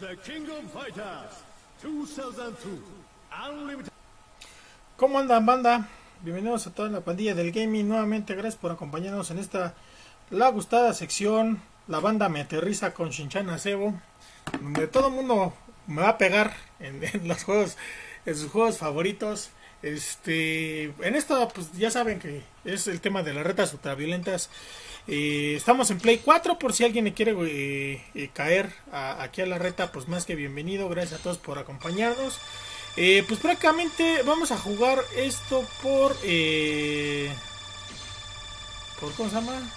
The King of Fighters 2002 Unlimited. ¿Cómo andan, banda? Bienvenidos a toda la pandilla del gaming. Nuevamente gracias por acompañarnos en esta la gustada sección. La banda me aterriza con Shinchan Acebo, donde todo el mundo me va a pegar en los juegos, en sus juegos favoritos. En esto pues ya saben que es el tema de las retas ultraviolentas. Estamos en Play 4, por si alguien le quiere caer aquí a la reta, pues más que bienvenido. Gracias a todos por acompañarnos. Pues prácticamente vamos a jugar esto por ¿cómo se llama?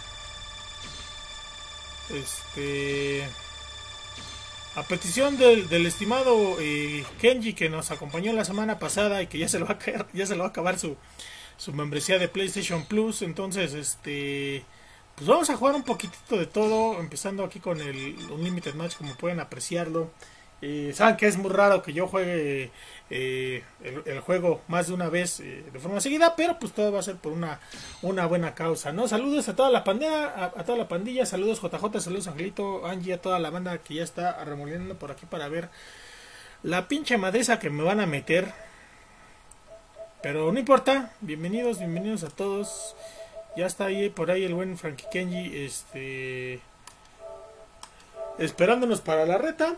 A petición del estimado Kenji, que nos acompañó la semana pasada y que ya se lo va a caer, ya se lo va a acabar su membresía de PlayStation Plus. Entonces pues vamos a jugar un poquitito de todo, empezando aquí con el Unlimited Match, como pueden apreciarlo. Saben que es muy raro que yo juegue el juego más de una vez de forma seguida, pero pues todo va a ser por una buena causa, ¿no? Saludos a toda la pandilla, a toda la pandilla, saludos JJ, saludos Angelito, Angie, a toda la banda que ya está remoliendo por aquí para ver la pinche madriza que me van a meter. Pero no importa, bienvenidos a todos. Ya está ahí por ahí el buen Frankie Kenji, esperándonos para la reta.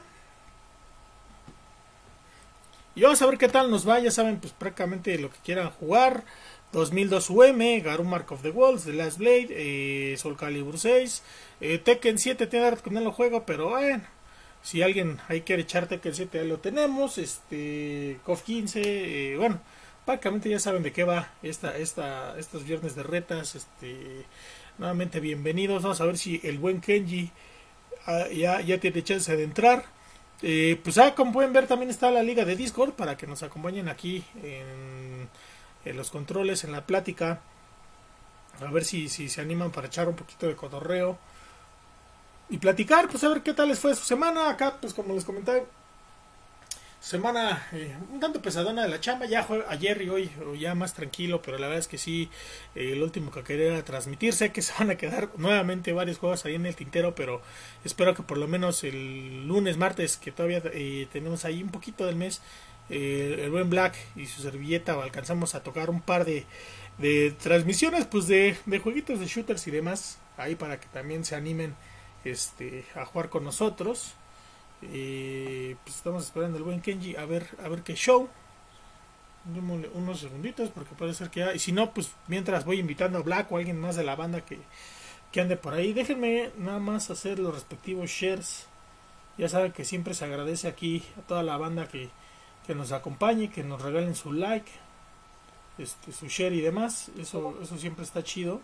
Y vamos a ver qué tal nos va. Ya saben, pues prácticamente lo que quieran jugar: 2002 Garou Mark of the Wolves, The Last Blade, Soul Calibur 6, Tekken 7. Tiene rato que no lo juego, pero bueno, si alguien ahí quiere echar Tekken 7, ya lo tenemos. KOF 15, bueno, prácticamente ya saben de qué va estos viernes de retas. Nuevamente bienvenidos. Vamos a ver si el buen Kenji ya tiene chance de entrar. Pues como pueden ver, también está la liga de Discord para que nos acompañen aquí en los controles, en la plática. A ver si se animan para echar un poquito de cotorreo y platicar, pues a ver qué tal les fue su semana. Acá, pues como les comenté, semana un tanto pesadona de la chamba. Ya ayer y hoy ya más tranquilo, pero la verdad es que sí, lo último que quería era transmitir. Sé que se van a quedar nuevamente varios juegos ahí en el tintero, pero espero que por lo menos el lunes, martes, que todavía tenemos ahí un poquito del mes, el buen Black y su servilleta, alcanzamos a tocar un par de transmisiones, pues de jueguitos de shooters y demás, ahí para que también se animen a jugar con nosotros. Pues estamos esperando el buen Kenji a ver qué show. Démosle unos segunditos porque puede ser que ya, y si no, pues mientras voy invitando a Black o a alguien más de la banda que ande por ahí. Déjenme nada más hacer los respectivos shares. Ya saben que siempre se agradece aquí a toda la banda que nos acompañe, que nos regalen su like, su share y demás. Eso siempre está chido.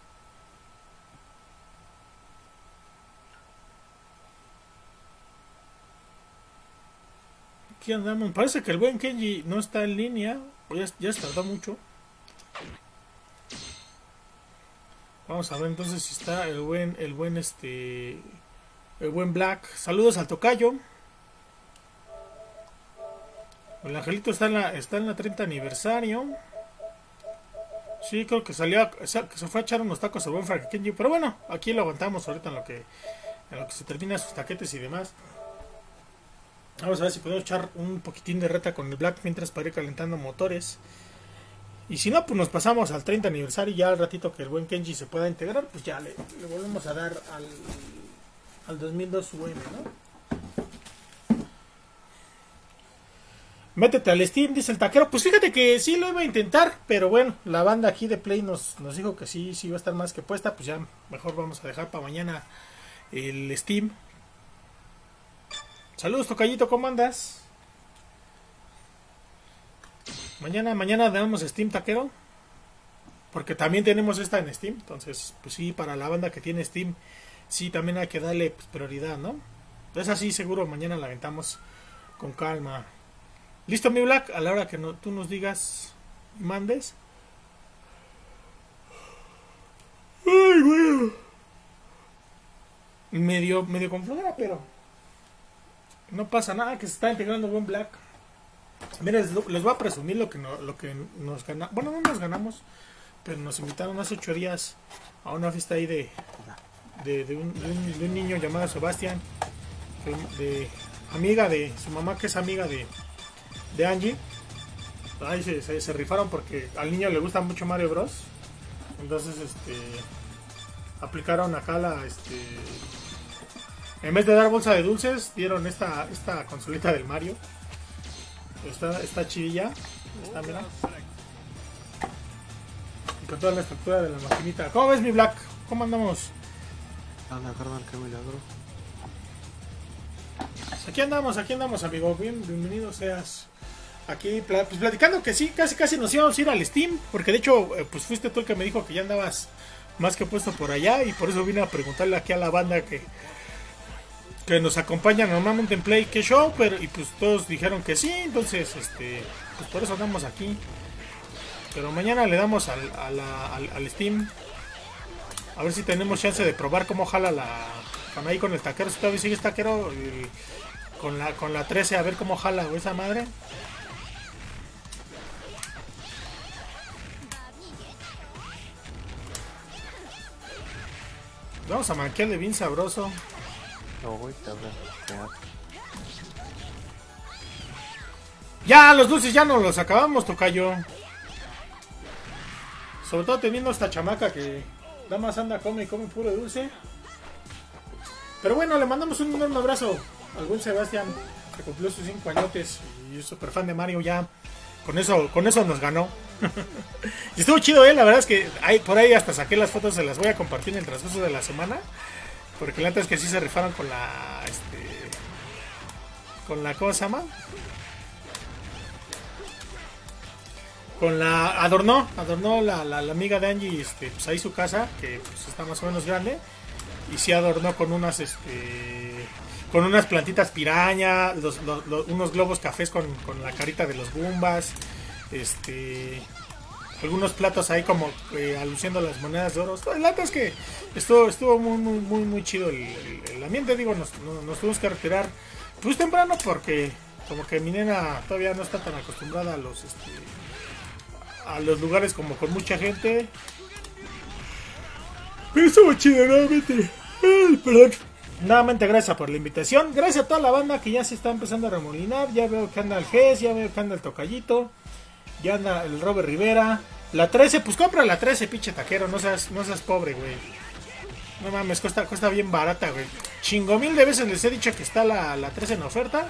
Aquí andamos. Parece que el buen Kenji no está en línea, o ya se tardó mucho. Vamos a ver entonces si está el buen Black. Saludos al tocayo. El Angelito está en la 30 aniversario. Sí, creo que que se fue a echar unos tacos al buen Frank Kenji, pero bueno, aquí lo aguantamos ahorita en lo que se termina sus taquetes y demás. Vamos a ver si podemos echar un poquitín de reta con el Black mientras para ir calentando motores. Y si no, pues nos pasamos al 30 aniversario y ya al ratito que el buen Kenji se pueda integrar, pues ya le volvemos a dar al 2002 ¿no? Métete al Steam, dice el taquero. Pues fíjate que sí lo iba a intentar, pero bueno, la banda aquí de Play nos dijo que sí va a estar más que puesta. Pues ya mejor vamos a dejar para mañana el Steam. Saludos, tocallito, ¿cómo andas? Mañana damos Steam, taquero, porque también tenemos esta en Steam. Entonces, pues sí, para la banda que tiene Steam, sí, también hay que darle pues, prioridad, ¿no? Es así, seguro mañana la aventamos con calma. ¿Listo, mi Black? A la hora que tú nos digas y mandes. Ay, güey. Medio con flojera, pero no pasa nada, que se está integrando el buen Black. Miren, les voy a presumir lo que nos ganamos. Bueno, no nos ganamos, pero nos invitaron hace 8 días a una fiesta ahí de un niño llamado Sebastián, amiga de su mamá, que es amiga de Angie. Ahí se rifaron porque al niño le gusta mucho Mario Bros. Entonces aplicaron acá en vez de dar bolsa de dulces, dieron esta consolita del Mario. Está chidilla. Está, mira. Y con toda la estructura de la maquinita. ¿Cómo ves, mi Black? ¿Cómo andamos? Anda, carnal, qué milagro. Pues aquí andamos, amigo. Bienvenido seas. Aquí pues platicando que sí, casi nos íbamos a ir al Steam. Porque de hecho, pues fuiste tú el que me dijo que ya andabas más que puesto por allá. Y por eso vine a preguntarle aquí a la banda que nos acompaña normalmente en Play que Show, y pues todos dijeron que sí, entonces pues por eso andamos aquí. Pero mañana le damos al Steam, a ver si tenemos chance de probar cómo jala ahí con el taquero, si todavía sigue taquero, con la 13, a ver cómo jala esa madre. Vamos a manquearle bien sabroso. No, güey, cabrón. Ya, los dulces ya no los acabamos, tocayo. Sobre todo teniendo esta chamaca que nada más anda, come puro dulce. Pero bueno, le mandamos un enorme abrazo al buen Sebastián, que cumplió sus 5 añotes y es súper fan de Mario ya. Con eso nos ganó. Y estuvo chido, la verdad es que por ahí hasta saqué las fotos, se las voy a compartir en el transcurso de la semana. Porque la neta es que sí se rifaron con la ¿cómo se llama? Con adornó la amiga de Angie, pues ahí su casa, que pues está más o menos grande, y sí adornó con unas con unas plantitas piraña, unos globos cafés con la carita de los Goombas, algunos platos ahí como aluciendo a las monedas de oro. La neta es que estuvo muy chido el ambiente. Digo, nos tuvimos que retirar pues temprano porque como que mi nena todavía no está tan acostumbrada a los lugares como con mucha gente. Pero estuvo chido nuevamente. Perdón. Nuevamente gracias por la invitación. Gracias a toda la banda que ya se está empezando a remolinar. Ya veo que anda el Gess, ya veo que anda el Tocayito, ya anda el Robert Rivera. La 13, pues compra la 13, pinche taquero. No seas pobre, güey. No mames, cuesta bien barata, güey. Chingo mil de veces les he dicho que está la 13 en oferta.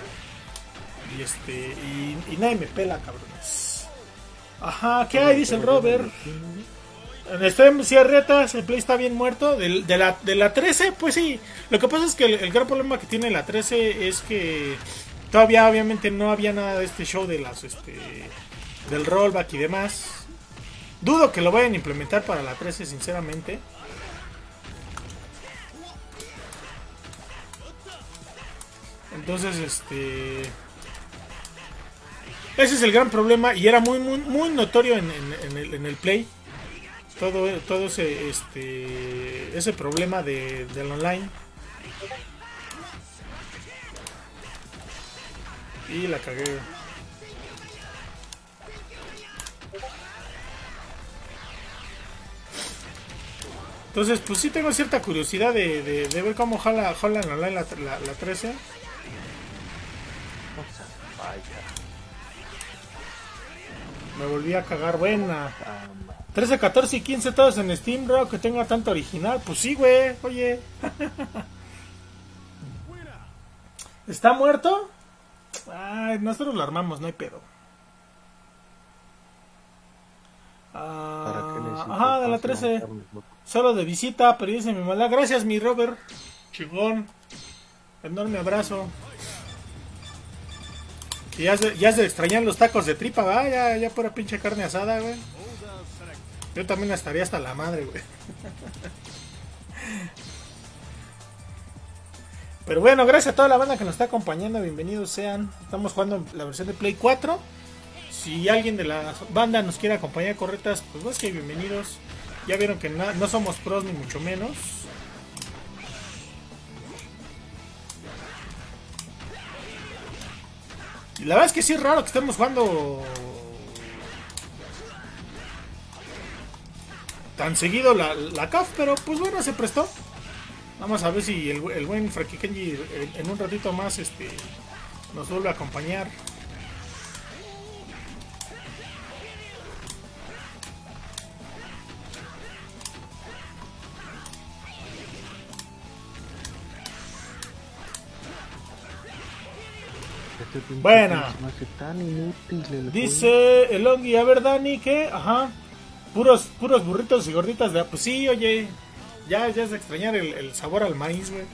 Y nadie me pela, cabrones. Ajá, ¿qué hay? Dice el Robert. Estoy en cierretas, el Play está bien muerto. De la 13, pues sí. Lo que pasa es que el gran problema que tiene la 13 es que todavía obviamente no había nada de este show de las del rollback y demás. Dudo que lo vayan a implementar para la 13, sinceramente. Entonces, ese es el gran problema y era muy notorio en el Play. Todo ese problema del online. Y la cagué. Entonces, pues sí tengo cierta curiosidad de ver cómo jala en online la 13. Me volví a cagar, buena. 13, 14 y 15 todos en Steam, bro, que tenga tanto original. Pues sí, güey, oye. ¿Está muerto? Ay, nosotros lo armamos, no hay pedo. Ajá, de la 13. Solo de visita, pero dice mi mala. Gracias, mi Robert. Chingón. Enorme abrazo. Y ya es de extrañar los tacos de tripa, ¿va? Ya pura pinche carne asada, güey. Yo también estaría hasta la madre, güey. Pero bueno, gracias a toda la banda que nos está acompañando. Bienvenidos sean. Estamos jugando la versión de Play 4. Si alguien de la banda nos quiere acompañar correctas, pues más que bienvenidos. Ya vieron que no somos pros ni mucho menos. Y la verdad es que sí es raro que estemos jugando tan seguido la CAF, pero pues bueno, se prestó. Vamos a ver si el buen Fraki Kenji en un ratito más nos vuelve a acompañar. Buena. Me hace tan inútil el Dice el Ongi, a ver Dani, ¿qué? Ajá. Puros burritos y gorditas de... Pues sí, oye. Ya es de extrañar el sabor al maíz, güey.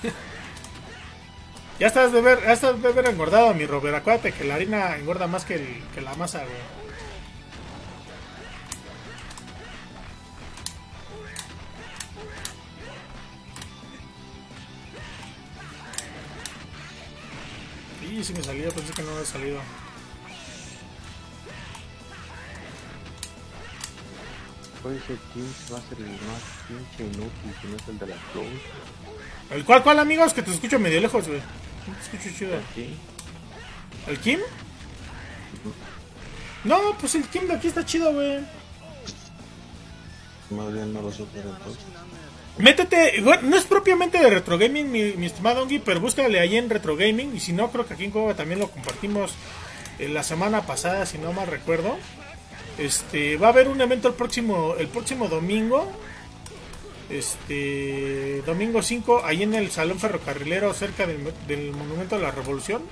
Ya estás de ver engordado, mi Robert. Acuérdate que la harina engorda más que la masa, güey. Sí me salió, pensé que no había salido. Pues ese Teams va a ser el más pinche inútil, que no es el de la Flow. ¿El cuál, amigos? Que te escucho medio lejos, güey. No te escucho chido. ¿Sí? ¿El Kim? No, pues el Kim de aquí está chido, güey. Más bien no lo supe entonces. Métete, bueno, no es propiamente de Retro Gaming, mi estimado Ongi, pero búscale ahí en Retro Gaming. Y si no, creo que aquí en Cuba también lo compartimos la semana pasada, si no mal recuerdo. Va a haber un evento el próximo domingo. Domingo 5, ahí en el Salón Ferrocarrilero, cerca del Monumento a la Revolución.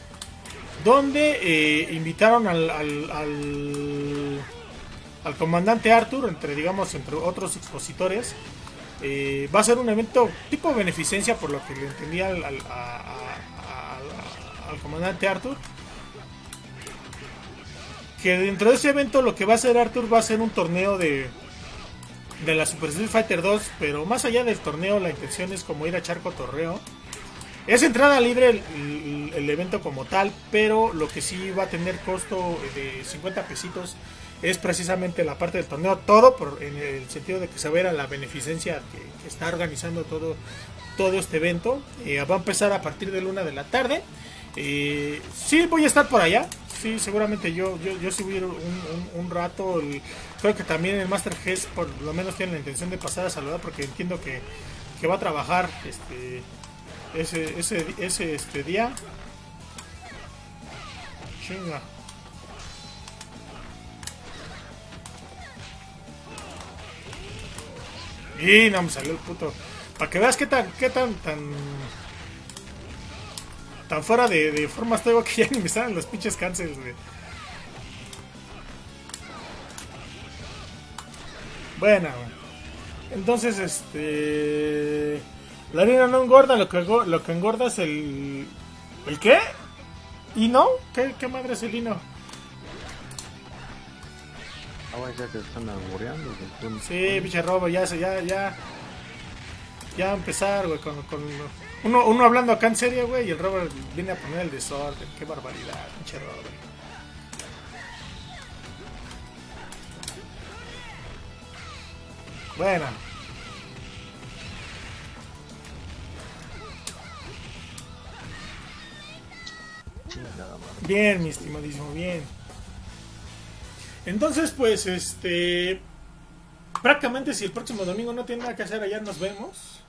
Donde invitaron al comandante Arthur, entre otros expositores. Va a ser un evento tipo beneficencia, por lo que le entendí al comandante Arthur. Que dentro de ese evento lo que va a hacer Arthur va a ser un torneo de la Super Street Fighter 2. Pero más allá del torneo, la intención es como ir a echar cotorreo. Es entrada libre el evento como tal, pero lo que sí va a tener costo de 50 pesitos es precisamente la parte del torneo, todo en el sentido de que se va a ir a la beneficencia que está organizando todo este evento. Va a empezar a partir de la 1 de la tarde. Sí, voy a estar por allá. Sí, seguramente yo sí voy a ir un rato. Creo que también el Master Gest por lo menos tiene la intención de pasar a saludar, porque entiendo que va a trabajar ese día. Chinga. Y no me salió el puto. Para que veas qué tan fuera de forma estoy, que ya ni me salen los pinches cancels, güey. Bueno, entonces la harina no engorda, lo que engorda es ¿el qué? ¿Y no? ¿Qué madre es el hino? Ah, ya te están alboreando. Sí, pinche robo, ya va a empezar, güey, con uno hablando acá en serio, güey, y el Robert viene a poner el desorden. Qué barbaridad, pinche Robert. Bueno. Bien, mi estimadísimo, bien. Entonces, pues, prácticamente si el próximo domingo no tiene nada que hacer, allá nos vemos.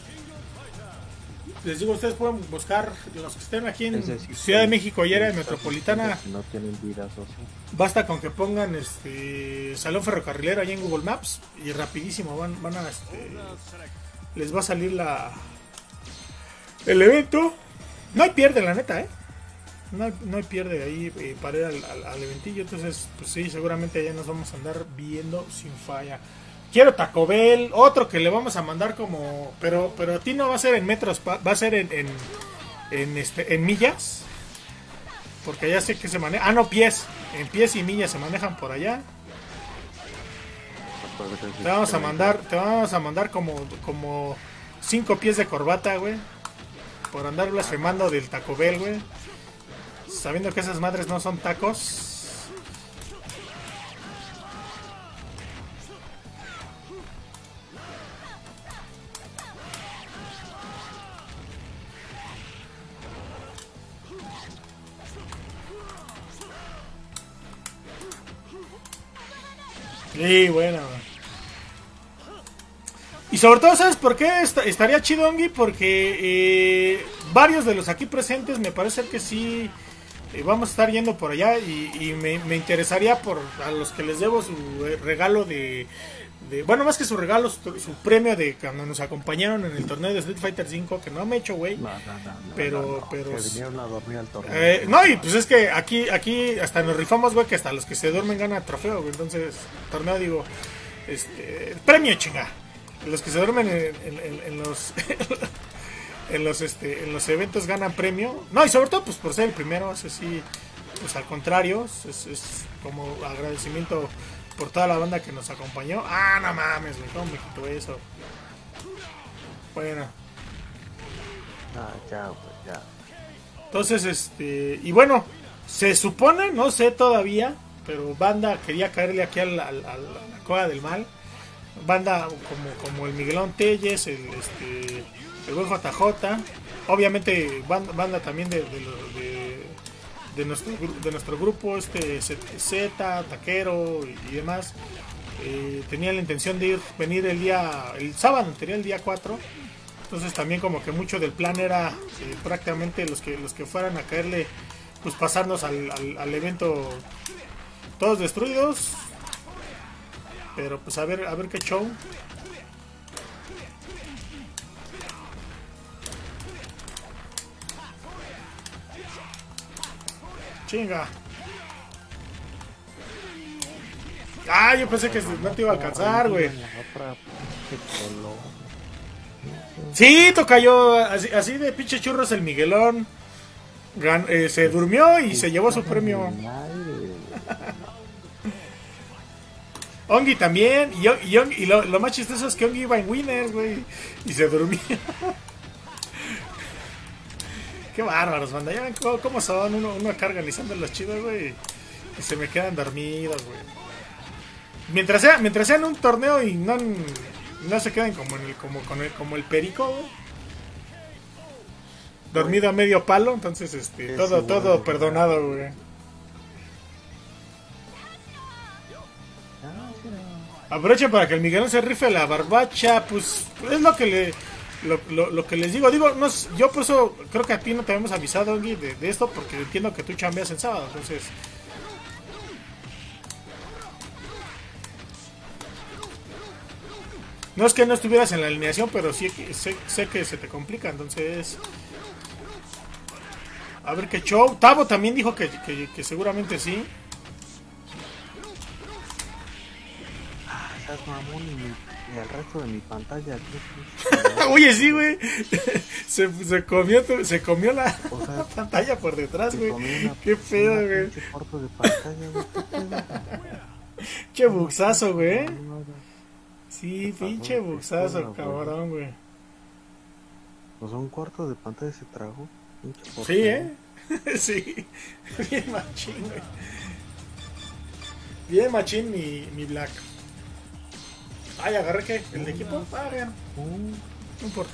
Les digo, ustedes pueden buscar, los que estén aquí en Ciudad de México y área metropolitana, no tienen vida social. basta con que pongan Salón Ferrocarrilero ahí en Google Maps y rapidísimo les va a salir el evento. No hay pierde, la neta, no hay pierde ahí para ir al eventillo. Entonces, pues sí, seguramente allá nos vamos a andar viendo sin falla. Quiero Taco Bell, otro que le vamos a mandar como... Pero a ti no va a ser en metros, va a ser en millas. Porque ya sé que se maneja... Ah, no, pies. En pies y millas se manejan por allá. Te vamos a mandar como 5 pies de corbata, güey. Por andar blasfemando del Taco Bell, güey. Sabiendo que esas madres no son tacos. Sí, bueno. Y sobre todo, ¿sabes por qué estaría chido, Ongi? Porque varios de los aquí presentes me parece que sí vamos a estar yendo por allá y me interesaría por a los que les debo su regalo de bueno, más que su regalo, su premio de cuando nos acompañaron en el torneo de Street Fighter 5, que no me he hecho, güey. Pero se vinieron a dormir al torneo. no, y pues es que aquí hasta nos rifamos, güey, que hasta los que se duermen ganan trofeo, güey. Entonces, torneo, digo, premio, chinga. Los que se duermen en los en los eventos ganan premio. No, y sobre todo pues por ser el primero, eso sí, pues al contrario, es como agradecimiento por toda la banda que nos acompañó. Ah, no mames, güey, cómo me quitó eso. Bueno. Ah, ya, güey, ya. Entonces, y bueno, se supone, no sé todavía, pero banda quería caerle aquí a la Cueva del Mal. Banda como el Miguelón Telles, el buen JJ, obviamente banda también de nuestro grupo, Z, Taquero y demás. Tenía la intención de venir el sábado anterior, el día 4. Entonces también como que mucho del plan era prácticamente los que fueran a caerle, pues pasarnos al evento todos destruidos. Pero pues a ver qué show. Chinga. Ah, yo pensé que no te iba a alcanzar, güey. Sí, tocayo. Así de pinche churros el Miguelón. Se durmió y se llevó su premio. Ongi también. Y lo más chistoso es que Ongi iba en winners, güey. Y se durmió. Qué bárbaros, banda. Ya ven cómo son. Uno acá organizando los chidos, güey. Y se me quedan dormidos, güey. Mientras sea en un torneo y no se queden como el perico, güey. Dormido a medio palo. Entonces, todo perdonado, güey. Aprovechen para que el Miguelón se rife la barbacha. Pues es lo que les digo. No, yo por eso creo que a ti no te habíamos avisado, Ongi, de esto, porque entiendo que tú chambeas el sábado. Entonces, no es que no estuvieras en la alineación, pero sí sé que se te complica. Entonces, a ver qué show. Tavo también dijo que seguramente sí. Mamón, y el resto de mi pantalla. Oye, sí, güey. Se comió la pantalla por detrás, güey. Qué pedo, güey. Corto de pantalla, güey. Pinche buxazo, güey. Sí, pinche buxazo, cabrón, güey. Pues un cuarto de pantalla se tragó. Sí, sí. Bien machín, güey. Bien machín mi Black. Ay, agarré que el de equipo. Ah, bien. No importa.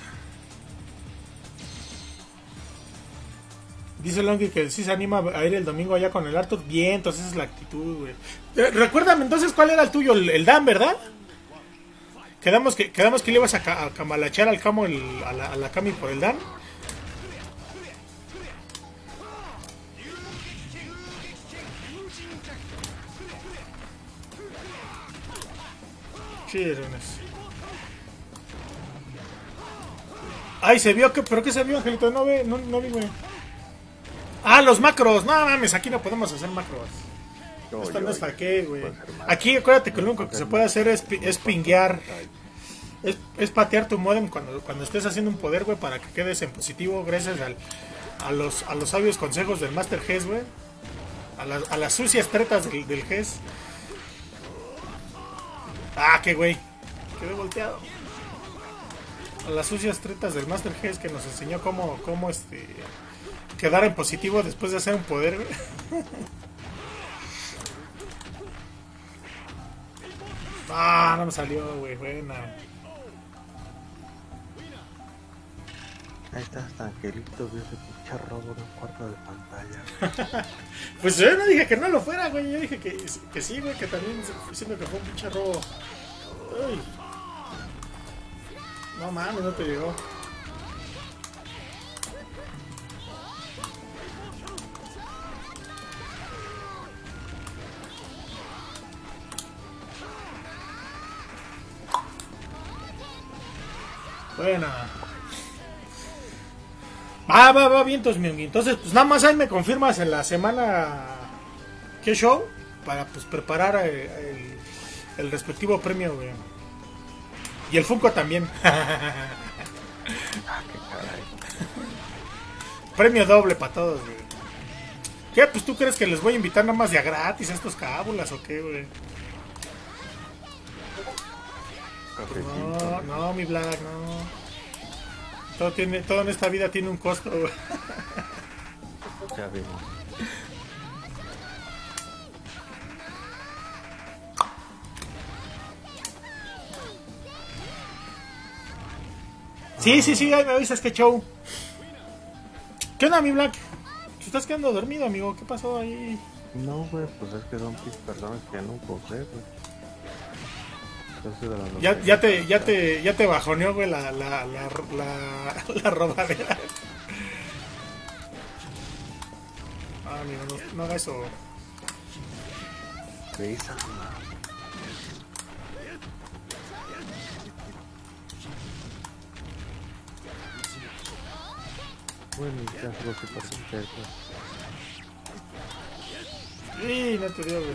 Dice Longi que sí se anima a ir el domingo allá con el Arthur. Bien, entonces esa es la actitud, güey. Recuérdame entonces cuál era el tuyo, el Dan, ¿verdad? Quedamos que le ibas a camalachar al Camo a la Cami por el Dan. Chirones. Ay, se vio que. ¿Pero qué se vio, Angelito? No vi, güey. Ah, los macros. No mames, aquí no podemos hacer macros. Esto no es faque, güey. Aquí acuérdate que lo único que se puede hacer es pinguear. Es patear tu modem cuando estés haciendo un poder, güey, para que quedes en positivo. Gracias a los sabios consejos del Master GES, güey. A las sucias tretas del GES. Ah, qué güey. Quedé volteado. A las sucias tretas del Master GES que nos enseñó cómo quedar en positivo después de hacer un poder, güey. Ah, no me salió, güey. Buena. Ahí está hasta Angelito, vio ese pinche robo de un cuarto de pantalla. Pues yo no dije que no lo fuera, güey. Yo dije que sí, güey, que también siento que fue un pinche robo. Uy. No mames, no te llegó. Buena. Va, vientos, Miungi. Entonces, pues nada más ahí me confirmas en la semana qué show para pues preparar el respectivo premio, güey. Y el Funko también. Ah, qué caray. Premio doble para todos, güey. ¿Qué? Pues tú crees que les voy a invitar nada más de a gratis a estos cábulas o qué, güey. No, mi Black, no. Todo en esta vida tiene un costo, güey. Ya vimos. Sí, ahí me avisas que show. ¿Qué onda, mi Black? Te estás quedando dormido, amigo. ¿Qué pasó ahí? No, güey, pues es que son personas que ya no posee, güey. Entonces, Ya te bajoneó, güey, la robadera. Ah, amigo, no haga eso. ¿Qué hizo? Bueno, ya es lo que pasa. Sí, no te dio, güey.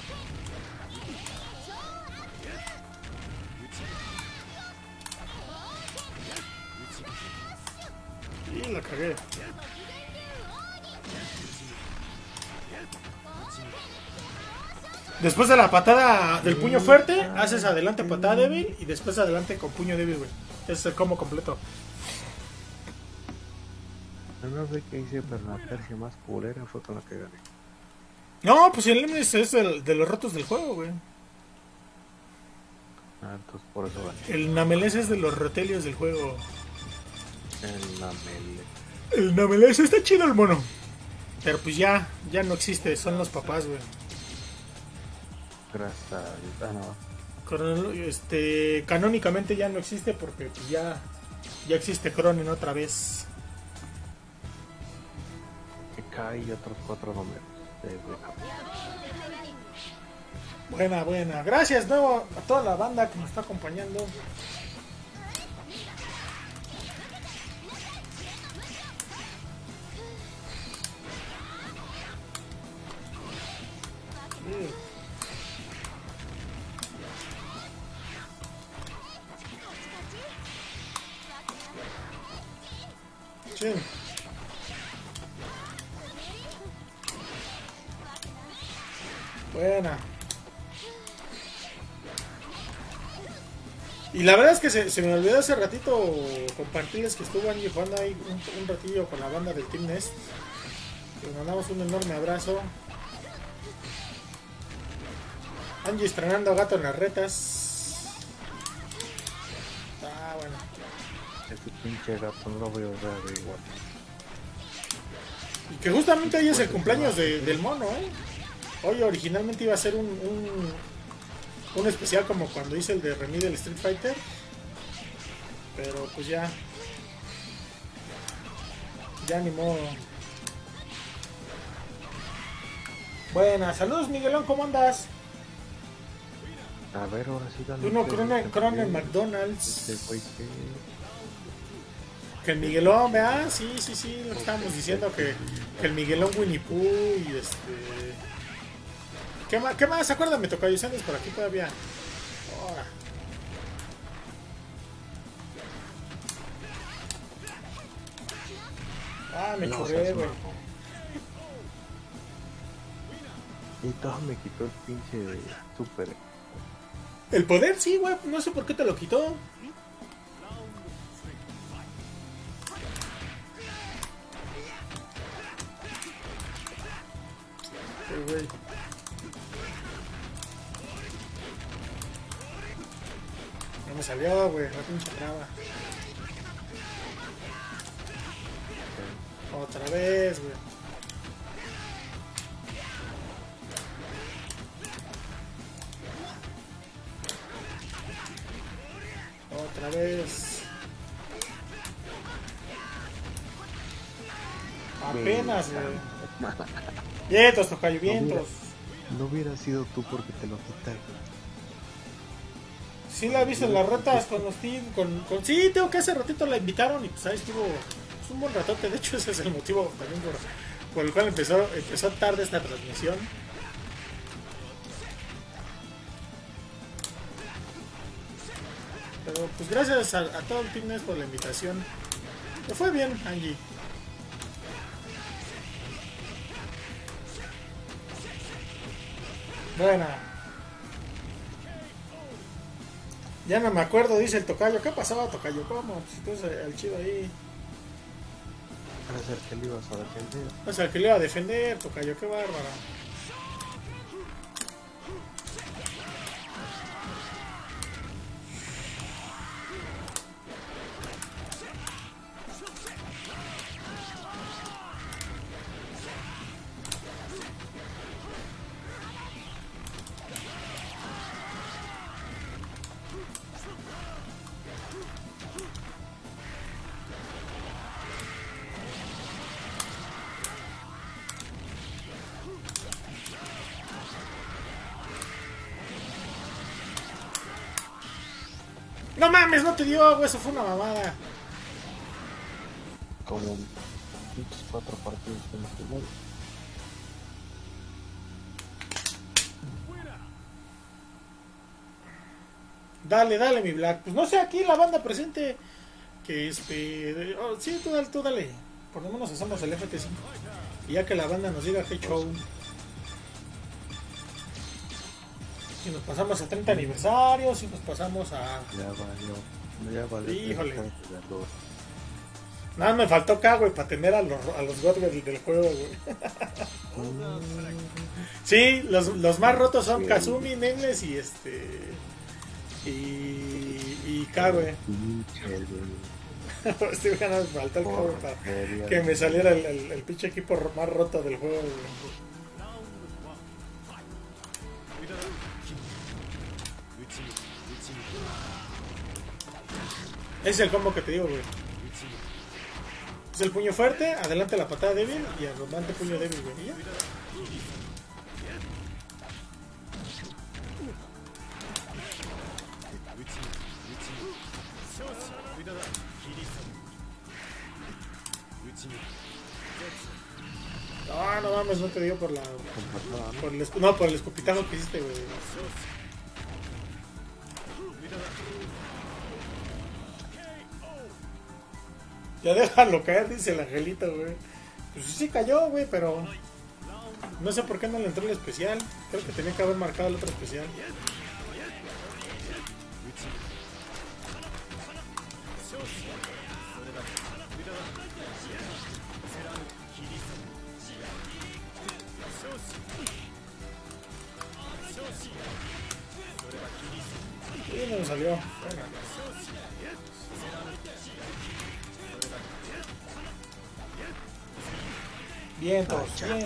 Y la cagué. Después de la patada del puño fuerte, haces adelante patada débil y después adelante con puño débil, güey. Ese es el combo completo. No sé qué hice, pero la tercia más culera fue con la que gané. No, pues el Lemnis es el de los rotos del juego, güey. Ah, entonces por eso gané. El Namelés es de los rotelios del juego. En la mele. El Namelés está chido el mono. Pero pues ya no existe, son los papás, güey. Gracias a Dios. Ah, no. Canónicamente ya no existe porque pues ya existe Cronen otra vez. Que cae y otros 4 números. Buena. Gracias nuevo a toda la banda que nos está acompañando. Sí. Buena. Y la verdad es que se me olvidó hace ratito compartirles que estuvo Angie jugando ahí un ratillo con la banda del Team Nest. Les mandamos un enorme abrazo. Angie estrenando Gato en las Retas. Ah, bueno. Ese pinche gato no lo voy a ver igual. Y que justamente hoy es el cumpleaños del mono, ¿eh? Hoy originalmente iba a ser un especial como cuando hice el de Remy del Street Fighter. Pero pues ya ni modo. Buenas, saludos Miguelón, ¿cómo andas? A ver, ahora sí dale. Uno Cronen McDonald's. Güey, que el Miguelón, ¿verdad? Sí, lo que estábamos diciendo que el Miguelón Winnie Pooh y ¿Qué más? Acuérdame, tocayo, andas por aquí todavía. Me churré, güey. Y todo me quitó el pinche de super. El poder, sí, güey. No sé por qué te lo quitó. Güey. No me salió, güey, la pinche traba. Otra vez, güey. Otra vez. Apenas, güey. Vientos, tocayo, vientos. No hubiera sido tú porque te lo quita, güey. Sí la viste en las retas con los team, sí, tengo que hace ratito la invitaron y pues ahí estuvo un buen ratote. De hecho ese es el motivo también por el cual empezó tarde esta transmisión. Pero pues gracias a todo el team por la invitación. Me fue bien, Angie. Bueno. Ya no me acuerdo, dice el tocayo. ¿Qué pasaba, tocayo? ¿Cómo? Pues entonces el chido ahí. Parece que le ibas a defender. O sea, que le iba a defender, tocayo. Qué bárbaro. No mames, no te dio, güey, eso fue una mamada. Como 4 partidos en este modo. Dale, mi Black. Pues no sé, aquí la banda presente. Que sí, tú dale. Por lo menos hacemos el FT5. Y ya que la banda nos diga hey show. Si nos pasamos a 30 aniversario, si nos pasamos a. Ya valió. Híjole. Nada, me faltó acá, güey, para tener a los Godwell del juego, güey. Sí, los más rotos son Kazumi, Nameless y y K, güey. Estoy ganando, me faltó el K, güey, para que me saliera el pinche equipo más roto del juego, güey. Ese es el combo que te digo, güey. Es el puño fuerte, adelante la patada débil y adelante puño débil, güey. ¿Y ya? No mames, no te dio por el escupitajo que hiciste, güey. Ya déjalo caer, dice el angelito, güey. Pues sí cayó, güey, pero no sé por qué no le entró el especial. Creo que tenía que haber marcado el otro especial. Y no me salió. Bueno. Vientos.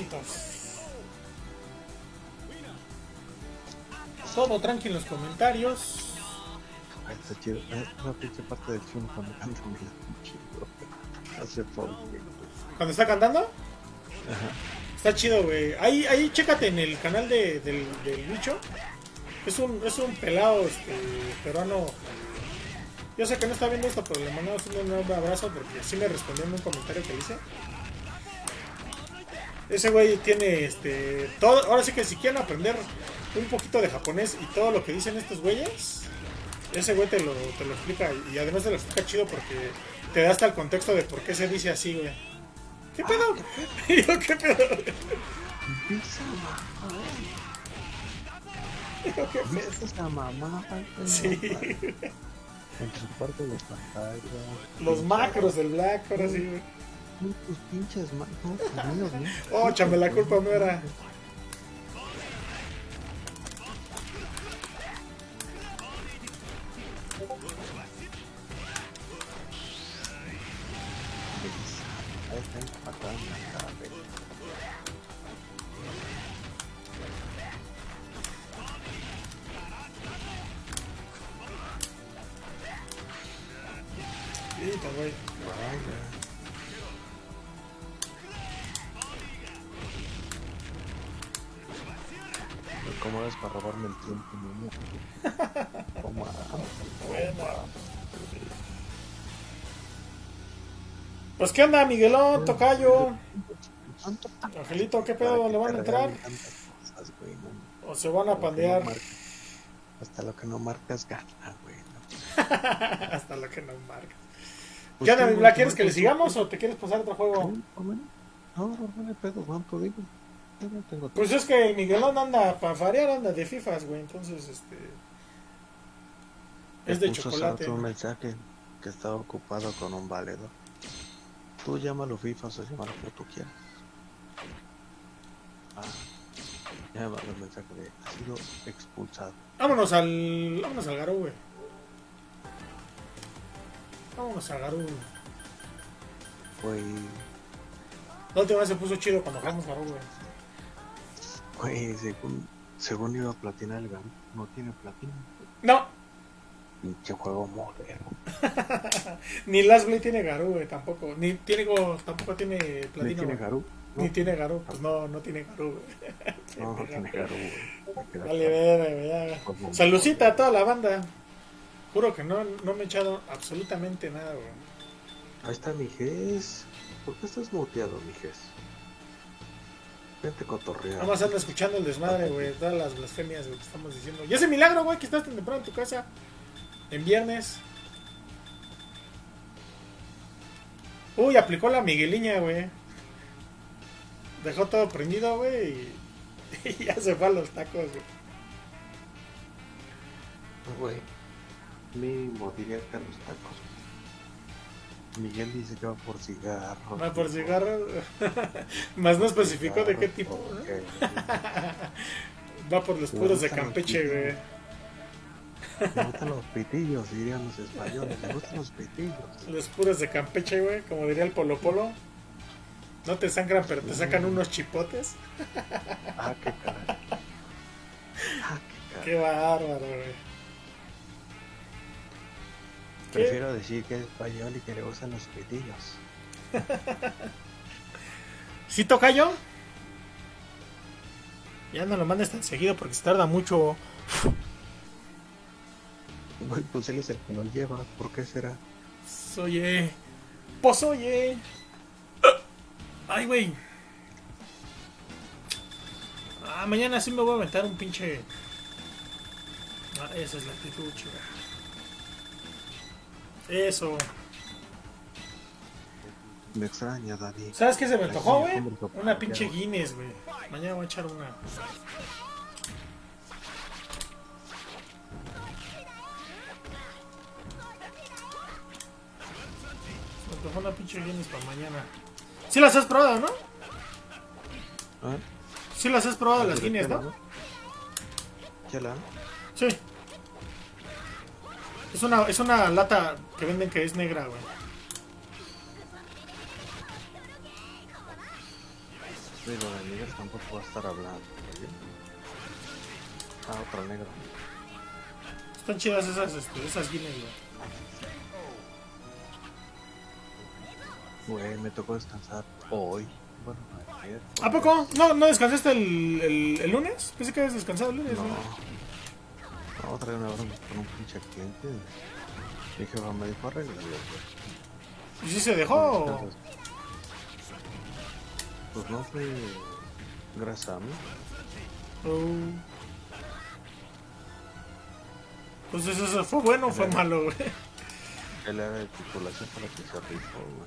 Todo tranquilo en los comentarios. Está chido. Una pinche parte del film cuando canta muy chido. Hace poco. ¿Cuando está cantando? Ajá. Está chido, güey. Ahí chécate en el canal del bicho. Es un pelado peruano. Yo sé que no está viendo esto, pero le mandamos un enorme abrazo porque sí me respondió en un comentario que hice. Ese güey tiene todo. Ahora sí que si quieren aprender un poquito de japonés y todo lo que dicen estos güeyes, ese güey te lo explica. Y además te lo explica chido porque te da hasta el contexto de por qué se dice así, güey. ¿Qué pedo? ¿Y yo qué pedo? Esa mamá. Sí. En su parte de pantalla. Los macros del Black, ahora sí, güey. Tus pinches macros. Oh, chame, la culpa me era. Ahí está empatando la cabeza. Güey. ¿Cómo es para robarme el tiempo, niño? Toma. Pues qué onda, Miguelón, tocayo. Angelito, ¿qué pedo? ¿Le van a entrar? Cosas, güey, no. ¿O se van a pandear? Hasta lo que no marcas gana, güey. ¿No? Hasta lo que no marcas. Pues ¿Qué onda, sí, mi Black? güey, ¿Quieres que le pues, sigamos o te quieres pasar a otro juego? No, no hay pedo, ¿cuánto digo? Yo no tengo Pues es que el Miguelón anda para variar, anda de FIFAs, güey. Entonces, es de puso hace chocolate. rato un mensaje que estaba ocupado con un valedor. Tú llámalo FIFA o llámalo como tú quieras. Ya me mandó el mensaje de ha sido expulsado. Vámonos al Garú, güey. Vámonos al Garú. Güey, La última vez se puso chido cuando jugamos Garú, güey. según iba a platinar el GAN, no tiene platino. No, Pinche juego moderno. ni Last Blade tiene Garú, güey, tampoco. Tampoco tiene ¿No platino. tiene güey. Garú? Ni tiene Garú, pues no tiene Garú, güey. No, no tiene Garú, güey. Me queda Vale, claro. ver, ya. Como- Saludcita a toda la banda. Juro que no me he echado absolutamente nada, güey. Ahí está mi Ges. ¿Por qué estás muteado, mi Ges? Vente cotorrear. Nada más anda escuchando el desmadre, güey. Todas las blasfemias, güey, que estamos diciendo. Y ese milagro, güey, que estás tan temprano en tu casa. En viernes. Uy, aplicó la Migueliña, güey. Dejó todo prendido, güey. Y ya se fue a los tacos, güey. Güey, mínimo diría que a los tacos. Miguel dice que va por cigarros. Va por cigarros. Más no especificó de qué tipo, ¿no? Okay. Va por los puros de Campeche, güey. Me gustan los pitillos, dirían los españoles. Me gustan los pitillos. Los puros de Campeche, güey. Como diría el Polo Polo. No te sangran, pero te sacan unos chipotes. Ah, qué caray. Ah, qué caray. Qué bárbaro, güey. Prefiero decir que es español y que le gustan los pitillos. ¿Sí toca yo? Ya no lo mandes tan seguido porque se tarda mucho. Güey, pues él es el que nos lleva. ¿Por qué será? Oye. Pues oye. Ay, güey. Mañana sí me voy a aventar un pinche. Esa es la actitud, chica. Eso. Me extraña, Dani. ¿Sabes qué se me antojó, güey? Hombre, Una pinche Guinness, güey. Mañana voy a echar una. Se me antojó una pinche Guinness para mañana. ¿Sí las has probado, no? ¿Ah? Sí las has probado las Guinness, ¿no? Chela. Sí. Es una lata que venden que es negra, güey. Digo, de Miguel tampoco va a estar hablando. ¿Sí? Otra negra. Están chidas esas Guinness, güey. Güey, me tocó descansar hoy. Bueno, ayer. ¿A poco? ¿No descansaste el lunes? Pensé que habías descansado el lunes, No. güey. No, traía una broma con un pinche cliente. Mi jefa me dijo, arregla, güey. ¿Y si se dejó? Pues no fue gracias a mí. Entonces eso fue bueno o fue malo, güey. Él era de tripulación para que se rifó, güey.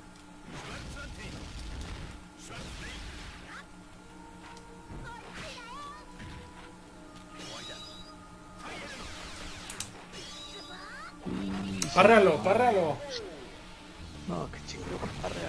Párralo. No, qué chingo por parrear.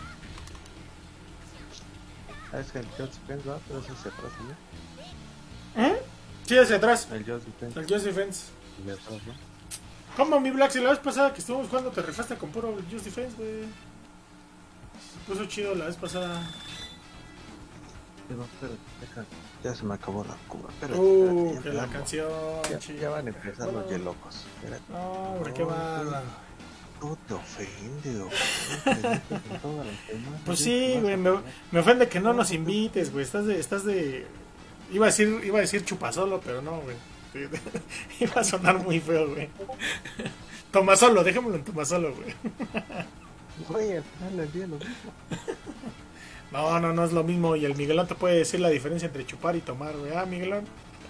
¿Sabes que el Just Defense va? Pero ese hacia atrás, ¿no? ¿Eh? Sí, hacia atrás. El Just Defense. El Just Defense. Y atrás, ¿no? ¿Cómo, mi Black? Si la vez pasada que estuvimos jugando te rifaste con puro Just Defense, güey. Se puso chido la vez pasada. No, espérate, deja. Ya se me acabó la cuba. Espérate, Que espérate, la ya canción, ya van a empezar los yelocos. Espérate. No, hombre, qué bárbaro. No te ofende, ofende. Con todas las demás. Pues sí, güey, me ofende que no nos invites, güey. Estás de Iba a decir chupasolo, pero no, güey. Iba a sonar muy feo, güey. Tomasolo, déjamelo en Tomasolo, güey. Oye, al final del día lo mismo. No es lo mismo. Y el Miguelón te puede decir la diferencia entre chupar y tomar, güey. Ah, Miguelón.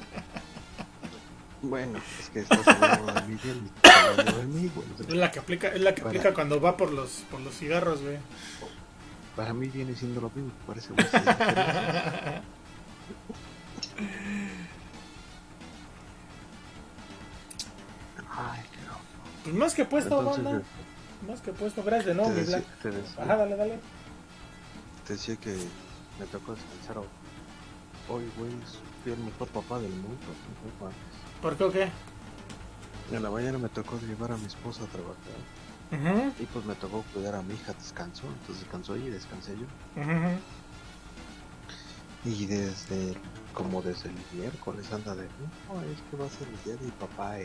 Bueno, es que estás hablando de Miguel y hablando de mí, güey. Es la que aplica cuando va por los cigarros, güey. Para mí viene siendo lo mismo, parece güey. Sí, diferente. Ay, no. Pues más que puesto, Entonces, banda. Más que puesto, gracias de no, mi Black. te decía, Ajá, dale. te decía que me tocó descansar hoy, güey. Fui el mejor papá del mundo. Mejor antes. ¿Por qué o qué? En la mañana me tocó llevar a mi esposa a trabajar. Y pues me tocó cuidar a mi hija, descansó. Entonces descansó ella y descansé yo. Y desde el miércoles anda de, no, es que va a ser el día de mi papá.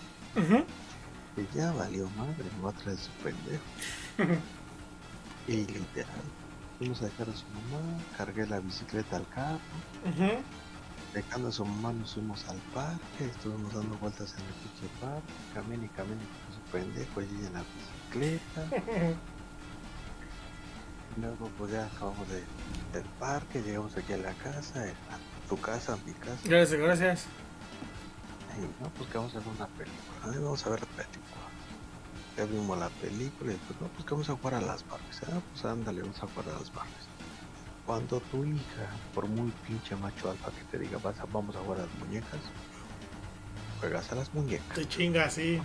Y ya valió madre, me va a traer su pendejo. Y literal, fuimos a dejar a su mamá, cargué la bicicleta al carro. Dejando a su mamá nos fuimos al parque, estuvimos dando vueltas en el pinche parque, camine con su pendejo y ella en la bicicleta. Luego pues ya acabamos del parque, llegamos aquí a la casa, a tu casa, a mi casa. Gracias. Y no, pues que vamos a ver una película, vamos a ver la película. Ya vimos la película y pues no, pues que vamos a jugar a las Barbies. Pues ándale, vamos a jugar a las Barbies. Cuando tu hija, por muy pinche macho alfa que te diga, vamos a jugar a las muñecas, juegas a las muñecas. Te chingas, sí.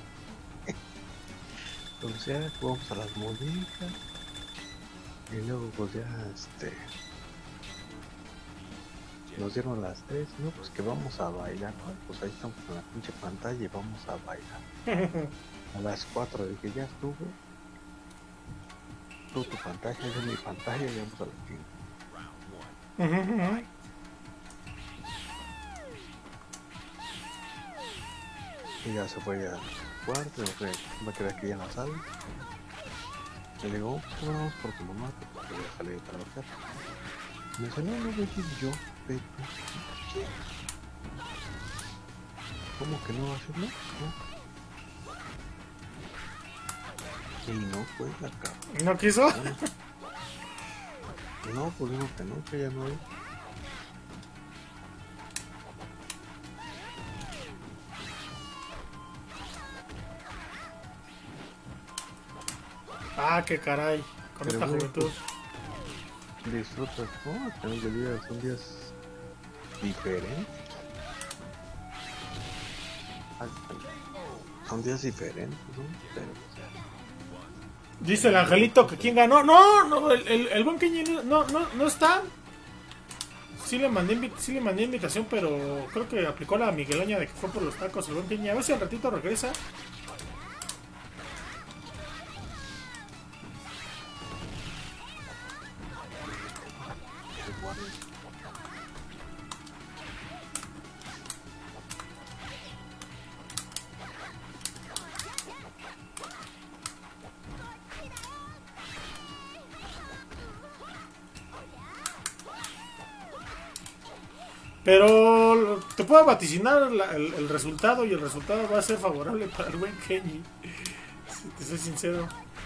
Entonces ya jugamos a las muñecas. Y luego pues ya nos dieron las 3, no, pues que vamos a bailar, ¿no? Pues ahí estamos con la pinche pantalla y vamos a bailar. A las 4 dije, ya estuvo. Tú tu pantalla, yo mi pantalla y vamos a las 5. Y ya se fue al cuarto, me quedé aquí en la sala. Y le digo, pues vamos por tu mamá, porque voy a salir a trabajar. Me dice, no, voy a ir yo, pero... ¿Cómo que no va a ser? No. Y no fue la cama. ¿No quiso? No, pues digo que no, que ya no hay. Ah, qué caray, con Pero esta bueno, juventud. Pues, disfrutas, ¿no? Tenemos de días, son días diferentes. Son días diferentes, ¿no? Pero, Dice el angelito que quién ganó. No, el buen Kenji no está. Sí le mandé invitación, pero creo que aplicó la Migueloña de que fue por los tacos el buen Kenji. A ver si al ratito regresa. Pero te puedo vaticinar el resultado, y el resultado va a ser favorable para el buen Kenji. Si te soy sincero.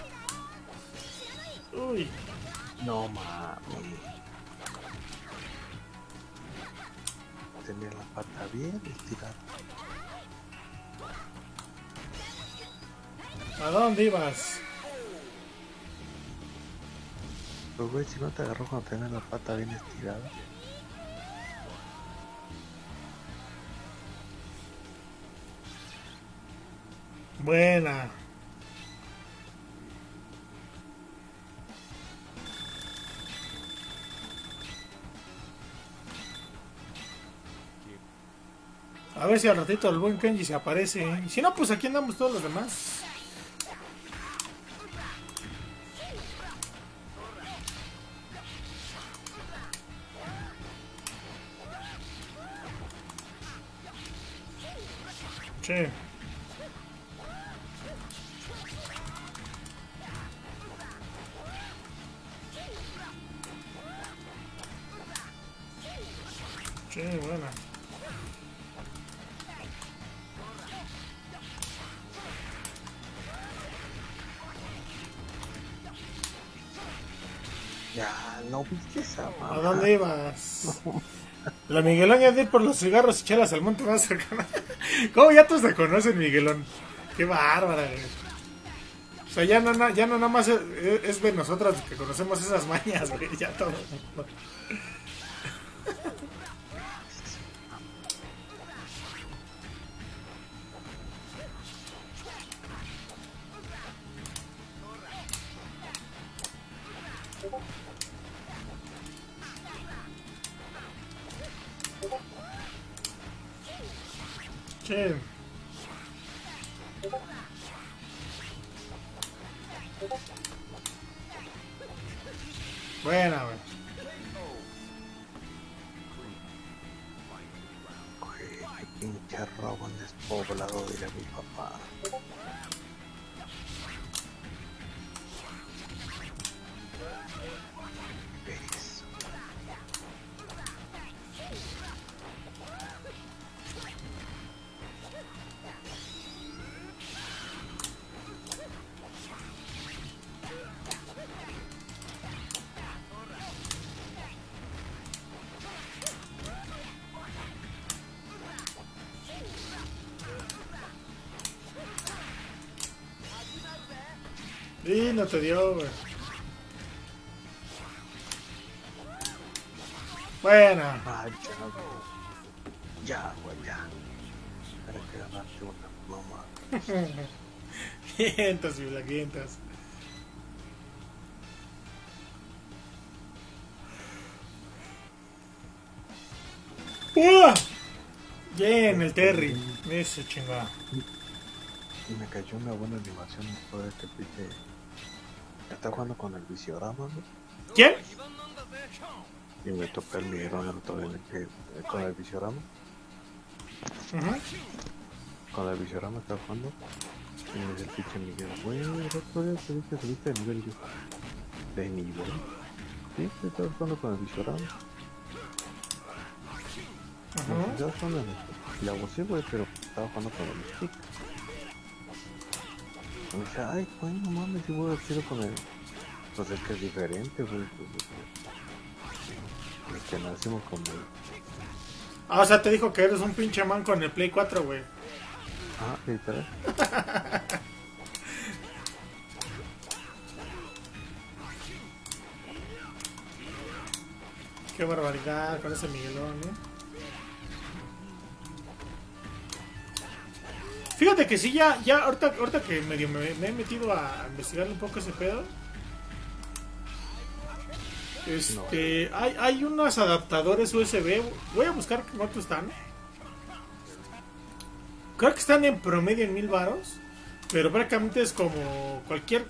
Uy. no mames. Tenía la pata bien estirada. ¿A dónde ibas? Pues güey, si no te agarró cuando tenés la pata bien estirada. Buena. A ver si al ratito el buen Kenji se aparece. Y si no, pues aquí andamos todos los demás. Sí. Sí, buena. Ya, ¿no viste esa mamá? ¿A dónde ibas? La Miguelón ya de ir por los cigarros y chelas al monte más cercano. ¿Cómo ya todos te conocen, Miguelón? Qué bárbara, güey. O sea, ya no nada más es de nosotras que conocemos esas mañas, güey. Ya todo. Che. Buena, güey. Qué pinche robo en despoblado, dirá mi papá. Eso. Y no te dio, güey. Buena. Ah, ya, güey. Ya, güey, ya. Para que agarrarte una mamá. Vientos y blaquientos. ¡Uah! Bien, el Terry. Eso chingada. Y me cayó una buena animación después de que pite. Está jugando con el Visiorama, güey. ¿Quién? Y me topé el Miguelón el otro día con el Visiorama. Con el Visiorama estaba jugando. Y me dice el pinche Miguel, güey, el otro día te dije que subiste de nivel. Y yo, ¿de nivel? Sí, estaba jugando con el Visiorama. Estaba jugando en el... La gocé, güey, pero estaba jugando con el stick. Y me dice, ay, güey, no mames, si voy a decir con el... Pues es que es diferente, güey. Pues, que nacimos con el... Ah, o sea, te dijo que eres un pinche man con el Play 4, güey. Ah, literal. Qué barbaridad con ese Miguelón, ¿eh? Fíjate que sí, ya ahorita que medio me he metido a investigar un poco ese pedo. Hay unos adaptadores USB. Voy a buscar cuánto están. Creo que están en promedio en 1000 varos. Pero prácticamente es como cualquier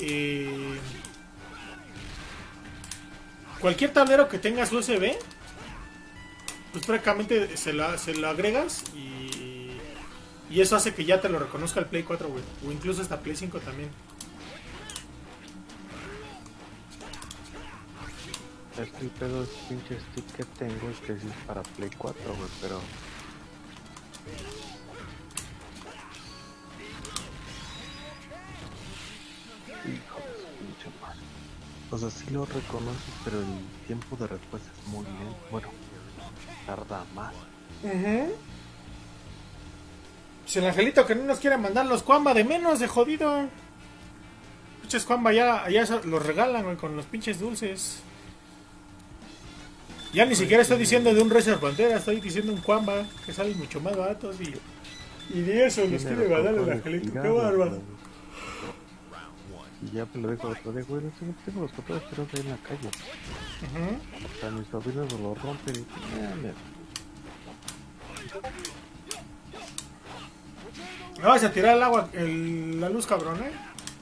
tablero que tengas USB. Pues prácticamente se lo agregas y eso hace que ya te lo reconozca el Play 4, güey. O incluso hasta Play 5 también. Es que el pedo es pinche stick que tengo es que sí es para Play 4, güey, pero... Hijo de su pinche madre. O sea, sí lo reconoces, pero el tiempo de respuesta es muy lento. Bueno, tarda más. Pues el angelito que no nos quiere mandar los Kwamba de menos, de jodido. Pinches Kwamba ya los regalan, güey, con los pinches dulces. Ya ni siquiera estoy diciendo de un Racer Pantera, estoy diciendo un Kwamba, que salen mucho más baratos y de eso los quiere mandar el angelito. Qué bárbaro. Y ya me lo dijo otro día, güey, tengo los controles tirados ahí en la calle. O sea, mis sobrinos me lo rompen y... No vas a tirar el agua, la luz, cabrón, ¿eh?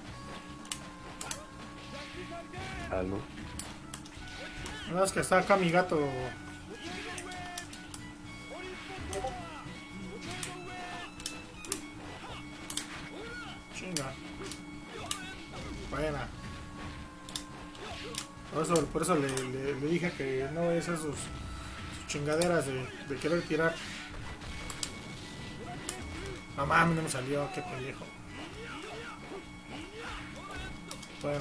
La luz. No, es que está acá mi gato. Chinga. Buena. Por eso le dije que no es sus chingaderas de querer tirar. No mames, no me salió, qué pendejo. Bueno.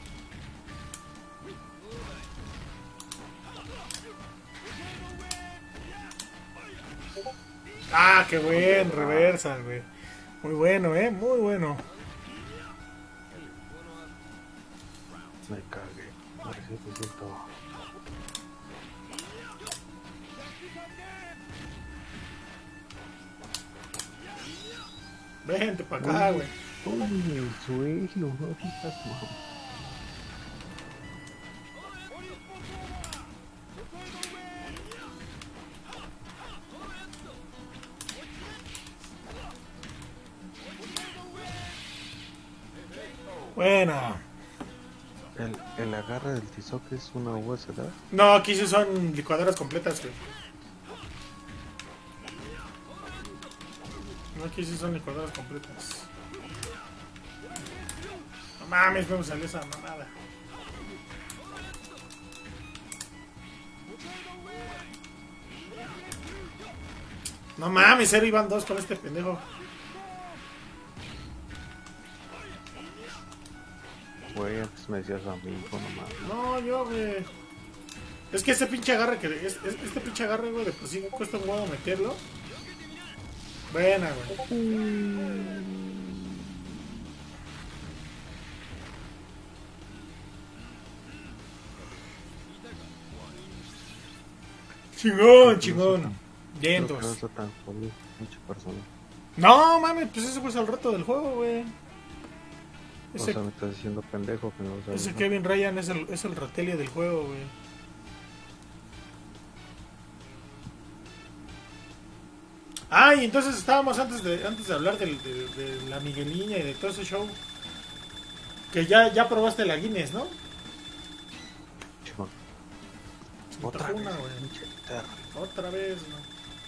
Ah, qué buen reversal, güey. Muy bueno, muy bueno. Me cagué. Ahora sí te siento. Vente para acá, güey. Uy, el suelo, no fijas, no. Buena. El agarre del Tizoc es una USD. No, aquí sí son licuadoras completas, güey. No, aquí sí son licuadoras completas. No mames, me salió esa mamada. No mames, cero iban dos con este pendejo. Güey, antes me decías amigo nomás. No, yo, güey. Es que este pinche agarre este pinche agarre, güey, de por sí cuesta un huevo meterlo. Buena, güey. Chingón, chingón. Vientos. No está tan jodido, mucha persona. No, mames, pues ese fue el reto del juego, güey. O sea, me estás diciendo pendejo que no lo sabes. Ese Kevin Ryan es el ratelia del juego, güey. Ah, y entonces estábamos antes de hablar de la Migueliña y de todo ese show. Que ya probaste la Guinness, ¿no? Chimón. Se me antojó una, güey. Otra vez, ¿no?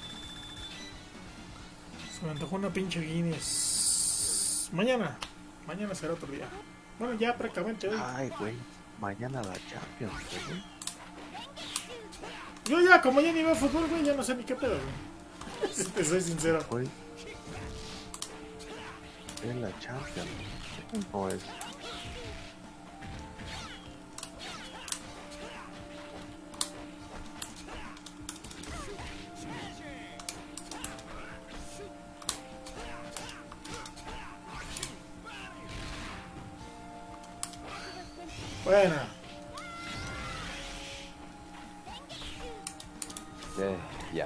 Se me antojó una pinche Guinness. Mañana será otro día. Bueno, ya prácticamente hoy. Ay, güey. Mañana la Champions, güey. Yo ya, como ya ni veo fútbol, güey, ya no sé ni qué pedo, güey. Si te soy sincero. Güey. Es la Champions. O es. Buena. Ya.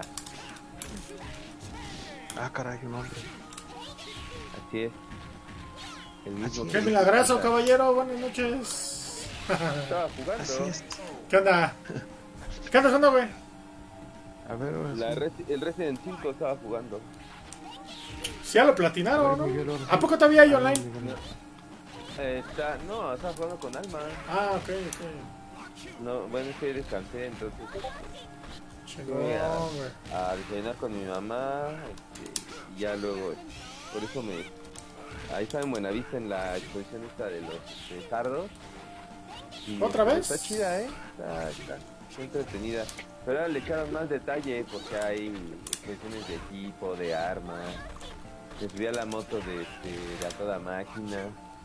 Ah, caray, un hombre. Así es. El mismo. Qué milagroso, caballero. Buenas noches. Estaba jugando. Así es. ¿Qué onda? ¿Qué andas haciendo, güey? A ver, ahora sí. El Resident 5 estaba jugando. Si ya lo platinaron, ¿no? Miguel, ahora sí. ¿A poco todavía hay Ah, online? Miguel. No, estaba jugando con Alma. Ah, ok. No, bueno, es que descansé, entonces Chingón, fui güey. a desayunar con mi mamá. Y ya luego, por eso ahí estaba en Buenavista en la exposición esta de los sardos. Y ¿Otra vez? Está chida, está entretenida. Pero ahora le echaron más detalle porque hay expresiones de equipo, de armas. Se subía la moto de a toda máquina.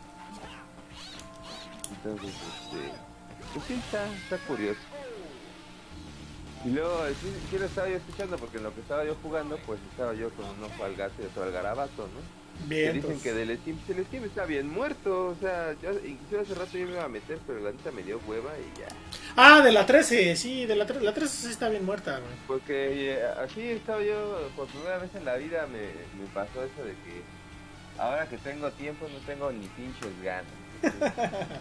Entonces, pues sí, está curioso. Y luego, sí lo estaba yo escuchando porque en lo que estaba yo jugando, pues estaba yo con un ojo al gato y otro al garabato, ¿no? Bien. Que dicen que del Steam está bien muerto, o sea, incluso hace rato yo me iba a meter, pero la neta me dio hueva y ya. Ah, de la 13, sí, de la 13 sí está bien muerta, güey. Porque así estaba yo, por primera vez en la vida me pasó eso de que ahora que tengo tiempo no tengo ni pinches ganas.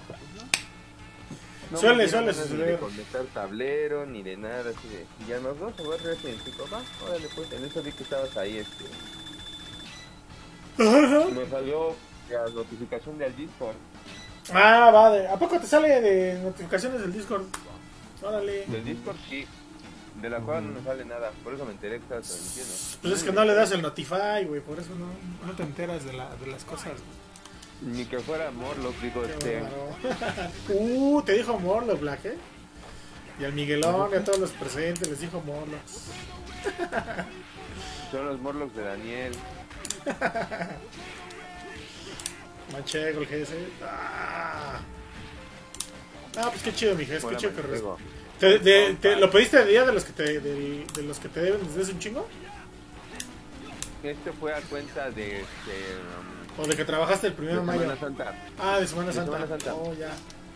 No Suele me dieron ganas ni suceder. de conectar tablero, ni de nada, así de, y ya nos vamos a jugar Resident 5, va, órale pues, en eso vi que estabas ahí, me salió la notificación del Discord. Ah, va, ¿a poco te sale de notificaciones del Discord? Órale. Del Discord sí, de la cual no me sale nada, por eso me enteré que estabas transmitiendo. Pues es que no le das el Notify, güey, por eso no te enteras de las cosas, güey. Ni que fuera Morlock, digo, Qué bárbaro. Te dijo Morlock, Black, ¿eh? Y al Miguelón y a todos los presentes les dijo Morlocks. Son los Morlocks de Daniel. Manchego el GS. Pues qué chido, mi GS, qué chido que ¿Lo pediste de día de los que de los que te deben desde hace un chingo? Este fue a cuenta de ¿O de que trabajaste el 1 de mayo? Semana Santa. De Semana Santa. Semana Santa. Oh, ya.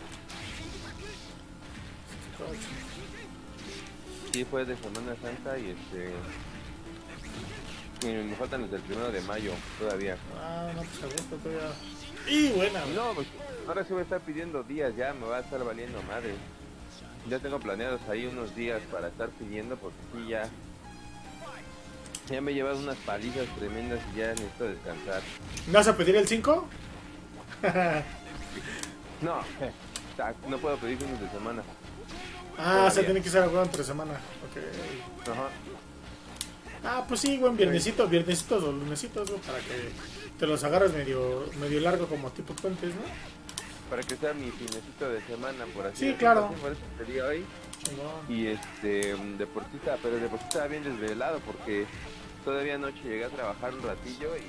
Sí, fue de Semana Santa y y me faltan los del 1 de mayo todavía. No, pues a gusto todavía. Y buena. No, pues ahora sí voy a estar pidiendo días, ya me va a estar valiendo madre. Ya tengo planeados ahí unos días para estar pidiendo porque sí, ya me he llevado unas palizas tremendas y ya necesito descansar. ¿No vas a pedir el 5? No, no puedo pedir fines de semana. Se tiene que ser algo entre semana. Ok. Ajá. Pues sí, buen viernesitos o lunesitos, ¿no? Para que te los agarres medio largo como tipo puentes, ¿no? Para que sea mi finecito de semana, por así decirlo. Sí, claro. Por eso sería hoy. Y deportista, pero el deportista bien desvelado porque todavía anoche llegué a trabajar un ratillo y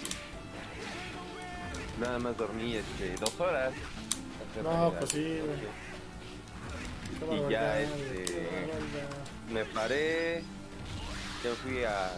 nada más dormí 2 horas. Pues sí, güey. Y ya me paré, yo fui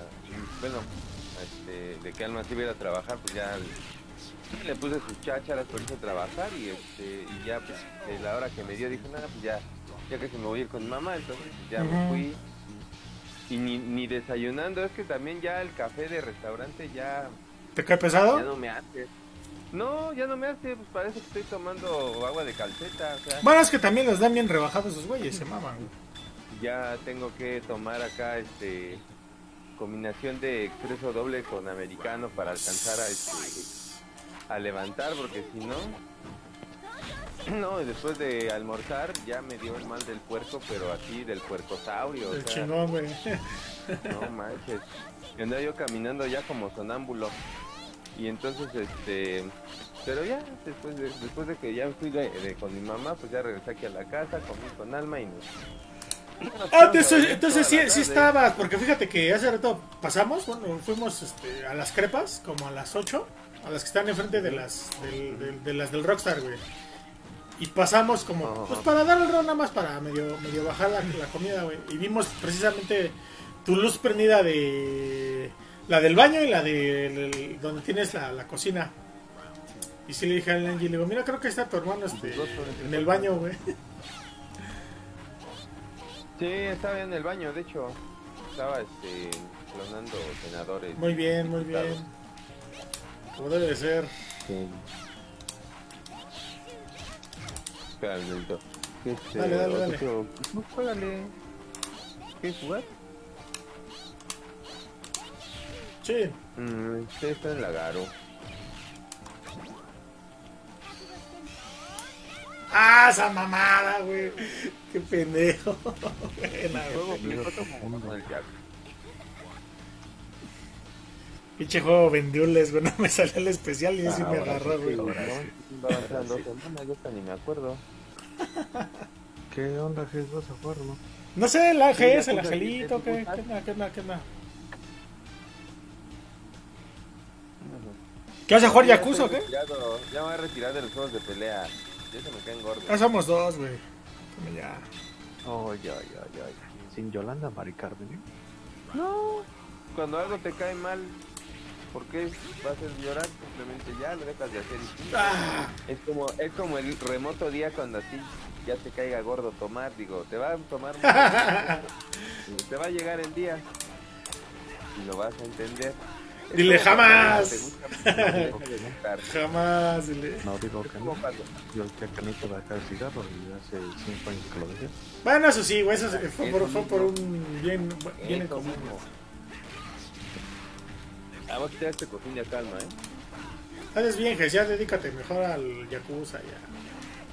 de que Alma se iba a ir a trabajar, pues ya le puse sus chácharas por irse a trabajar y ya pues la hora que me dio dije, nada, pues ya que se me voy a ir con mi mamá, entonces ya me fui y ni desayunando, es que también ya el café de restaurante ya... ¿Te cae pesado? Ya no me hace. No, ya no me hace, pues parece que estoy tomando agua de calceta, o sea... Bueno, es que también los dan bien rebajados esos güeyes, se maman. Ya tengo que tomar acá combinación de expreso doble con americano para alcanzar a levantar, porque si no... No, después de almorzar ya me dio el mal del puerco, pero así del puercosaurio. El chingón, güey. No manches. Y andaba yo caminando ya como sonámbulo. Y entonces, pero ya, después de que ya fui con mi mamá, pues ya regresé aquí a la casa, comí con Alma y entonces sí estabas, porque fíjate que hace rato pasamos, fuimos a las crepas, como a las 8, a las que están enfrente de las del Rockstar, güey. Y pasamos como, pues para dar el rol nada más, para medio bajar la comida, güey. Y vimos precisamente tu luz prendida de... La del baño y la de donde tienes la cocina. Y sí le dije al Angie, le digo, mira, creo que está tu hermano en el baño, güey. Sí, estaba en el baño, de hecho. Estaba clonando senadores. Muy bien. Como debe de ser. Sí. Espera un momento. Dale. Juégale. ¿Quieres jugar? Sí. Está en la Garo. Esa mamada, güey. Qué pendejo. Buena, güey. Pinche juego vendibles, güey. No me salió el especial y así me agarró, güey. Va avanzando 2 semanas, yo ni me acuerdo. ¿Qué onda, GS? ¿Vas a jugar, no? No sé, el AGS, el Angelito, ¿qué onda? ¿Qué vas a jugar, Yakuza o qué? Ya me voy a retirar de los juegos de pelea. Ya se me caen gordos. Ya somos 2, güey. Ya. Ay. Sin Yolanda Mari Carmen. No. Cuando algo te cae mal, ¿por qué vas a llorar? Simplemente ya lo dejas de hacer. Es como el remoto día cuando así ya te caiga gordo tomar. Digo, te va a tomar mucho. Te va a llegar el día y lo vas a entender. Dile jamás. Jamás, dile. No, digo que no. Yo el canito de acá el cigarro y hace 5 años que lo dejé. Bueno, eso sí, güey, eso fue por un bien en común. Vamos a quitar este cojín de calma, Haces bien, que ya dedícate mejor al Yakuza ya.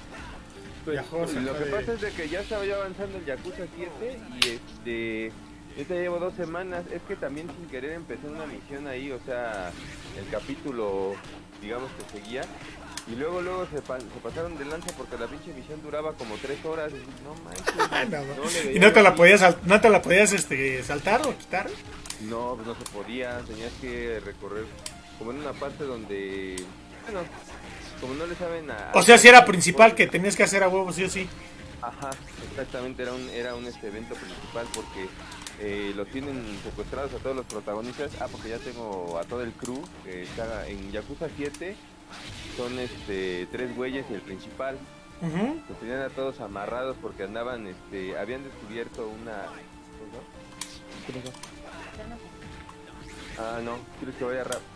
Pues, lo que pasa es de que ya estaba yo avanzando el Yakuza 7 y Yo te llevo 2 semanas. Es que también sin querer empecé una misión ahí, o sea, el capítulo, digamos que seguía. Y luego se pasaron de lanza porque la pinche misión duraba como 3 horas. Y no manches. ¿Y no te la podías, saltar o quitar? No, pues no se podía. Tenías que recorrer como en una parte donde... Bueno, como no le saben o sea, si era principal que tenías que hacer a huevo, sí o sí. Ajá, exactamente, era un evento principal porque los tienen secuestrados a todos los protagonistas. Porque ya tengo a todo el crew que está en Yakuza 7. Son 3 güeyes y el principal. Los tenían a todos amarrados porque andaban, habían descubierto una... ¿Qué pasó? Ah, no, ¿quieres que vaya rápido?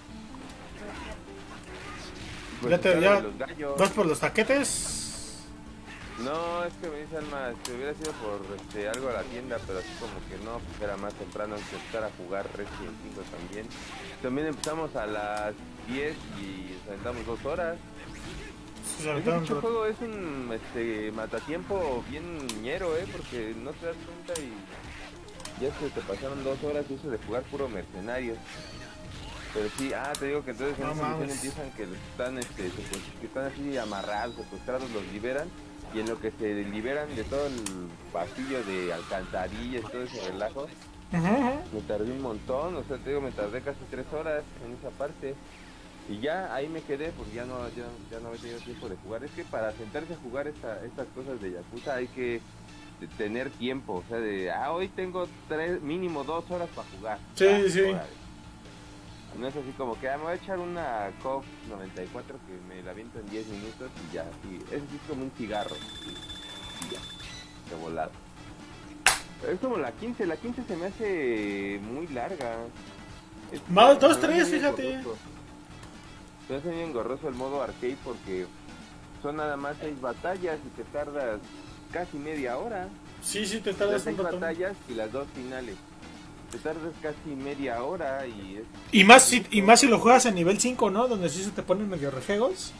Pues ya vas por los taquetes. No, es que me dice Alma, hubiera sido por algo a la tienda, pero así como que no, pues era más temprano antes de empezar a jugar Resident Evil también. También empezamos a las 10 y nos aventamos 2 horas. Este juego es un matatiempo bien ñero, porque no te das cuenta y ya te pasaron 2 horas y eso de jugar puro mercenario. Pero sí, te digo que entonces en esa misión empiezan que que están así amarrados, secuestrados, los liberan. Y en lo que se liberan de todo el pasillo de alcantarillas y todo ese relajo, me tardé un montón, o sea, te digo, me tardé casi 3 horas en esa parte. Y ya ahí me quedé, porque ya no había tenido tiempo de jugar. Es que para sentarse a jugar estas cosas de Yakuza hay que tener tiempo, o sea, hoy tengo mínimo 2 horas para jugar. Sí. No es así como que me voy a echar una COF 94 que me la aviento en 10 minutos y ya, sí, es así como un cigarro y ya, de volado. Pero es como la 15 se me hace muy larga. Más 2-3, fíjate. Se me hace bien engorroso el modo arcade porque son nada más 6 batallas y te tardas casi media hora. Sí, te tardas un 6 batallas y las 2 finales. Te tardas casi media hora y más si lo juegas en nivel 5, ¿no? Donde sí se te ponen medio refegos.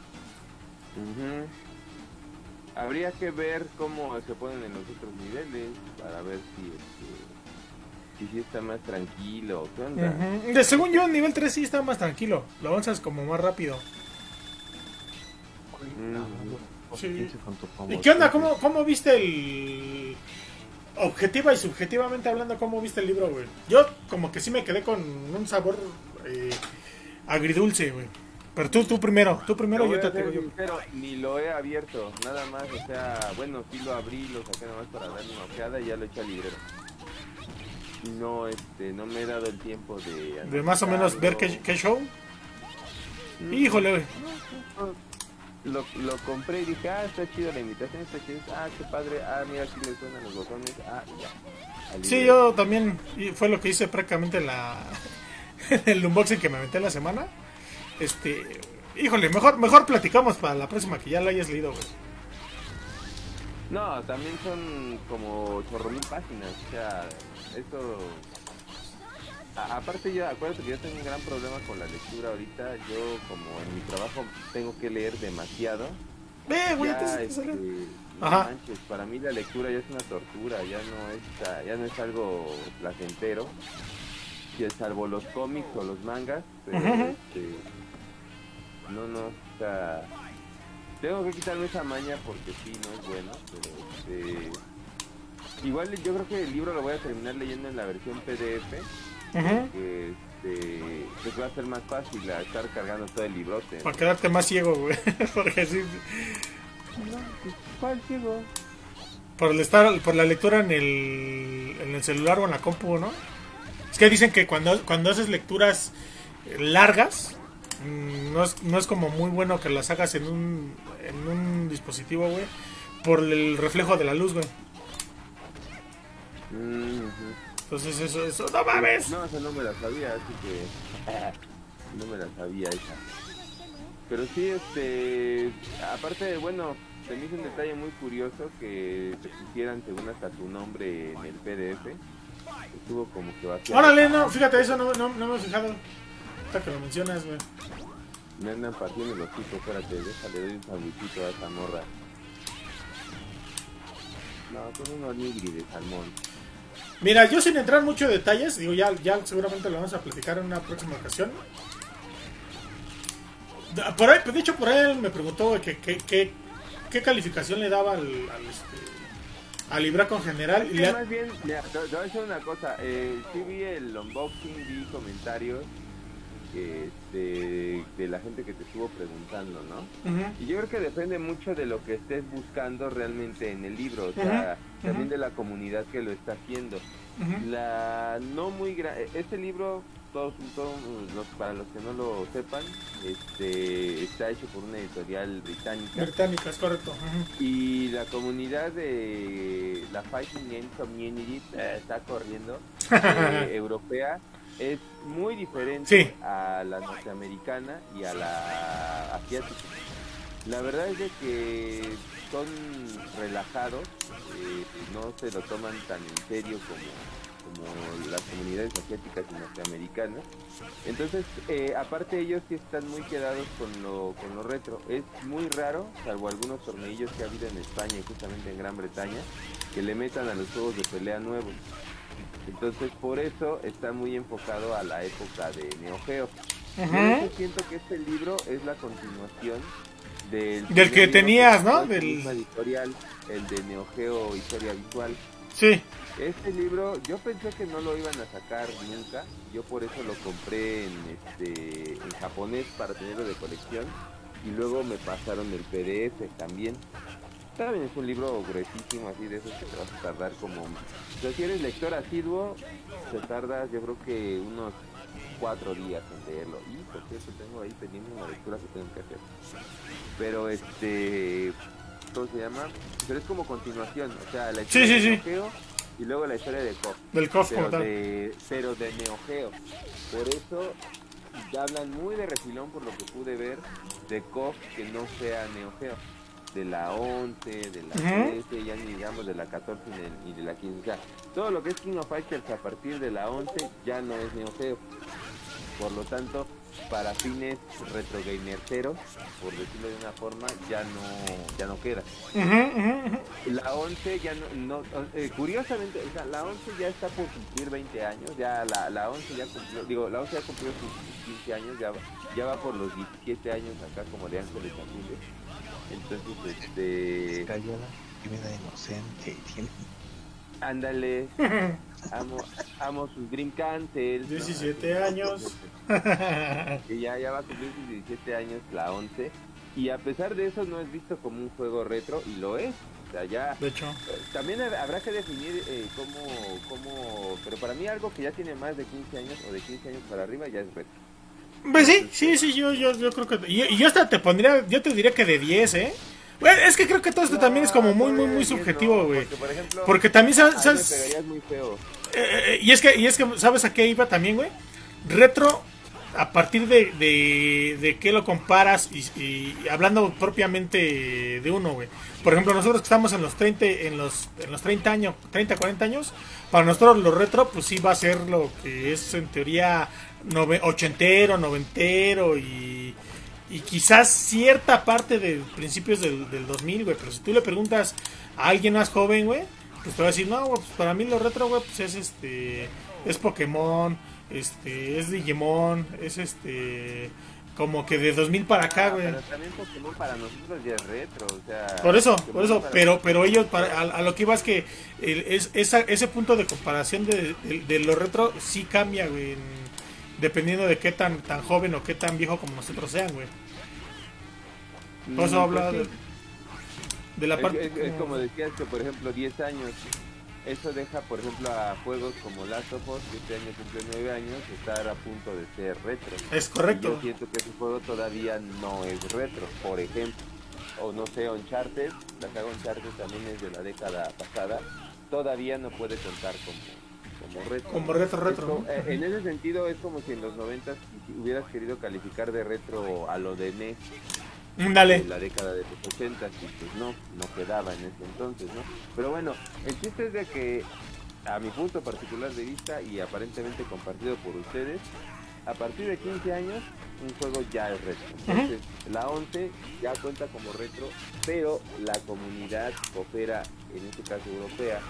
Habría que ver cómo se ponen en los otros niveles para ver si está más tranquilo. ¿Qué onda? Según yo, en nivel 3 sí está más tranquilo. Lo avanzas como más rápido. Sí. ¿Y qué onda? ¿Cómo viste el... Objetiva y subjetivamente hablando, ¿cómo viste el libro, güey? Yo como que sí me quedé con un sabor agridulce, güey. Pero tú primero, yo te digo. Pero ni lo he abierto, nada más, o sea, bueno, sí lo abrí, lo saqué nada más para darle una ojeada y ya lo eché al librero. No, no me he dado el tiempo de más o menos ver qué show. Híjole, güey. Lo compré y dije, está chido la invitación, está chido, qué padre, mira, aquí le suenan los botones, ya. Sí, yo también, fue lo que hice prácticamente el unboxing que me aventé la semana. Híjole, mejor platicamos para la próxima que ya lo hayas leído, güey. No, también son como 8,000 páginas, o sea, eso... Aparte yo, acuérdate que yo tengo un gran problema con la lectura ahorita. Yo como en mi trabajo tengo que leer demasiado. Manches, para mí la lectura ya es una tortura, ya no es algo placentero. Salvo los cómics o los mangas, pero o sea, tengo que quitarme esa maña porque sí, no es bueno, pero igual yo creo que el libro lo voy a terminar leyendo en la versión PDF. Porque te va a ser más fácil a estar cargando todo el librote. Para quedarte más ciego, güey. Porque sí. ¿Cuál ciego? Por la lectura en el celular o en la compu, ¿no? Es que dicen que cuando haces lecturas largas, no es como muy bueno que las hagas en un dispositivo, güey, por el reflejo de la luz, güey. Entonces eso, ¡no mames! No, esa no me la sabía, así que... no me la sabía esa. Pero sí, aparte, bueno, se me hizo un detalle muy curioso que te pusieran según hasta tu nombre en el PDF. Estuvo como que vacío. ¡Órale! No, fíjate, eso no me he fijado. Hasta que lo mencionas, güey. Me andan partiendo los chicos, espérate, déjale, doy un sandwichito a esa morra. No, con un onigiri de salmón. Mira, yo sin entrar mucho en detalles, digo, ya seguramente lo vamos a platicar en una próxima ocasión. Por ahí, de hecho, por ahí él me preguntó qué calificación le daba al libraco en general. Es que más bien, mira, te voy a decir una cosa. Sí vi el unboxing, vi comentarios de la gente que te estuvo preguntando, ¿no? Y yo creo que depende mucho de lo que estés buscando realmente en el libro, o sea, también de la comunidad que lo está haciendo. La no muy este libro, para los que no lo sepan, está hecho por una editorial británica. Británica, es correcto. Y la comunidad de la Fighting Game Community está corriendo, europea, es muy diferente a la norteamericana y a la asiática. La verdad es de que son relajados, no se lo toman tan en serio como las comunidades asiáticas y norteamericanas. Entonces, aparte ellos sí están muy quedados con lo retro. Es muy raro, salvo algunos tornillos que ha habido en España y justamente en Gran Bretaña, que le metan a los juegos de pelea nuevos. Entonces, por eso está muy enfocado a la época de Neo Geo. Yo siento que este libro es la continuación del que tenías, ¿no? Del editorial, el de Neo Geo Historia Visual. Sí. Este libro, yo pensé que no lo iban a sacar nunca. Yo por eso lo compré en japonés para tenerlo de colección. Y luego me pasaron el PDF también. También es un libro gruesísimo, así de esos que te vas a tardar como... O sea, si eres lector asiduo, te tardas yo creo que unos 4 días en leerlo. Y por cierto, tengo ahí pendiente una lectura que tengo que hacer. Pero ¿cómo se llama? Pero es como continuación, o sea, la historia de Neo Geo y luego la historia de KOF. Del KOF pero como tal. Pero de Neo Geo. Por eso ya hablan muy de refilón, por lo que pude ver, de KOF que no sea Neo Geo. De la 11, de la 13, ya ni digamos de la 14 y de la 15. O sea, todo lo que es King of Fighters a partir de la 11 ya no es Neo Geo. Por lo tanto, para fines retrogamerceros, por decirlo de una forma, ya no queda. La 11 ya no curiosamente, o sea, la 11 ya está por cumplir 20 años, ya la 11 ya cumplió, la 11 ya cumplió sus 15 años, ya va por los 17 años acá como de Ángeles Azules. Entonces, callada y vida inocente tiene. Ándale, amo sus Dream Cancel. 17 ¿no? años. Que ya va a cumplir sus 17 años la 11. Y a pesar de eso no es visto como un juego retro, y lo es. O sea, ya... De hecho. También habrá que definir cómo... Pero para mí algo que ya tiene más de 15 años o de 15 años para arriba ya es retro. Pues sí, yo creo que... Y yo hasta yo te diría que de 10, ¿eh? Bueno, es que creo que todo esto también es como muy subjetivo, güey. Porque también sabes... Me pegarías muy feo. Y es que, ¿sabes a qué iba también, güey? Retro, a partir de qué lo comparas y hablando propiamente de uno, güey. Por ejemplo, nosotros que estamos en los 30 años, 30, 40 años, para nosotros lo retro, pues sí va a ser lo que es en teoría ochentero, noventero y quizás cierta parte de principios del 2000, güey. Pero si tú le preguntas a alguien más joven, güey, pues te va a decir, no, güey, pues para mí lo retro, güey, pues es Pokémon, es Digimon, es como que de 2000 para acá, güey. Pero también Pokémon para nosotros ya es retro, o sea... Por eso, pero ellos, a lo que iba es que ese punto de comparación de lo retro sí cambia, güey, dependiendo de qué tan joven o qué tan viejo como nosotros sean, güey. Por eso habla de la parte... Es como decías que, por ejemplo, 10 años... Eso deja, por ejemplo, a juegos como Last of Us, que este año cumple 9 años, estar a punto de ser retro. Es correcto. Y yo siento que ese juego todavía no es retro, por ejemplo. O no sé, Uncharted, la saga Uncharted también es de la década pasada, todavía no puede contar como retro. Como retro. ¿No? En ese sentido es como si en los 90 hubieras querido calificar de retro a lo de NES. Dale. La década de los 80 y pues no quedaba en ese entonces, ¿no? Pero bueno, el chiste es de que a mi punto particular de vista y aparentemente compartido por ustedes, a partir de 15 años un juego ya es retro. Entonces la 11 ya cuenta como retro, pero la comunidad opera, en este caso europea,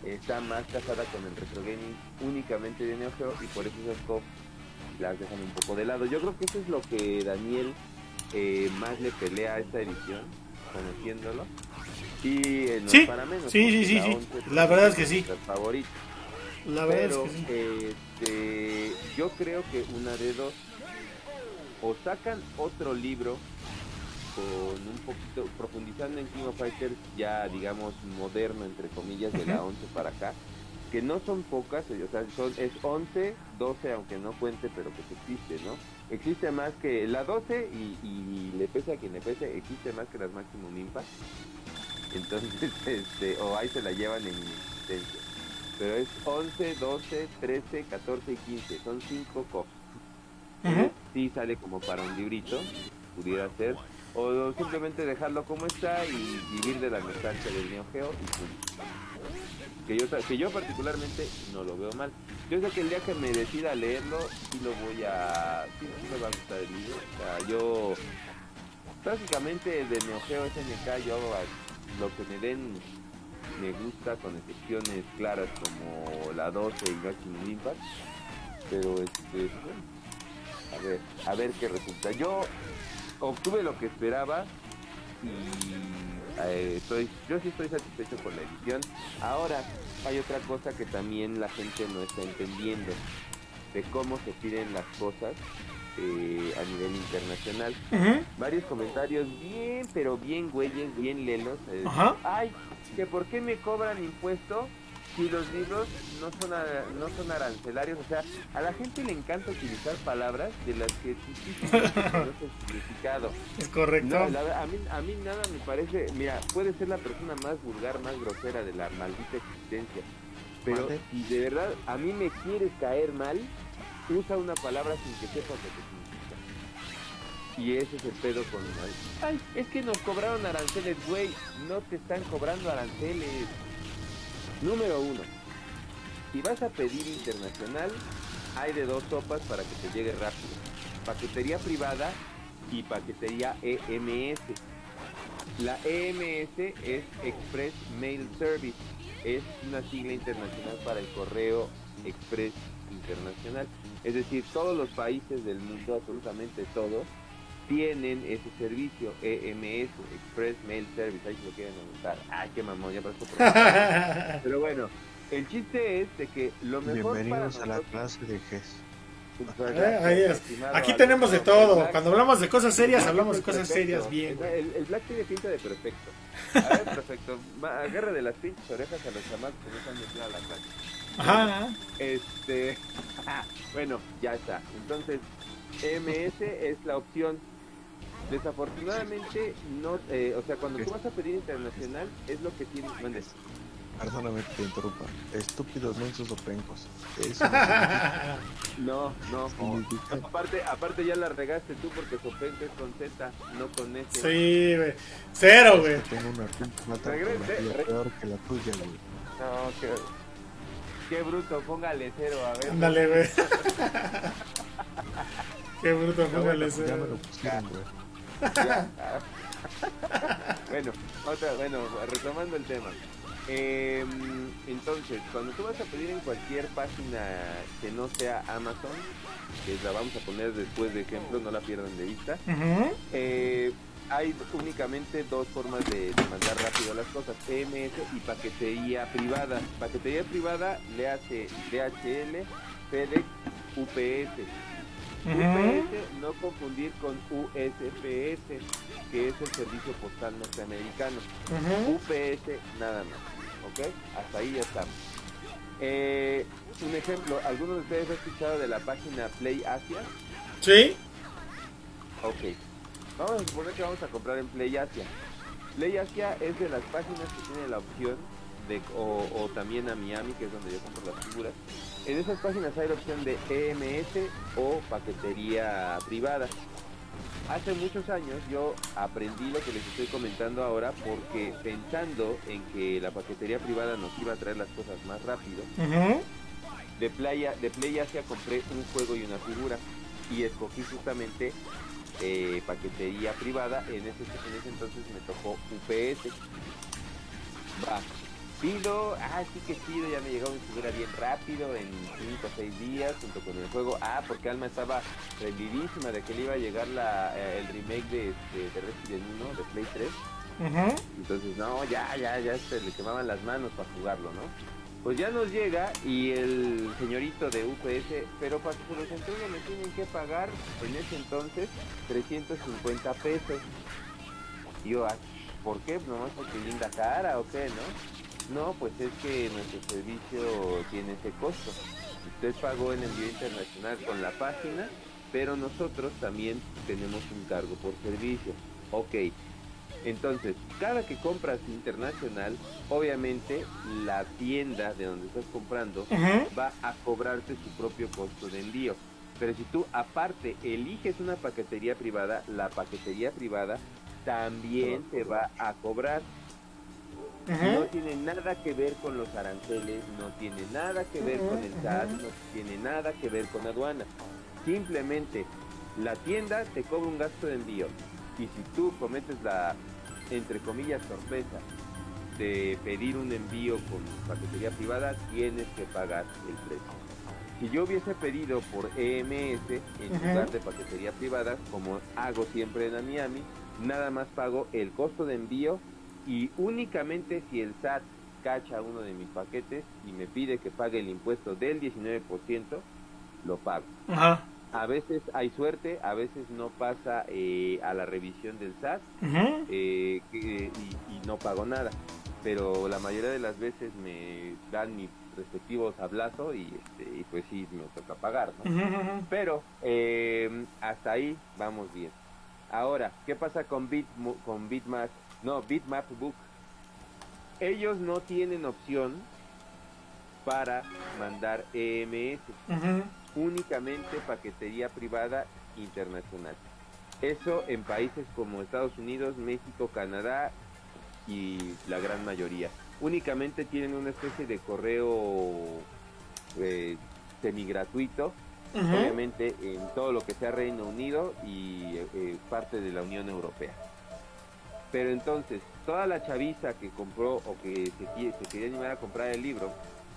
está más casada con el retro gaming únicamente de Neo Geo y por eso esas KOF las dejan un poco de lado. Yo creo que eso es lo que Daniel más le pelea a esta edición, conociéndolo. Y no sí, es para menos. Sí. La verdad es que sí. Favorito. La verdad Pero, es que sí. Yo creo que una de dos. O sacan otro libro con un poquito, profundizando en King of Fighters ya, digamos, moderno, entre comillas, de la 11 para acá. Que no son pocas, o sea, es 11, 12, aunque no cuente, pero que existe, ¿no? Existe más que la 12 y le pese a quien le pese, existe más que las Maximum Impact. Entonces, o ahí se la llevan en existencia. Pero es 11, 12, 13, 14 y 15, son 5 KOF. Sí sale como para un librito, pudiera ser. O simplemente dejarlo como está y vivir de la nostalgia del Neo Geo y punto. Que yo particularmente no lo veo mal. Yo sé que el día que me decida leerlo, sí lo voy a... sí me va a gustar el libro. O sea, yo... básicamente de Neo Geo SNK yo lo que me den me gusta, con excepciones claras como la 12 y Maximum Impact. Pero bueno, a ver qué resulta. Yo obtuve lo que esperaba y yo sí estoy satisfecho con la edición. Ahora hay otra cosa que también la gente no está entendiendo, de cómo se piden las cosas a nivel internacional. Varios comentarios bien, pero bien güeyes, bien lelos. Ay, que por qué me cobran impuesto si los libros no son arancelarios. O sea, a la gente le encanta utilizar palabras de las que difícilmente conoce el significado. Es correcto. No, a mí nada me parece, mira, puede ser la persona más vulgar, más grosera de la maldita existencia, pero si de verdad a mí me quieres caer mal, usa una palabra sin que sepas lo que significa. Y ese es el pedo con ay, es que nos cobraron aranceles, güey. No te están cobrando aranceles. Número 1, si vas a pedir internacional, hay de dos sopas para que te llegue rápido: paquetería privada y paquetería EMS. La EMS es Express Mail Service, es una sigla internacional para el correo express internacional. Es decir, todos los países del mundo, absolutamente todos, tienen ese servicio, EMS, Express Mail Service. Ahí se lo quieren anotar. Ay, qué mamón, ya parezco profesor. Pero bueno, el chiste es de que lo mejor bienvenidos para a la clase de GES. Aquí tenemos de todo. Cuando hablamos de cosas serias, hablamos de cosas serias bien. El Black tiene pinta de perfecto. A ver, perfecto. Agarra de las pinches orejas a los chamacos que no se han metido a la clase. Bueno, ya está. Entonces, EMS es la opción. Desafortunadamente, no, o sea, cuando tú vas a pedir internacional, es lo que tienes. Perdóname que te interrumpa. Estúpidos, mensos o pencos. Eso no. Aparte ya la regaste tú porque Sopenco es con Z, no con S. Sí, güey. Cero, güey. Tengo una peor que la tuya, güey. No, qué bruto, póngale cero, a ver. Ándale, güey. Qué bruto, póngale cero. Ya me lo pusieron, güey. Bueno, retomando el tema. Entonces, cuando tú vas a pedir en cualquier página que no sea Amazon, que la vamos a poner después de ejemplo, no la pierdan de vista, hay únicamente dos formas de mandar rápido las cosas: EMS y paquetería privada. Paquetería privada le hace DHL, FedEx, UPS. UPS, no confundir con USPS, que es el servicio postal norteamericano. UPS nada más, ¿ok? Hasta ahí ya estamos. Un ejemplo, ¿alguno de ustedes ha escuchado de la página Play Asia? Sí. Ok, vamos a suponer que vamos a comprar en Play Asia. Play Asia es de las páginas que tiene la opción de, o también a Miami, que es donde yo compro las figuras. En esas páginas hay la opción de EMS o paquetería privada. Hace muchos años yo aprendí lo que les estoy comentando ahora, porque pensando en que la paquetería privada nos iba a traer las cosas más rápido, de Play Asia compré un juego y una figura y escogí justamente paquetería privada. En ese entonces me tocó UPS. Va. pido, sí que chido, ya me llegó mi figura bien rápido, en 5 o 6 días, junto con el juego. Porque Alma estaba rendidísima de que le iba a llegar el remake de Resident 1, de Play 3. Entonces, no, ya se le quemaban las manos para jugarlo, ¿no? Pues ya nos llega y el señorito de UPS, pero para que se los entregue me tienen que pagar en ese entonces 350 pesos. Y yo, ¿por qué? ¿Nomás porque linda cara o qué, no? No, pues es que nuestro servicio tiene ese costo. Usted pagó el envío internacional con la página, pero nosotros también tenemos un cargo por servicio. Ok. Entonces, cada que compras internacional, obviamente la tienda de donde estás comprando va a cobrarte su propio costo de envío. Pero si tú aparte eliges una paquetería privada, la paquetería privada también te va a cobrar. No tiene nada que ver con los aranceles, no tiene nada que ver con el SAT, no tiene nada que ver con aduana. Simplemente la tienda te cobra un gasto de envío. Y si tú cometes la, entre comillas, sorpresa de pedir un envío con paquetería privada, tienes que pagar el precio. Si yo hubiese pedido por EMS en lugar de paquetería privada, como hago siempre en Miami, nada más pago el costo de envío y únicamente si el SAT cacha uno de mis paquetes y me pide que pague el impuesto del 19%, lo pago. A veces hay suerte, a veces no pasa a la revisión del SAT y no pago nada. Pero la mayoría de las veces me dan mis respectivos sablazos y pues sí, me toca pagar, ¿no? Pero hasta ahí vamos bien. Ahora, ¿qué pasa con Bitmap Book? Ellos no tienen opción para mandar EMS. Únicamente paquetería privada internacional. Eso en países como Estados Unidos, México, Canadá y la gran mayoría. Únicamente tienen una especie de correo semigratuito, obviamente en todo lo que sea Reino Unido y parte de la Unión Europea. Pero entonces, toda la chaviza que compró o que se quería animar a comprar el libro,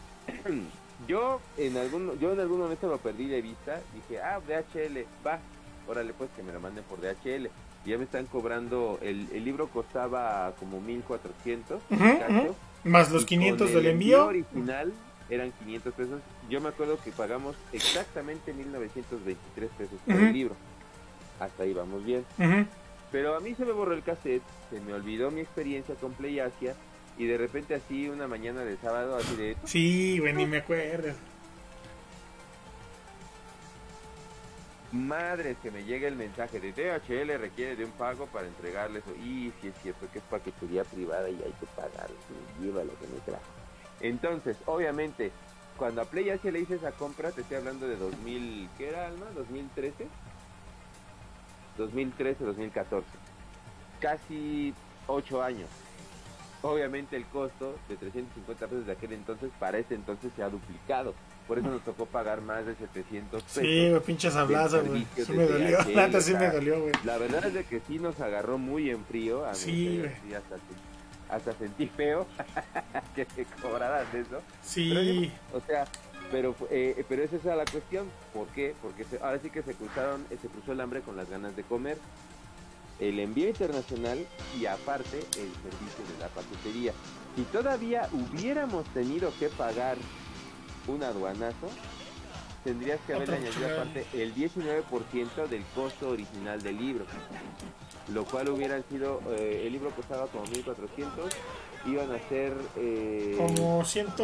yo en algún momento lo perdí de vista, dije, DHL, va, órale pues que me lo manden por DHL. Y ya me están cobrando, el libro costaba como 1,400 más los 500 del envío. El original eran 500 pesos. Yo me acuerdo que pagamos exactamente 1,923 pesos por el libro. Hasta ahí vamos bien. Pero a mí se me borró el cassette, se me olvidó mi experiencia con PlayAsia. Y de repente así una mañana de sábado, así de... Sí, güey, ni me acuerdo. Madres, que me llega el mensaje de DHL requiere de un pago para entregarle eso. Y si es cierto que es paquetería privada y hay que pagar. Lleva lo que me trajo. Entonces, obviamente, cuando a PlayAsia le hice esa compra, te estoy hablando de 2000... ¿Qué era, Alma? ¿2013? 2013, 2014. Casi 8 años. Obviamente el costo de 350 pesos de aquel entonces para este entonces se ha duplicado. Por eso nos tocó pagar más de 700 pesos. Sí, güey, pinches ablazos, güey. Sí me dolió, neta sí me dolió, güey. La verdad es de que sí nos agarró muy en frío. A sí, güey. Hasta sentí feo que te cobraran eso. Sí. Pero, pero esa es la cuestión. ¿Por qué? Porque ahora sí que se cruzó el hambre con las ganas de comer. El envío internacional y aparte el servicio de la paquetería. Si todavía hubiéramos tenido que pagar un aduanazo, tendrías que haber añadido aparte el 19% del costo original del libro, lo cual hubiera sido, el libro costaba como 1,400, iban a ser como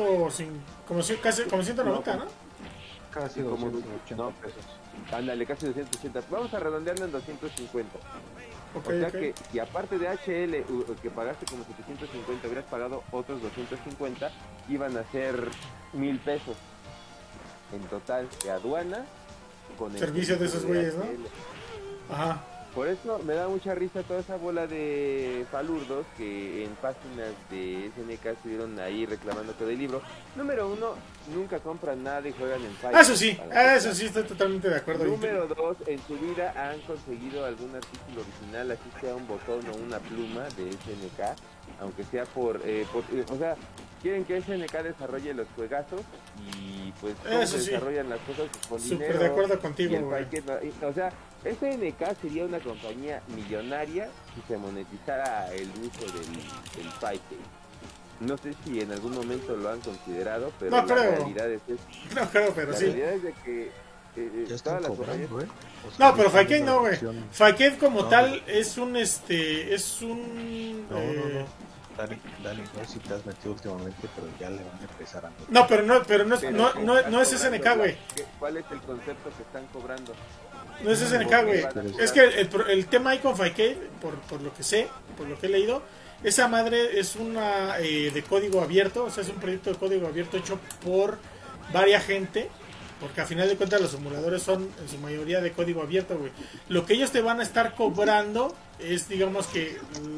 190, ¿no? Casi como 280 pesos. Ándale, casi 280. Vamos a redondearlo en 250. Okay, o sea que si aparte de HL que pagaste como 750 hubieras pagado otros 250, iban a ser 1,000 pesos en total de aduana con el servicio de esos güeyes, ¿no? Ajá. Por eso me da mucha risa toda esa bola de palurdos que en páginas de SNK estuvieron ahí reclamando todo el libro. Número 1, nunca compran nada y juegan en Fight. Eso sí, estoy totalmente de acuerdo. Número 2, en su vida han conseguido algún artículo original, así sea un botón o una pluma de SNK, aunque sea o sea, quieren que SNK desarrolle los juegazos y pues cómo Eso se sí. desarrollan las cosas con Súper dinero. de acuerdo Y contigo, el güey. paquete, o sea, SNK sería una compañía millonaria si se monetizara el uso del Fightcade. No sé si en algún momento lo han considerado, pero No la creo. realidad es esa. No creo, pero La sí. realidad es de que Ya están todas las cobrando, compañías... ¿eh? O sea, No, pero ya están Faikade dando no, güey. reducción. Faikade como No, tal es un No, no, no. Dale, no sé si te has metido últimamente, pero ya le van a empezar a meter. No, pero no es pero no es están SNK, cobrando, güey. ¿Cuál es el concepto que están cobrando? No es SNK, güey. Es que el tema ahí con Faikade, por lo que sé, por lo que he leído, esa madre es una de código abierto, o sea, es un proyecto de código abierto hecho por varias gente, porque a final de cuentas los emuladores son en su mayoría de código abierto, güey. Lo que ellos te van a estar cobrando es, digamos que,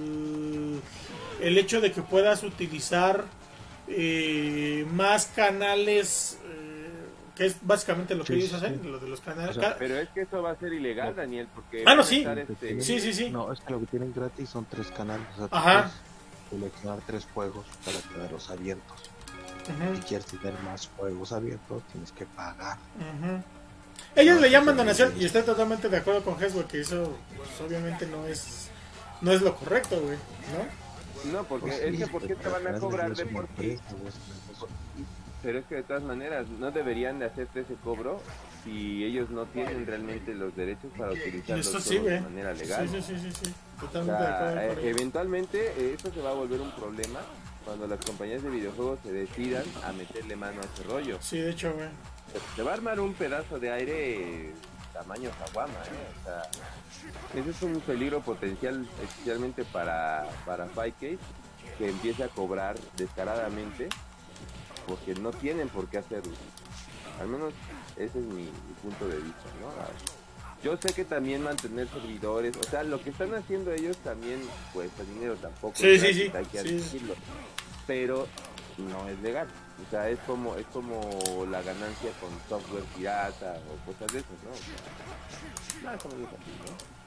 el hecho de que puedas utilizar más canales, que es básicamente lo que Sí, ellos sí, hacen, sí. lo de los canales. O sea, Pero es que eso va a ser ilegal, Daniel, porque Ah, no, van a sí. estar, Sí. No, es que lo que tienen gratis son 3 canales. O sea, tú Ajá. puedes seleccionar 3 juegos para tenerlos abiertos. Ujú, Si quieres tener más juegos abiertos, tienes que pagar. ujú. Ellos le llaman donación y estoy totalmente de acuerdo con Heswell que eso pues, obviamente no es lo correcto, güey, ¿no? No, porque Pues es sí, que ¿por qué te van a pero cobrar es de una por sí? empresa, güey, es una empresa. Pero es que de todas maneras no deberían de hacerte ese cobro si ellos no tienen realmente los derechos para utilizarlos Esto todos sí, güey. de manera legal. Sí. O Totalmente de acuerdo sea, con ello. eventualmente esto se va a volver un problema cuando las compañías de videojuegos se decidan a meterle mano a ese rollo. Sí, de hecho, güey. Se va a armar un pedazo de aire tamaño caguama, o sea, ese es un peligro potencial, especialmente para Fightcade, que empiece a cobrar descaradamente, porque no tienen por qué hacerlo. Al menos ese es mi punto de vista, ¿no? Yo sé que también mantener servidores, o sea, lo que están haciendo ellos también cuesta dinero, tampoco Sí, es sí, gratis, sí. hay que Sí. admitirlo, pero no es legal. O sea, es como la ganancia con software pirata o cosas de esas, ¿no? O sea, nada, eso no es así, ¿no?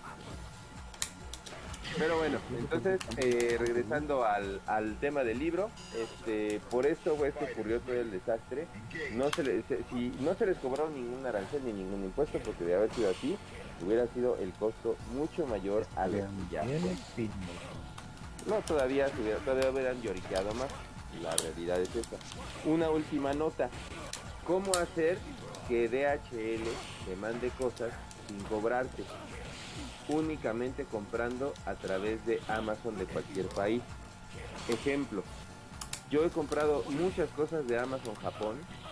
Pero bueno, entonces regresando al tema del libro, por esto pues ocurrió todo el desastre. No se les cobraron ningún arancel ni ningún impuesto, porque de haber sido así hubiera sido el costo mucho mayor a lo que ya fue. No, todavía hubieran lloriqueado más. La realidad es esta. Una última nota: ¿cómo hacer que DHL te mande cosas sin cobrarte? Únicamente comprando a través de Amazon de cualquier país. Ejemplo, yo he comprado muchas cosas de Amazon Japón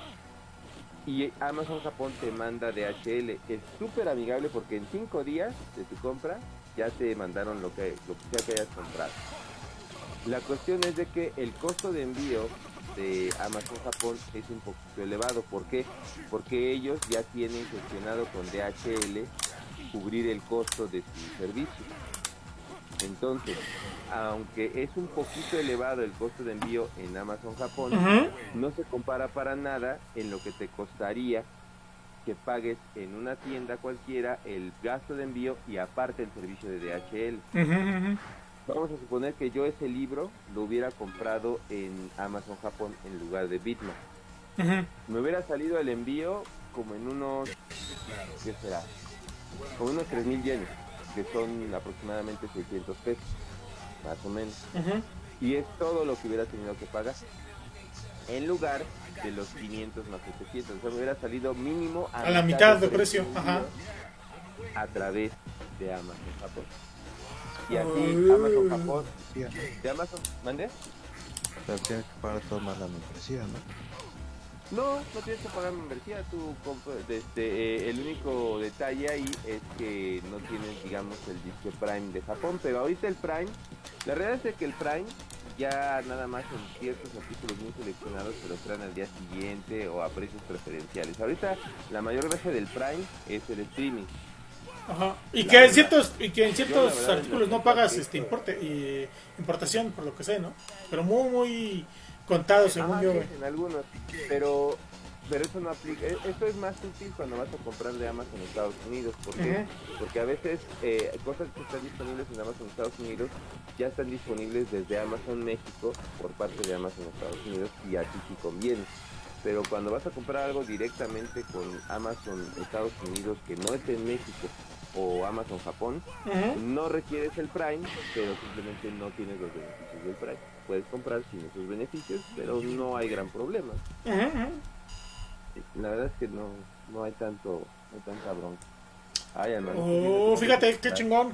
y Amazon Japón te manda DHL. Es súper amigable porque en 5 días de tu compra ya te mandaron lo que sea que hayas comprado. La cuestión es de que el costo de envío de Amazon Japón es un poquito elevado. ¿Por qué? Porque ellos ya tienen gestionado con DHL cubrir el costo de su servicio. Entonces, aunque es un poquito elevado el costo de envío en Amazon Japón, no se compara para nada en lo que te costaría que pagues en una tienda cualquiera el gasto de envío y aparte el servicio de DHL. Vamos a suponer que yo ese libro lo hubiera comprado en Amazon Japón en lugar de Bitmart. Me hubiera salido el envío como en unos, ¿qué será? Como unos 3,000 yenes, que son aproximadamente 600 pesos, más o menos. Y es todo lo que hubiera tenido que pagar, en lugar de los 500 más 700. O sea, me hubiera salido mínimo a la mitad de precio. A través de Amazon Japón. Y así Amazon Japón, de Amazon, ¿mande? Pero tienes que pagar toda más la membresía, ¿no? No tienes que pagar membresía. El único detalle ahí es que no tienes, digamos, el disque Prime de Japón, pero ahorita el Prime, la realidad es que el Prime ya nada más en ciertos artículos muy seleccionados se los traen al día siguiente o a precios preferenciales. Ahorita la mayor gracia del Prime es el streaming. Y que en ciertos artículos no pagas importación, por lo que sé, ¿no? Pero muy muy contado, según yo, güey. En algunos, pero pero eso no aplica. Esto es más útil cuando vas a comprar de Amazon Estados Unidos. ¿Por qué? Porque a veces cosas que están disponibles en Amazon Estados Unidos ya están disponibles desde Amazon México por parte de Amazon Estados Unidos y así sí conviene. Pero cuando vas a comprar algo directamente con Amazon Estados Unidos que no esté en México o Amazon Japón, no requieres el Prime, pero simplemente no tienes los beneficios del Prime. Puedes comprar sin esos beneficios, pero no hay gran problema. La verdad es que no hay tanta bronca. Ay, hermano. Fíjate, qué chingón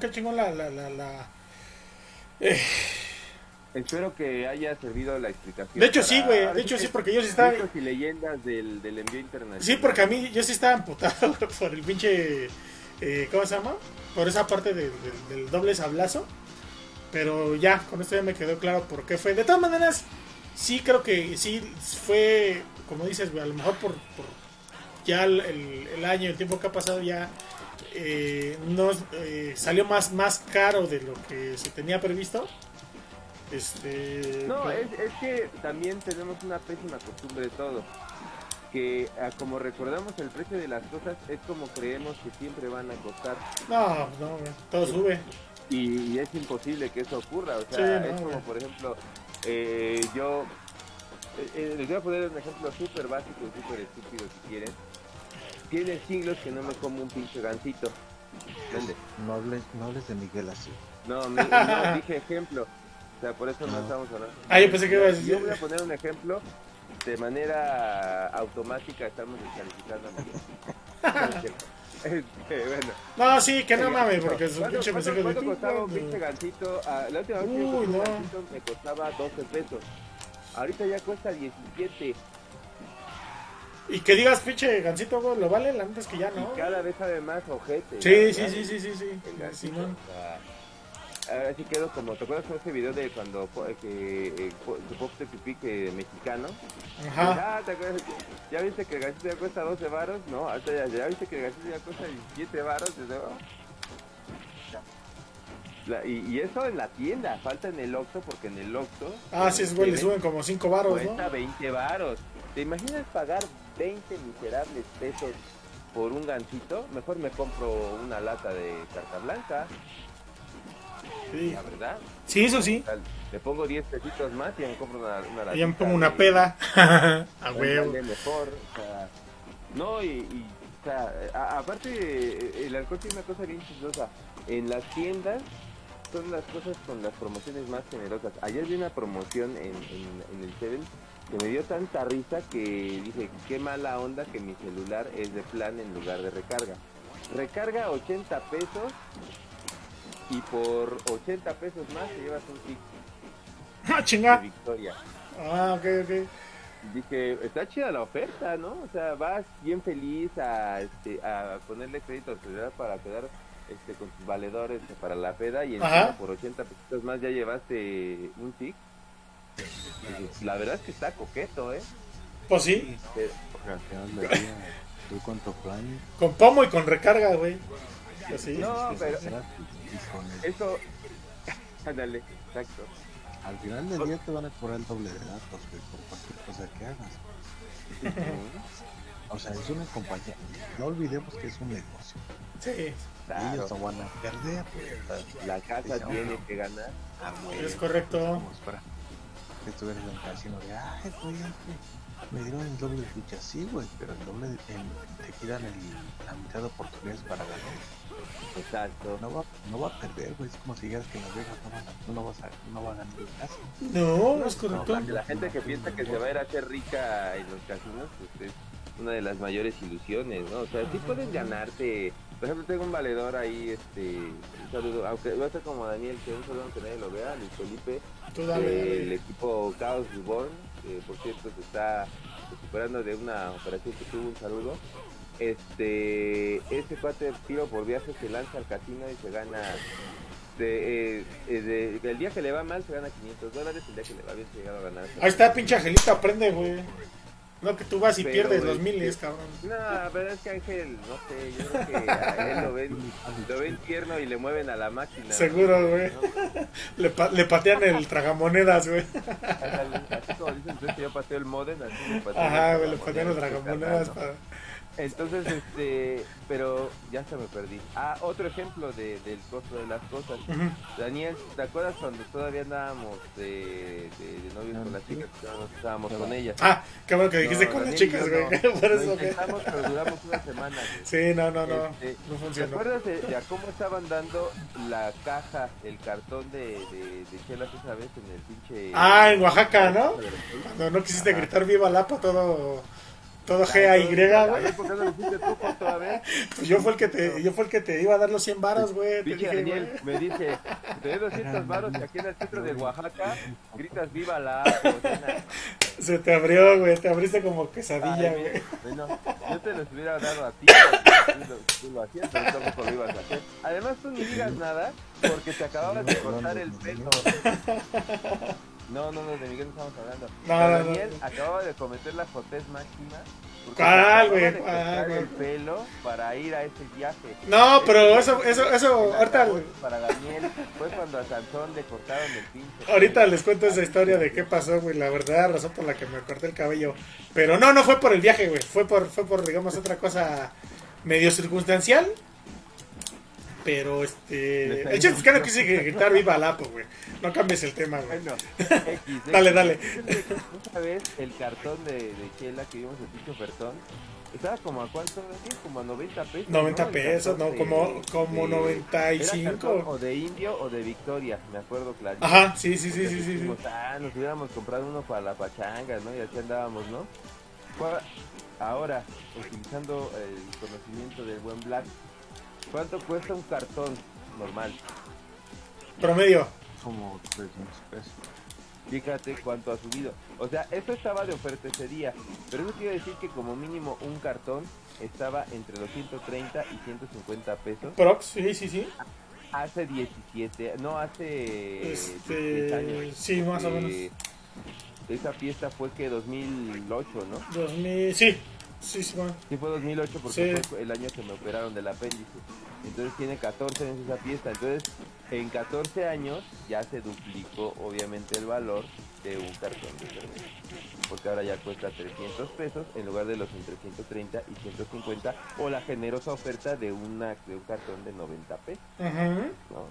Espero que haya servido la explicación. De hecho sí, güey, de hecho sí, porque yo sí estaba... Mitos y leyendas del envío internacional. Sí, porque a mí, yo sí estaba amputado por el pinche... ¿cómo se llama? Por esa parte del doble sablazo. Pero ya, con esto ya me quedó claro por qué fue. De todas maneras, sí creo que sí fue, como dices, güey, a lo mejor por ya el año, el tiempo que ha pasado ya salió más caro de lo que se tenía previsto. No, es que también tenemos una pésima costumbre de todo. Que como recordamos el precio de las cosas es como creemos que siempre van a costar. No, todo sube. Y es imposible que eso ocurra. O sea, sí, es como por ejemplo, yo les voy a poner un ejemplo súper básico y súper estúpido si quieren. Tiene siglos que no me como un pinche gansito. ¿Dónde? No hables de Miguel así. No, dije ejemplo. O sea, por eso no estamos hablando. Yo pensé que iba a decir. Yo voy a poner un ejemplo. De manera automática estamos descalificando a Miguel. Bueno. No, sí, que no mames, porque su pinche mensaje de... ¿Cuánto costaba un pinche gansito? La última vez que yo compré un gansito me costaba 12 pesos. Ahorita ya cuesta 17. Y que digas pinche gansito, güey, ¿lo vale? La neta es que ya no. Y cada vez sabe más ojete. Sí. El gansito, o sea, ahora sí quedo como, ¿te acuerdas de ese video de cuando su pop de pipí que mexicano? Ajá. ¿Te acuerdas? ¿Ya viste que el gansito ya cuesta 12 varos? No, ahorita ya viste que el gansito ya cuesta 17 varos. Y eso en la tienda, falta en el Oxxo, porque en el Oxxo... Sí, es güey, le suben como 5 varos, ¿no? Cuesta 20 varos. ¿Te imaginas pagar 20 miserables pesos por un gansito? Mejor me compro una lata de carta blanca. Sí. La verdad. Sí, eso sí. Le pongo 10 pesitos más y ya me compro una latita. Ya me pongo una peda. A huevo. Mejor, o sea, no, o sea, aparte, el alcohol tiene una cosa bien chistosa. En las tiendas son las cosas con las promociones más generosas. Ayer vi una promoción en el Seven que me dio tanta risa que dije, qué mala onda que mi celular es de plan en lugar de recarga. Recarga 80 pesos y por 80 pesos más te llevas un kit chinga. de Victoria. Ok. Dije, está chida la oferta, ¿no? O sea, vas bien feliz a ponerle crédito al celular para quedar con tus valedores para la peda y encima por 80 pesitos más ya llevaste un tic. La verdad es que está coqueto, ¿eh? Pues sí. Porque al final del día, tú con tu plan... Con pomo y con recarga, güey. Así. No, pero eso... Ándale, exacto. Al final del día te van a cobrar el doble de datos, güey, por cualquier cosa que hagas. O sea, es una compañía. No olvidemos que es un negocio. Sí. Claro. Ellos no van a perder, pues, la casa tiene que ganar. Es correcto. Que estuvieras en el casino de, güey, me dieron el doble de ficha, sí, güey, pero el doble te quitan la mitad de oportunidades para ganar. Exacto. No va a perder, güey. Es como si dijeras que en Las Vegas no va a ganar el caso. No, es correcto. La gente que piensa que se va a ir a hacer rica en los casinos, pues es una de las mayores ilusiones, ¿no? O sea, sí puedes ganarte. Por ejemplo, tengo un valedor ahí, un saludo, aunque va a ser como Daniel, que un saludo que nadie lo vea, Luis Felipe, el equipo Chaos Reborn, que por cierto se está recuperando de una operación que tuvo, un saludo. Ese cuate tiro por viaje se lanza al casino y se gana el día que le va mal se gana $500, el día que le va bien se llega a ganar. Ahí está, pinche Angelita, aprende, güey. No, que tú vas y Pero, pierdes los miles, cabrón. No, pero es que Ángel, no sé, yo creo que a él lo ven tierno y le mueven a la máquina. Seguro, güey. ¿No? Le patean el tragamonedas, güey. Así como dicen ustedes que yo pateo el modem, así le patean. Ajá, güey, le patean el tragamonedas para... Entonces, pero ya se me perdí. Otro ejemplo del costo de las cosas. Daniel, ¿te acuerdas cuando todavía andábamos de novios con las chicas? Estábamos con ellas. Qué bueno que dijiste con las chicas, güey. Por eso intentamos, pero duramos una semana. Güey. Sí, no funcionó. ¿Te acuerdas de cómo estaban dando la caja, el cartón de chelas esa vez en el pinche... en Oaxaca, ¿no? Cuando no quisiste gritar viva Lapa, todo G-A-Y, güey. ¿Por qué no lo hiciste tú, Joto, a ver? Pues yo fue el que te iba a dar los 100 varos, güey. Pinche Daniel me dice, te doy 200 varos y aquí en el centro de Oaxaca gritas viva la Se te abrió, güey, te abriste como quesadilla, güey. Bueno, yo te los hubiera dado a ti, tú lo hacías, pero tampoco lo ibas a hacer. Además tú ni digas nada porque te acababas de cortar el pelo. No, de Miguel no estamos hablando. Daniel acababa de cometer la jotez máxima. ¿Cuál, güey? El pelo para ir a ese viaje. No, pero eso ahorita... Para Daniel fue cuando a Sansón le cortaron el pinche. Ahorita les cuento esa historia de qué pasó, güey, la verdadera razón por la que me corté el cabello. Pero no fue por el viaje, güey, fue por digamos, otra cosa medio circunstancial. Pero el chiste es que no quise gritar viva Lapo, güey. No cambies el tema, güey. Bueno, dale. Esta vez el cartón de chela que vimos en pinche ofertón estaba como a cuánto, como a 90 pesos. 90 pesos, no, como 95. O de Indio o de Victoria, me acuerdo clarito. Ajá, sí. Dijimos, nos hubiéramos comprado uno para la pachanga, ¿no? Y así andábamos, ¿no? Ahora, utilizando el conocimiento del buen Black, ¿cuánto cuesta un cartón normal? Promedio. Como 300 pesos. Fíjate cuánto ha subido. O sea, esto estaba de oferta ese día. Pero eso quiere decir que como mínimo un cartón estaba entre los 130 y 150 pesos. Prox, sí. Hace 17 años. Sí, más o menos. Esa fiesta fue que 2008, ¿no? 2000, sí, bueno. Sí, fue 2008 porque fue el año que me operaron del apéndice. Entonces tiene 14 años esa fiesta. Entonces, en 14 años ya se duplicó, obviamente, el valor de un cartón de cerveza. Porque ahora ya cuesta 300 pesos en lugar de los entre 130 y 150. O la generosa oferta de un cartón de 90 pesos. ¿No?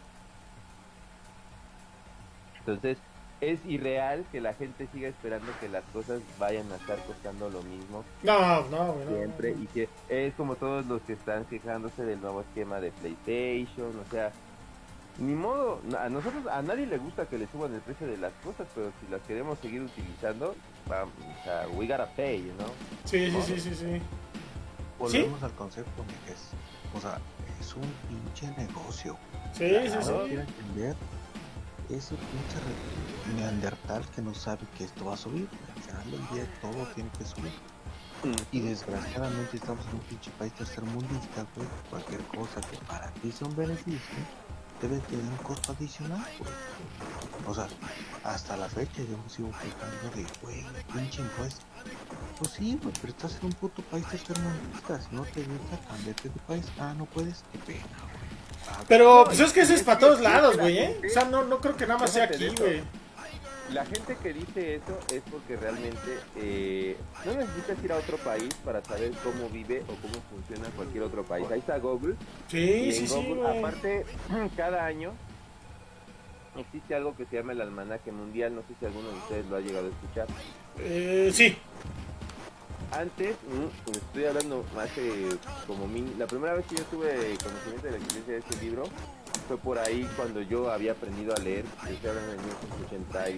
Entonces, es irreal que la gente siga esperando que las cosas vayan a estar costando lo mismo. No. Siempre, y que es como todos los que están quejándose del nuevo esquema de PlayStation, o sea, ni modo, a nadie le gusta que le suban el precio de las cosas, pero si las queremos seguir utilizando, vamos, o sea, we gotta pay, ¿no? Sí. Volvemos al concepto que es un pinche negocio. Sí. Quiero entender ese pinche neandertal que no sabe que esto va a subir. Al final del día todo tiene que subir. Y desgraciadamente estamos en un pinche país tercermundista, güey. Cualquier cosa que para ti sea un beneficio debe tener un costo adicional, güey. O sea, hasta la fecha yo me sigo quejando de, güey, pinche impuesto. Pues sí, güey, pero estás en un puto país tercermundista. Si no te gusta, cámbiate de país. No puedes, qué pena, güey. Pero pues es que eso es para todos lados, güey, O sea, no creo que nada más sea aquí, güey. La gente que dice eso es porque realmente no necesitas ir a otro país para saber cómo vive o cómo funciona cualquier otro país. Ahí está Google. Sí, Google, aparte, cada año existe algo que se llama el almanaque mundial. No sé si alguno de ustedes lo ha llegado a escuchar. Sí. Antes, estoy hablando hace como la primera vez que yo tuve conocimiento de la existencia de este libro fue por ahí cuando yo había aprendido a leer, estoy hablando de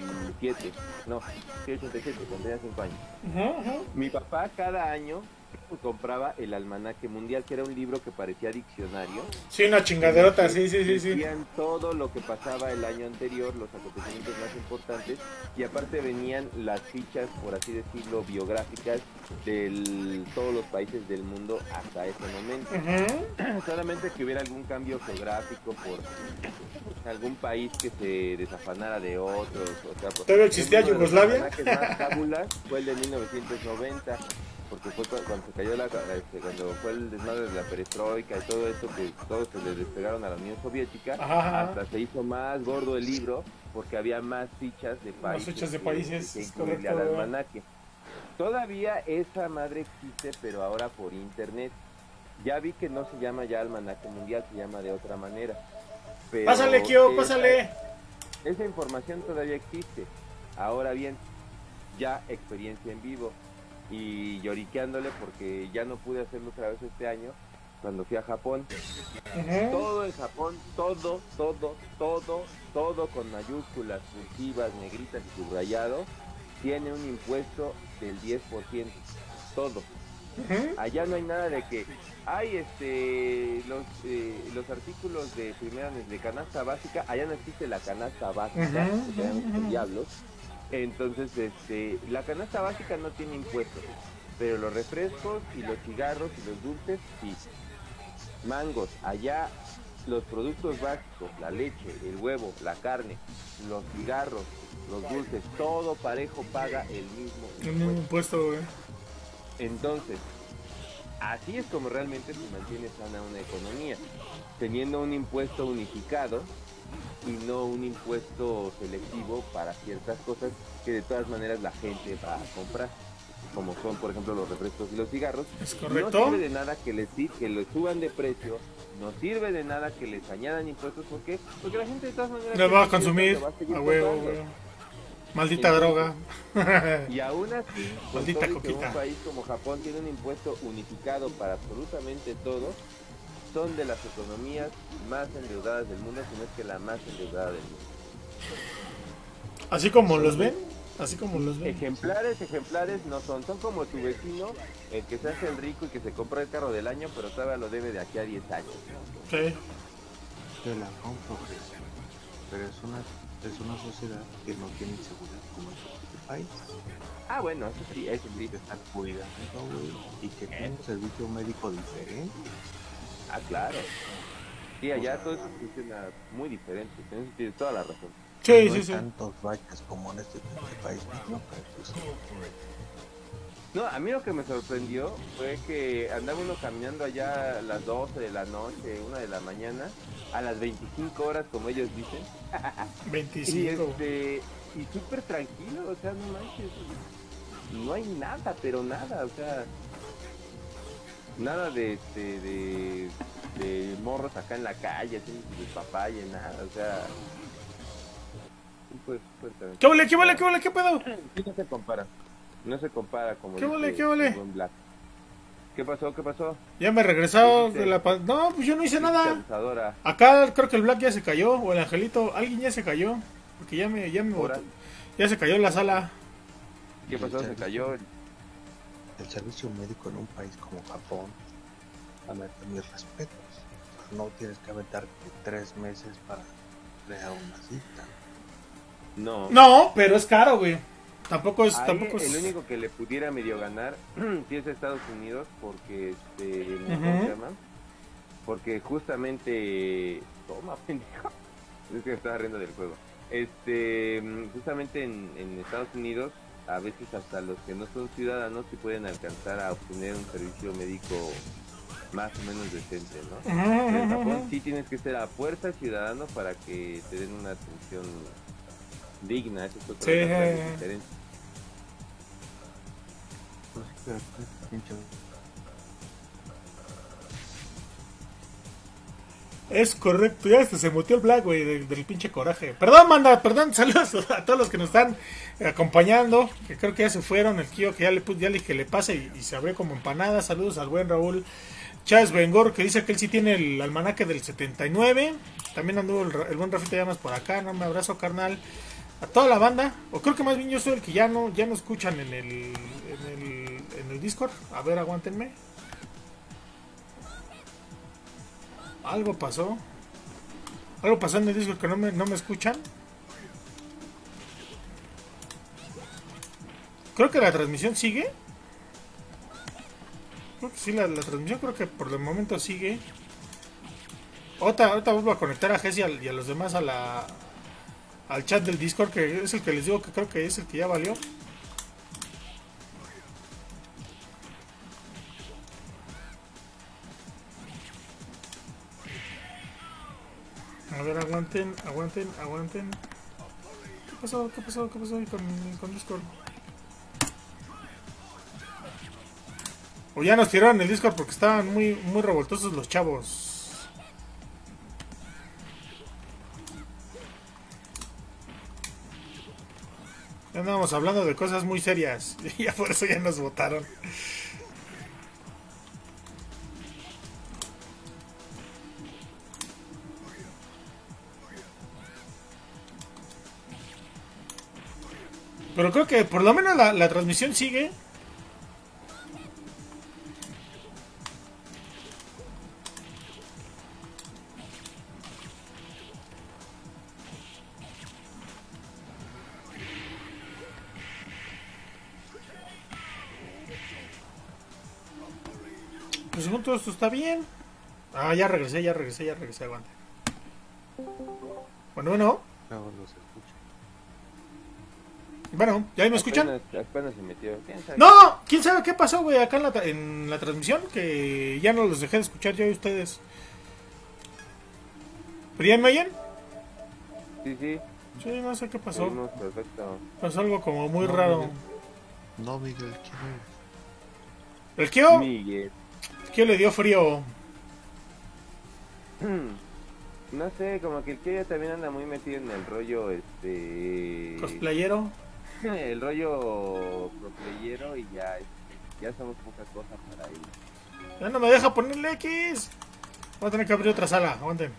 1987, no, 87, cuando tenía 5 años. Mi papá cada año compraba el Almanaque Mundial, que era un libro que parecía diccionario. Sí, una chingaderota, sí. Decían todo lo que pasaba el año anterior, los acontecimientos más importantes, y aparte venían las fichas, por así decirlo, biográficas de todos los países del mundo hasta ese momento. Solamente que hubiera algún cambio geográfico por algún país que se desafanara de otros. O sea, ¿todavía existía Yugoslavia? El más tabulas fue el de 1990. Porque fue cuando se cayó cuando fue el desmadre de la perestroika y todo eso, que todos se le despegaron a la Unión Soviética. Hasta se hizo más gordo el libro porque había más fichas de países. Más fichas de países, que incluía al almanaque. Todavía esa madre existe, pero ahora por internet. Ya vi que no se llama ya Almanaque Mundial, se llama de otra manera. Pero pásale, Kio, pásale. Esa información todavía existe. Ahora bien, ya experiencia en vivo. Y lloriqueándole porque ya no pude hacerlo otra vez este año cuando fui a Japón. Todo en Japón, todo con mayúsculas, cursivas, negritas y subrayado, tiene un impuesto del 10%, todo. Allá no hay nada de que hay los artículos de de canasta básica, allá no existe la canasta básica, diablos. Entonces, la canasta básica no tiene impuestos, pero los refrescos y los cigarros y los dulces, sí. Mangos, allá los productos básicos, la leche, el huevo, la carne, los cigarros, los dulces, todo parejo paga el mismo impuesto, güey. Entonces, así es como realmente se mantiene sana una economía, teniendo un impuesto unificado y no un impuesto selectivo para ciertas cosas que de todas maneras la gente va a comprar, como son por ejemplo los refrescos y los cigarros. ¿Es correcto? No sirve de nada que les suban de precio, no sirve de nada que les añadan impuestos, porque la gente de todas maneras les va a consumir a huevo, güey. Maldita droga. Y aún así, maldita coquita. Un país como Japón tiene un impuesto unificado para absolutamente todo. Son de las economías más endeudadas del mundo, si no es que la más endeudada del mundo. Así como los ven, así como los ven. Ejemplares no son como tu vecino, el que se hace el rico y que se compró el carro del año, pero todavía lo debe de aquí a 10 años. Sí. Yo la compro, pero es una sociedad que no tiene seguridad como en este país. Ah, bueno, eso sí. Que estar cuidando, güey, y que tiene un servicio médico diferente. Ah, claro. Sí, allá todo eso funciona muy diferente. Tienes toda la razón. Sí, no sí, hay sí. tantos vacas como en este país. No, a mí lo que me sorprendió fue que andaba uno caminando allá a las 12 de la noche, 1 de la mañana, a las 25 horas, como ellos dicen. 25. Y súper tranquilo, o sea, no manches. No hay nada, pero nada, o sea, nada de morros acá en la calle, así, de papaya, nada, o sea, ¿Qué pedo? Sí, no se compara como ¿Qué vale? Black. ¿Qué pasó? Ya me regresó de la no, pues yo no hice nada. Abusadora. Acá creo que el Black ya se cayó, o el Angelito, alguien ya se cayó, porque ya me botó. Ya se cayó en la sala. ¿Qué pasó? Se cayó. El servicio médico en un país como Japón, a mis respetos, no tienes que aventar 3 meses para crear una cita. No, pero es caro, güey. Tampoco es. El único que le pudiera medio ganar sí es Estados Unidos, porque ¿cómo se llama? Porque justamente toma, pendejo. Es que me estaba riendo del juego. Justamente en Estados Unidos, a veces hasta los que no son ciudadanos sí pueden alcanzar a obtener un servicio médico más o menos decente, ¿no? En Japón sí tienes que ser a fuerza ciudadano para que te den una atención digna. Eso es otra diferencia. Es correcto, ya se mutió el Black, güey, del pinche coraje. Perdón, saludos a todos los que nos están acompañando, que creo que ya se fueron, el Kio que ya le dije que le pase y se abrió como empanada. Saludos al buen Raúl Chávez Bengor, que dice que él sí tiene el almanaque del 79. También anduvo el buen Rafita Llamas por acá, no me abrazo, carnal. A toda la banda, o creo que más bien yo soy el que ya no escuchan en en el Discord. A ver, aguántenme. Algo pasó. Algo pasó en el Discord que no me escuchan. Creo que la transmisión sigue. Creo que sí, la transmisión creo que por el momento sigue. Ahorita vuelvo a conectar a Jesse y a los demás al chat del Discord, que es el que les digo que creo que es el que ya valió. A ver, aguanten. ¿Qué pasó ahí con Discord? O ya nos tiraron el Discord porque estaban muy revoltosos los chavos. Ya andábamos hablando de cosas muy serias. Y ya por eso ya nos votaron. Pero creo que por lo menos la transmisión sigue. Pues según todo esto está bien. Ah, ya regresé, aguante. Bueno. No se escucha. Bueno, ¿ya ahí me escuchan? Apenas se metió. ¡No! ¿Quién sabe qué pasó, güey? Acá en la transmisión, que ya no los dejé de escuchar yo y ustedes. ¿Pero ya me oyen? Sí. Sí, no sé qué pasó. Perfecto. Pasó algo como muy raro. No, Miguel, ¿quién es? ¿El Kio? Miguel. El Kio le dio frío. No sé, como que el que también anda muy metido en el rollo, Cosplayero. El rollo proplayero y ya somos pocas cosas para ir. Ya no me deja ponerle X. Voy a tener que abrir otra sala, aguanten.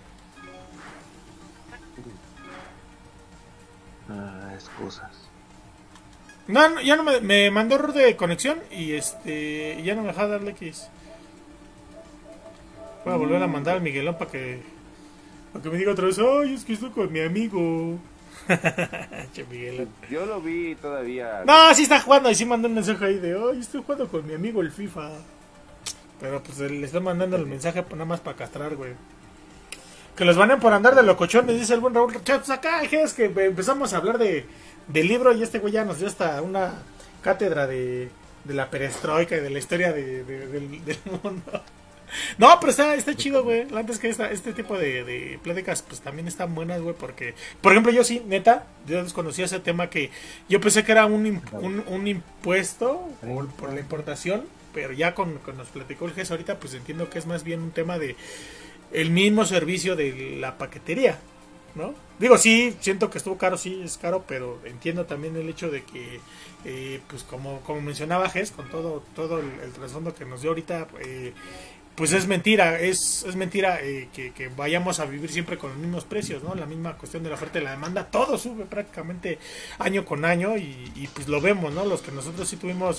Excusas. No, ya no me mandó error de conexión y ya no me deja darle X. Voy a volver a mandar al Miguelón para que me diga otra vez, ay, es que estoy con mi amigo. Che, Miguelón. Yo lo vi todavía. No, sí está jugando y sí mandó un mensaje ahí de, ay, estoy jugando con mi amigo el FIFA. Pero pues le estoy mandando el mensaje nada más para castrar, güey. Que los banen por andar de locochones, dice el buen Raúl. Pues acá es que empezamos a hablar del libro y este güey ya nos dio hasta una cátedra de la perestroika y de la historia del mundo. No, pero está chido, güey. Antes que este tipo de pláticas, pues también están buenas, güey. Porque, por ejemplo, yo sí, neta, yo desconocía ese tema que yo pensé que era un impuesto por la importación. Pero ya con nos platicó el GES ahorita, pues entiendo que es más bien un tema de el mismo servicio de la paquetería, ¿no? Digo, sí, siento que estuvo caro, sí, es caro, pero entiendo también el hecho de que, pues como mencionaba GES, con todo el trasfondo que nos dio ahorita, pues es mentira, es mentira que vayamos a vivir siempre con los mismos precios, ¿no? La misma cuestión de la oferta y la demanda, todo sube prácticamente año con año y pues lo vemos, ¿no? Los que nosotros sí tuvimos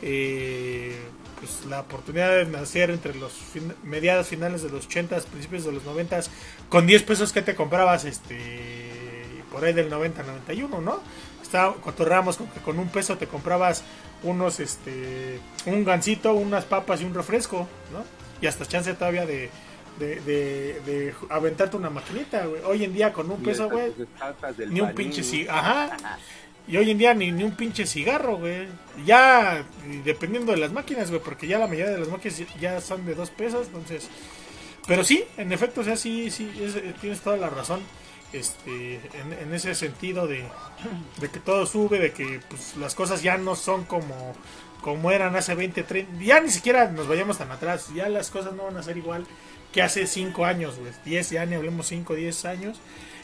pues la oportunidad de nacer entre los mediados finales de los 80, principios de los 90, con 10 pesos que te comprabas por ahí del 90-91, ¿no? Cotorramos con que con un peso te comprabas unos un gansito, unas papas y un refresco, ¿no? Y hasta chance todavía de aventarte una maquinita, güey. Hoy en día con un peso, güey, ni un pinche cigarro. Ajá. Y hoy en día ni un pinche cigarro, güey. Ya, dependiendo de las máquinas, güey, porque ya la mayoría de las máquinas ya son de 2 pesos, entonces. Pero sí, en efecto, o sea, sí, tienes toda la razón. En ese sentido de que todo sube, de que pues las cosas ya no son como eran hace 20, 30, ya ni siquiera nos vayamos tan atrás, ya las cosas no van a ser igual que hace 5 años, güey, 10, ya ni hablemos 5, 10 años,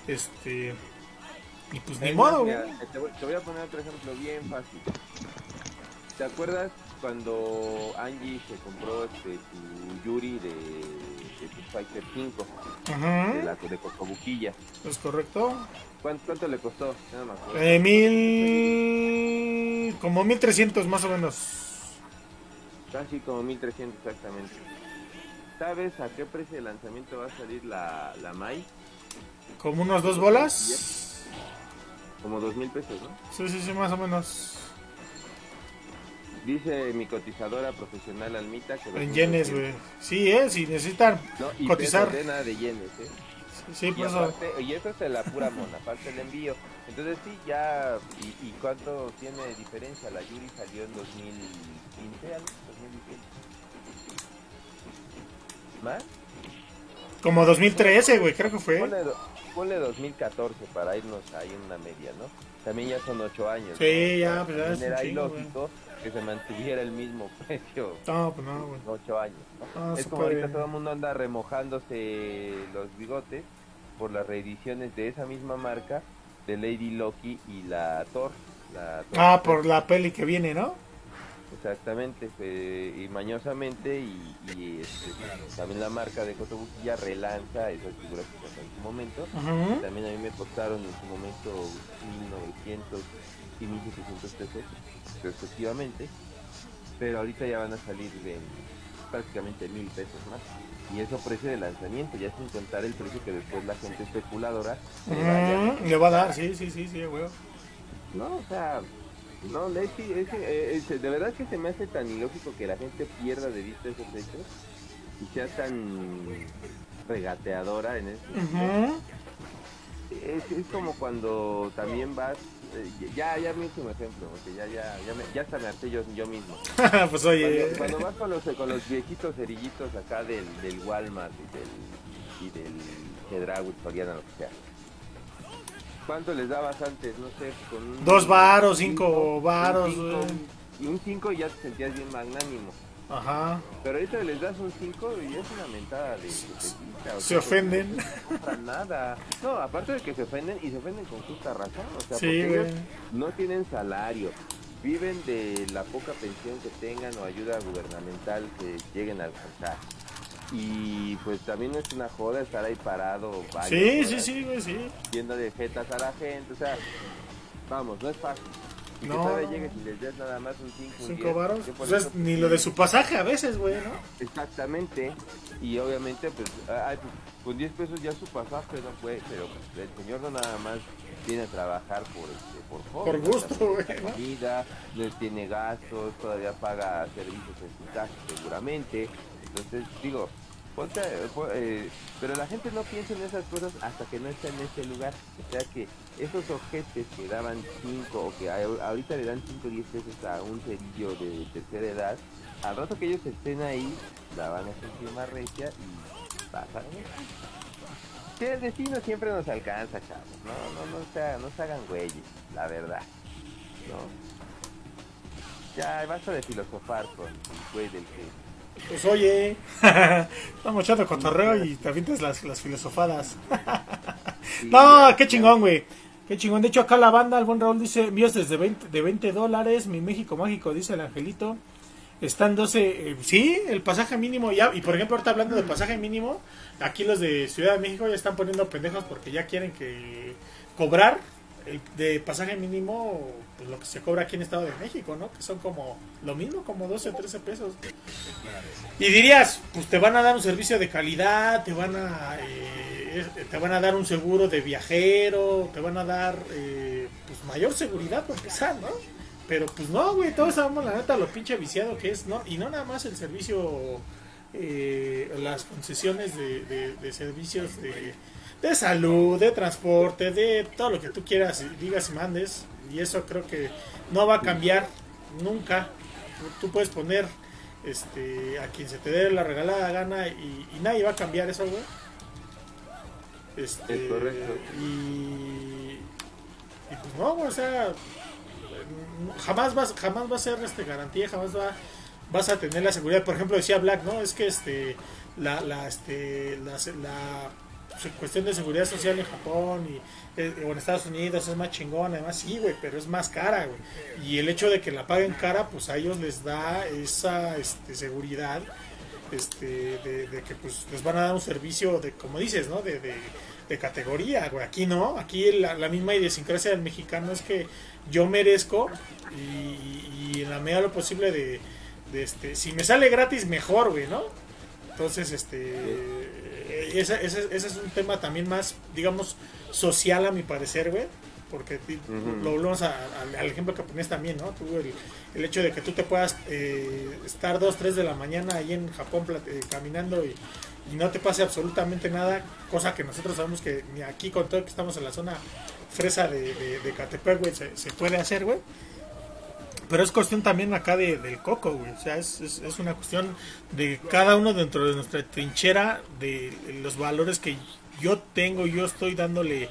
y pues ni modo, güey. Te voy a poner otro ejemplo bien fácil. ¿Te acuerdas cuando Angie se compró su Yuri de Street Fighter 5? Ajá. De Cocobuquilla. ¿Es correcto? ¿Cuánto le costó? No me acuerdo. Como 1300 más o menos. Casi como 1300 exactamente. ¿Sabes a qué precio de lanzamiento va a salir la Mai? ¿Como unos 2 bolas? Como 2000 pesos, ¿no? Sí, más o menos. Dice mi cotizadora profesional Almita que... En yenes, güey. Sí, si necesitan y cotizar. Nada de yenes, Sí, por eso. Y eso es de la pura mona, aparte el envío. Entonces sí, ya... ¿Y cuánto tiene diferencia? La Yuri salió en 2015, algo, 2016. ¿Más? Como 2013, güey, creo que fue. Ponle 2014 para irnos ahí en una media, ¿no? También ya son 8 años. Sí, ¿no? ya, pues ya es era un chingo, ilógico que se mantuviera el mismo precio. No, pues no, güey. 8 años, ¿no? Es como ahorita todo el mundo anda remojándose los bigotes por las reediciones de esa misma marca de Lady Loki y la Thor. Por la peli que viene, ¿no? Exactamente, y mañosamente también la marca de Kotobuki ya relanza esas figuras que sacó en su momento. También a mí me costaron en su momento 1900 y 1700 pesos respectivamente, pero ahorita ya van a salir de prácticamente 1000 pesos más, y eso precio de lanzamiento, ya sin contar el precio que después la gente especuladora le va a dar, sí, güey. No, o sea, no, de verdad que se me hace tan ilógico que la gente pierda de vista esos hechos y sea tan regateadora en ese sentido. Es como cuando también vas, ya mi último ejemplo, porque ya hasta me harté yo mismo. Pues oye, cuando vas con los viejitos cerillitos acá del Walmart y del Chedraui, Soriana, lo que sea. ¿Cuánto les dabas antes? No sé, con 2 varos, 5 varos, güey. Y un 5 ya te sentías bien magnánimo. Ajá. Pero ahorita les das un 5 y es una mentada de se ofenden. No compran nada. No, aparte de que se ofenden, y se ofenden con justa razón. O sea, sí, porque ellos no tienen salario, viven de la poca pensión que tengan o ayuda gubernamental que lleguen a alcanzar. Y pues también es una joda estar ahí parado. Sí, güey, sí. Viendo de jetas a la gente, o sea, vamos, no es fácil. Y no, que todavía llegues y les des nada más un 5 varos. Pues ni lo de su pasaje a veces, güey, ¿no? Exactamente. Y obviamente, pues, con 10 pesos ya su pasaje no puede, pero pues, el señor no nada más viene a trabajar por gusto, güey, ¿no? Comida, no tiene gastos, todavía paga servicios en su casa seguramente. Entonces, digo, pero la gente no piensa en esas cosas hasta que no está en ese lugar. O sea que esos ojetes que daban 5 o que ahorita le dan 5 o 10 pesos a un cerillo de tercera edad, al rato que ellos estén ahí, la van a sentir más recia y pasa. Que el destino siempre nos alcanza, chavos. No se hagan güeyes, la verdad. ¿No? Ya basta de filosofar con el güey del que... Pues oye, estamos echando cotorreo y te avientas las filosofadas. Sí, no, qué chingón, güey. Qué chingón. De hecho, acá la banda, el buen Raúl dice, envíos desde $20, mi México mágico, dice el Angelito. Están 12, sí, el pasaje mínimo ya. Y por ejemplo, ahorita hablando de pasaje mínimo, aquí los de Ciudad de México ya están poniendo pendejos porque ya quieren que cobrar de pasaje mínimo, pues lo que se cobra aquí en Estado de México, ¿no? Que son como lo mismo, como 12 o 13 pesos. Y dirías, pues te van a dar un servicio de calidad, te van a dar un seguro de viajero, te van a dar pues mayor seguridad por empezar, ¿no? Pero pues no, güey, todos sabemos la neta lo pinche viciado que es, ¿no? Y no nada más el servicio, las concesiones de servicios de salud, de transporte, de todo lo que tú quieras, digas y mandes. Y eso creo que no va a cambiar nunca. Tú puedes poner a quien se te dé la regalada gana y nadie va a cambiar eso, güey. Es correcto. Y pues no, güey, o sea, jamás va a ser garantía, jamás vas a tener la seguridad. Por ejemplo, decía Black, ¿no? Es que la cuestión de seguridad social en Japón o en Estados Unidos es más chingona, además sí, güey, pero es más cara, güey. Y el hecho de que la paguen cara, pues a ellos les da esa seguridad de que pues les van a dar un servicio de, como dices, ¿no? De categoría, güey. Aquí no, aquí la misma idiosincrasia del mexicano es que yo merezco y en la medida de lo posible de si me sale gratis, mejor, güey, ¿no? Entonces, ese es un tema también más, digamos, social a mi parecer, güey. Porque lo volvemos al ejemplo que ponías también, ¿no? Tú, el hecho de que tú te puedas estar 2, 3 de la mañana ahí en Japón caminando y no te pase absolutamente nada, cosa que nosotros sabemos que ni aquí con todo que estamos en la zona fresa de Catepec, güey, se puede hacer, güey. Pero es cuestión también acá del coco, güey. O sea, es una cuestión de cada uno dentro de nuestra trinchera, de los valores que yo tengo, yo estoy dándole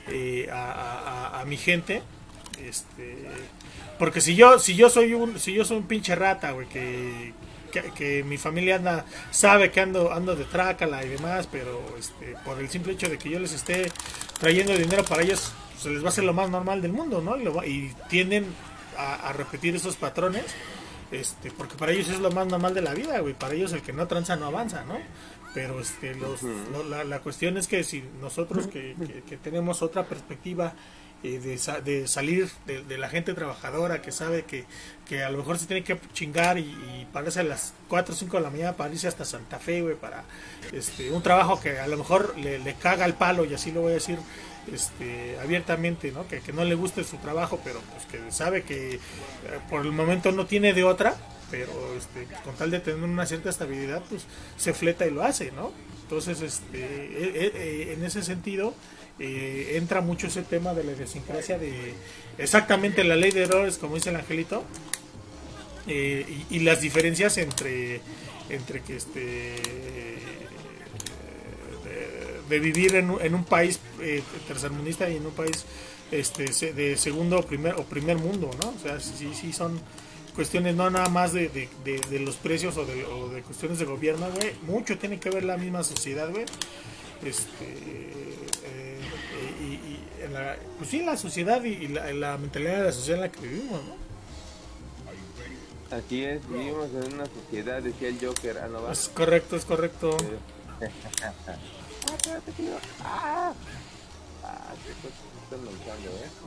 a mi gente, porque si yo soy un pinche rata, güey, que mi familia sabe que ando de trácala y demás, pero por el simple hecho de que yo les esté trayendo dinero para ellos, se les va a hacer lo más normal del mundo, ¿no? Y tienden a repetir esos patrones, porque para ellos es lo más normal de la vida, güey. Para ellos el que no tranza no avanza, ¿no? Pero la cuestión es que si nosotros que tenemos otra perspectiva de salir de la gente trabajadora que sabe que a lo mejor se tiene que chingar y pararse a las 4 o 5 de la mañana para irse hasta Santa Fe, güey, para un trabajo que a lo mejor le caga el palo, y así lo voy a decir abiertamente, ¿no? Que no le guste su trabajo, pero pues que sabe que por el momento no tiene de otra, pero con tal de tener una cierta estabilidad, pues se fleta y lo hace, ¿no? Entonces, en ese sentido, entra mucho ese tema de la idiosincrasia, de exactamente la ley de errores, como dice el Angelito, y las diferencias entre que de vivir en un país tercermundista y en un país de segundo o primer mundo, ¿no? O sea, sí son cuestiones no nada más de los precios o de cuestiones de gobierno, güey. Mucho tiene que ver la misma sociedad, güey. Pues sí, la sociedad y la mentalidad de la sociedad en la que vivimos, ¿no? Así es, vivimos en una sociedad, decía el Joker, ¿no va? Es correcto. Espérate, tío. Qué cosas están lanzando,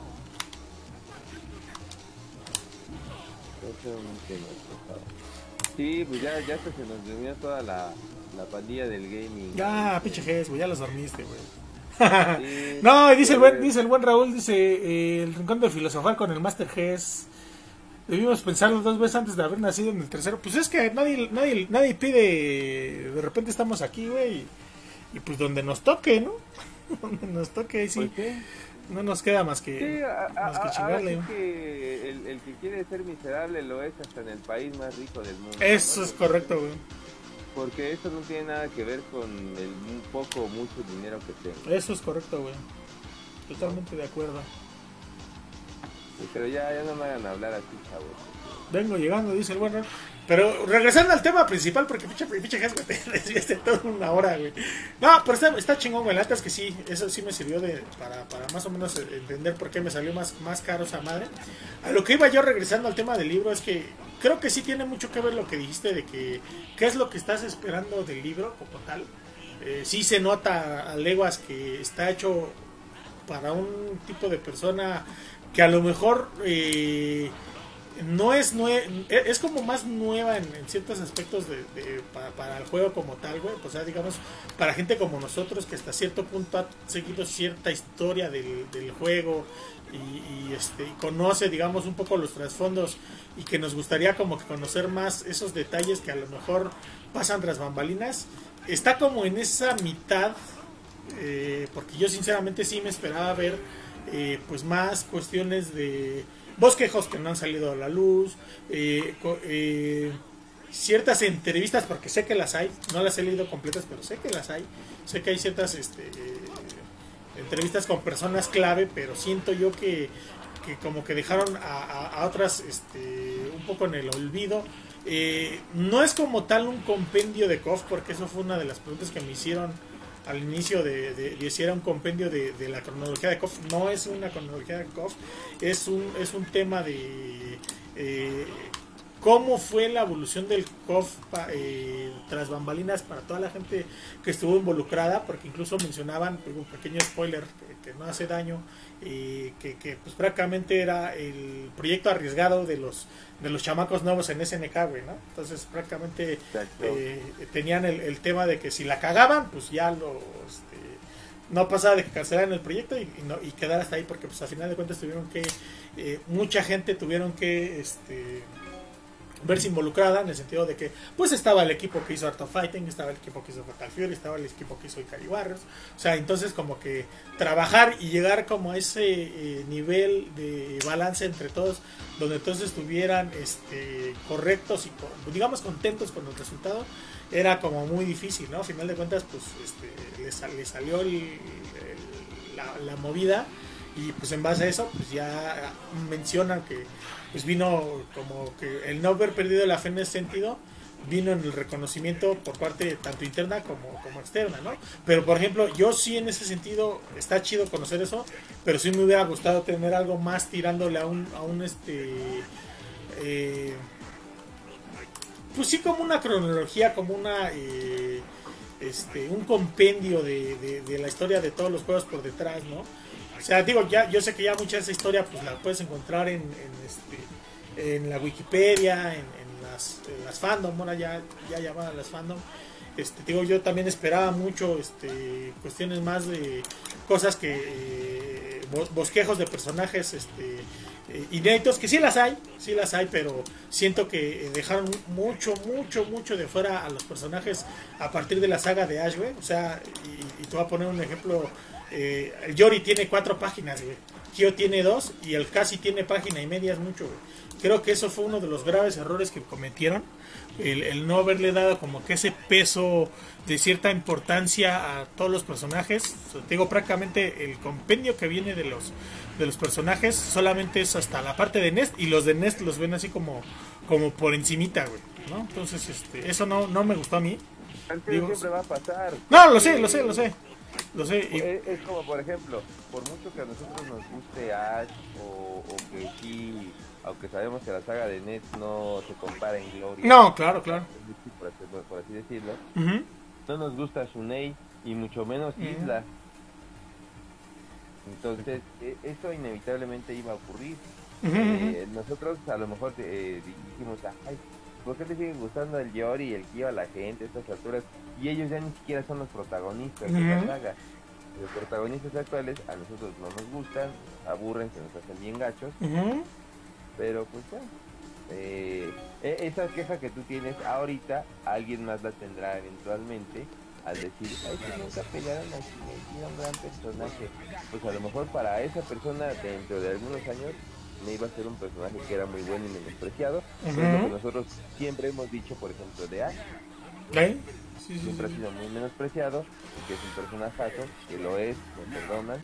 Sí, pues ya se nos durmió toda la pandilla del gaming. Ya, pinche Ges, güey, ya los dormiste, güey. Sí, no, dice el buen Raúl, dice el rincón de filosofar con el Master Ges. Debimos pensarlo 2 veces antes de haber nacido en el tercero. Pues es que nadie pide. De repente estamos aquí, güey. Y pues donde nos toque, ¿no? Donde nos toque, sí. No nos queda más que chingarle. Sí que el que quiere ser miserable lo es hasta en el país más rico del mundo. Eso, ¿no? Es correcto, güey. Porque eso no tiene nada que ver con el poco o mucho dinero que tenga. Eso es correcto, güey. Totalmente de acuerdo. Sí, pero ya no me hagan hablar así, chavos. Vengo llegando, dice el bueno. Pero regresando al tema principal, porque pinche Ges, güey, te desviaste toda una hora, güey. No, pero está chingón, güey. La neta es que sí, eso sí me sirvió para más o menos entender por qué me salió más caro esa madre. A lo que iba yo regresando al tema del libro es que creo que sí tiene mucho que ver lo que dijiste de que qué es lo que estás esperando del libro como tal. Sí se nota a leguas que está hecho para un tipo de persona que a lo mejor no es es como más nueva en ciertos aspectos para el juego como tal, güey. O sea, digamos, para gente como nosotros que hasta cierto punto ha seguido cierta historia del juego y conoce, digamos, un poco los trasfondos, y que nos gustaría como que conocer más esos detalles que a lo mejor pasan tras bambalinas. Está como en esa mitad, porque yo sinceramente sí me esperaba ver pues más cuestiones de bosquejos que no han salido a la luz, ciertas entrevistas, porque sé que las hay, no las he leído completas, pero sé que las hay, sé que hay ciertas entrevistas con personas clave, pero siento yo que como que dejaron a otras un poco en el olvido. No es como tal un compendio de KOF, porque eso fue una de las preguntas que me hicieron al inicio de si era un compendio de la cronología de KOF. No es una cronología de KOF, es un tema de cómo fue la evolución del KOF tras bambalinas para toda la gente que estuvo involucrada, porque incluso mencionaban, un pequeño spoiler que no hace daño, que pues prácticamente era el proyecto arriesgado de los chamacos nuevos en SNK, güey, ¿no? Entonces prácticamente tenían el tema de que si la cagaban, pues ya no pasaba de que cancelaran el proyecto y quedar hasta ahí, porque pues a final de cuentas tuvieron que mucha gente tuvieron que verse involucrada, en el sentido de que pues estaba el equipo que hizo Art of Fighting, estaba el equipo que hizo Fatal Fury, estaba el equipo que hizo Ikari Warriors, o sea, entonces como que trabajar y llegar como a ese nivel de balance entre todos, donde todos estuvieran correctos y digamos contentos con el resultado, era como muy difícil, ¿no? A final de cuentas pues le salió la movida, y pues en base a eso pues ya mencionan que pues vino como que el no haber perdido la fe en ese sentido vino en el reconocimiento por parte tanto interna como externa, ¿no? Pero por ejemplo, yo sí en ese sentido está chido conocer eso, pero sí me hubiera gustado tener algo más tirándole a un pues sí, como una cronología, como una un compendio de la historia de todos los juegos por detrás, ¿no? O sea, digo, yo sé que ya mucha de esa historia pues la puedes encontrar en la Wikipedia, en las fandom, ahora ya llamadas las fandom. Digo, yo también esperaba mucho cuestiones más de cosas que bosquejos de personajes inéditos, que sí las hay, pero siento que dejaron mucho de fuera a los personajes a partir de la saga de Ash, güey. O sea, y te voy a poner un ejemplo. El Yori tiene 4 páginas, güey. Kyo tiene 2 y el Kasi tiene página y media, es mucho, güey. Creo que eso fue uno de los graves errores que cometieron, el no haberle dado como que ese peso de cierta importancia a todos los personajes. O sea, te digo, prácticamente el compendio que viene de los personajes solamente es hasta la parte de Nest, y los de Nest los ven así como por encimita, güey, ¿no? Entonces eso no me gustó a mí. Digo, siempre va a pasar. No, lo sé. Es como, por ejemplo, por mucho que a nosotros nos guste Ash, o que sí, aunque sabemos que la saga de Nets no se compara en gloria. No, claro. Por así decirlo. Uh-huh. No nos gusta Shunei, y mucho menos Isla. Entonces, eso inevitablemente iba a ocurrir. Nosotros a lo mejor dijimos, ay, ¿por qué te siguen gustando el Yori y el Kyo a la gente a estas alturas? Y ellos ya ni siquiera son los protagonistas de la saga. Los protagonistas actuales a nosotros no nos gustan, aburren, se nos hacen bien gachos. Pero pues ya, esa queja que tú tienes ahorita, alguien más la tendrá eventualmente al decir, ay, que nunca pelearon a Shunei, era un gran personaje. Pues a lo mejor para esa persona dentro de algunos años me iba a ser un personaje que era muy bueno y menospreciado. Es lo que nosotros siempre hemos dicho, por ejemplo, de Ash. Siempre ha sido muy menospreciado, que es un personajazo, que lo es, me perdonan.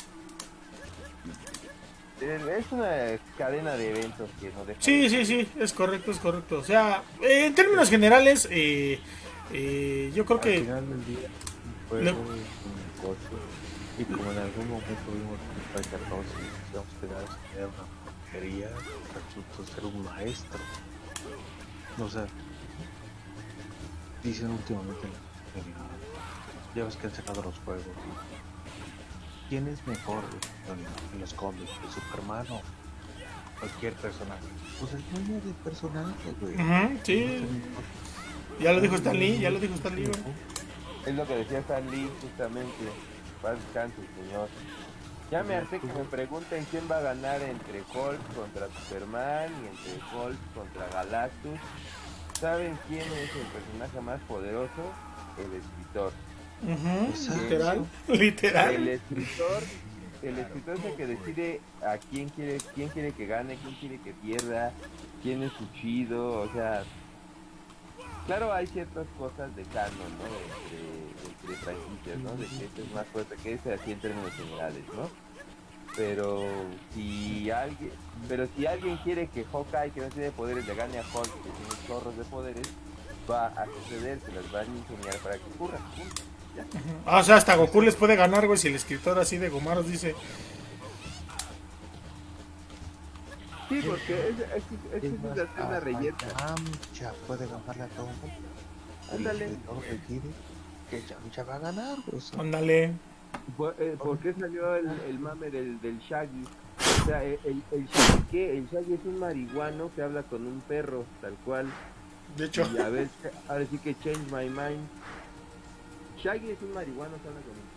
Es una cadena de eventos que no deja. Sí, es correcto. O sea, en términos generales, yo creo que... Al final del día, fue un negocio, y como en algún momento vimos que fracasados y íbamos a tener una porquería, resultó ser un maestro. O sea, dicen últimamente ya ves que han sacado los juegos. ¿Quién es mejor en los cómics? ¿Superman o cualquier personaje? Pues el dueño del personaje, güey. Sí. Ya lo dijo Stan Lee, güey. Es lo que decía Stan Lee, justamente. Paz descanse, señor. Ya me harté que me pregunten quién va a ganar entre Hulk contra Superman y entre Hulk contra Galactus. ¿Saben quién es el personaje más poderoso? El escritor. Literal. El escritor es el que decide a quién quiere que gane, quién quiere que pierda, quién es su chido. O sea, claro, hay ciertas cosas de canon, ¿no? De franquicias, ¿no? De que este es más fuerte que este, así en términos generales, ¿no? Pero si alguien quiere que Hawkeye, que no tiene poderes, le gane a Hulk, que tiene chorros de poderes, va a suceder, se las va a enseñar para que ocurra. Ya. O sea, hasta Goku les puede ganar, güey, si el escritor así de Gomaros dice... Sí, porque es más, una rellena. Yamcha puede ganarle a todo el mundo. Ándale. Y todo requiere que Yamcha va a ganar, o sea. Ándale. ¿Por qué salió el mame del Shaggy? O sea, el Shaggy, ¿qué? El Shaggy es un marihuano que habla con un perro, tal cual. De hecho. Y a ver, ahora sí que change my mind. Shaggy es un marihuano que habla con un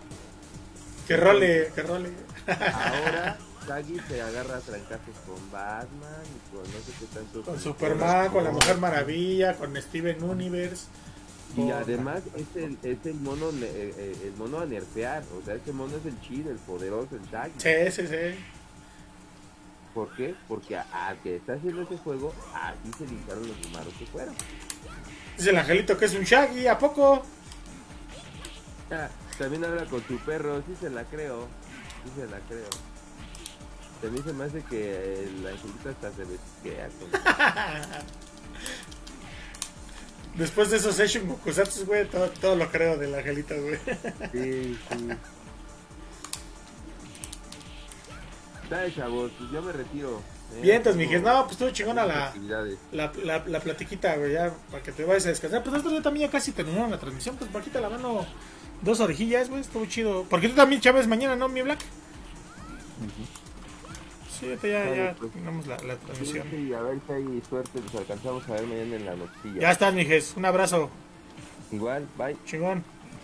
Que role. Ahora Shaggy se agarra a trancazos con Batman y con no sé qué tanto. Con Superman, con la Mujer Maravilla, con Steven Universe. Y además es el mono a nerfear, o sea, ese mono es el chido, el poderoso, el Shaggy. Sí. ¿Por qué? Porque al que está haciendo ese juego, así se limitaron los humanos que fueron. Dice el angelito que es un Shaggy, ¿a poco? También habla con tu perro, sí se la creo. También se me hace que el angelito hasta se besuquea con... Después de esos Seishun Gokusatsu, güey, todo lo creo del angelito, güey. Sí. Dale, chavos, pues yo me retiro. Bien, entonces, mijes, no, pues estuvo chingona actividades. la platiquita, güey, ya, para que te vayas a descansar. Pues nosotros ya también ya casi terminaron la transmisión, pues bajita la mano 2 orejillas, güey, estuvo chido. Porque tú también, Chávez, mañana, ¿no, mi Black? Sí, ya Pues, terminamos la transmisión. Sí, a ver si hay suerte, nos alcanzamos a ver mañana en la notilla. Ya estás, mijes, un abrazo. Igual, bye. Chingón.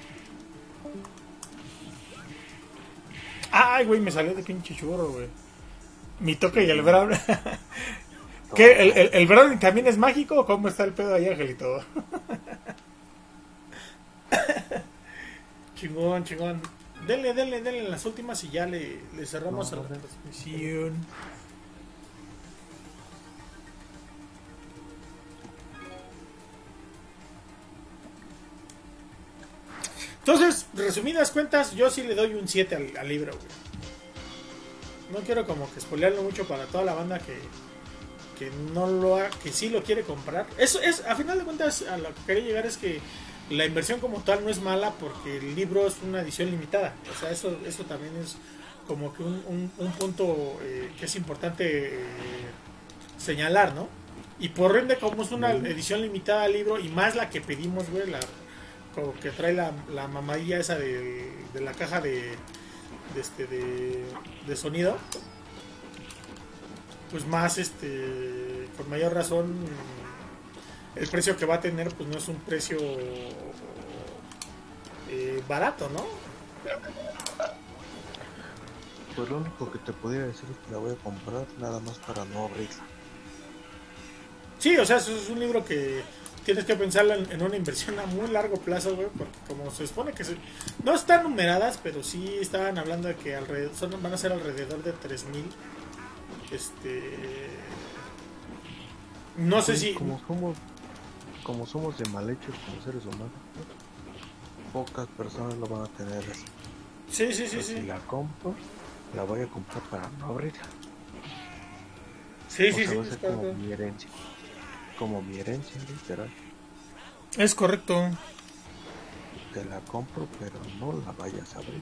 Ay, güey, me salió de pinche churro, güey. Mi toque y el Brown. ¿Qué? ¿El Brown también es mágico o cómo está el pedo ahí, Angelito? Chingón. Denle en las últimas y ya le cerramos a la transmisión. Entonces, resumidas cuentas, yo sí le doy un 7 al libro, güey. No quiero como que spoilearlo mucho para toda la banda que no lo ha, que sí lo quiere comprar. Eso es, a final de cuentas, a lo que quería llegar es que la inversión como tal no es mala porque el libro es una edición limitada. O sea, eso también es como que un punto que es importante señalar, ¿no? Y por ende, como es una edición limitada al libro y más la que pedimos, güey, como que trae la mamadilla esa de la caja de sonido, pues más con mayor razón el precio que va a tener pues no es un precio barato, ¿no? Pues lo único que te podría decir es que la voy a comprar nada más para no abrirla. Sí, o sea, eso es un libro que tienes que pensarlo en una inversión a muy largo plazo, güey, porque como se supone que no están numeradas, pero sí estaban hablando de que van a ser alrededor de 3000. No sé si... Como somos de mal hechos como seres humanos, pocas personas lo van a tener así. Sí. Si la compro, la voy a comprar para no abrirla. Sí. Va a ser como mi herencia. Como mi herencia, literal. Es correcto. Te la compro, pero no la vayas a abrir.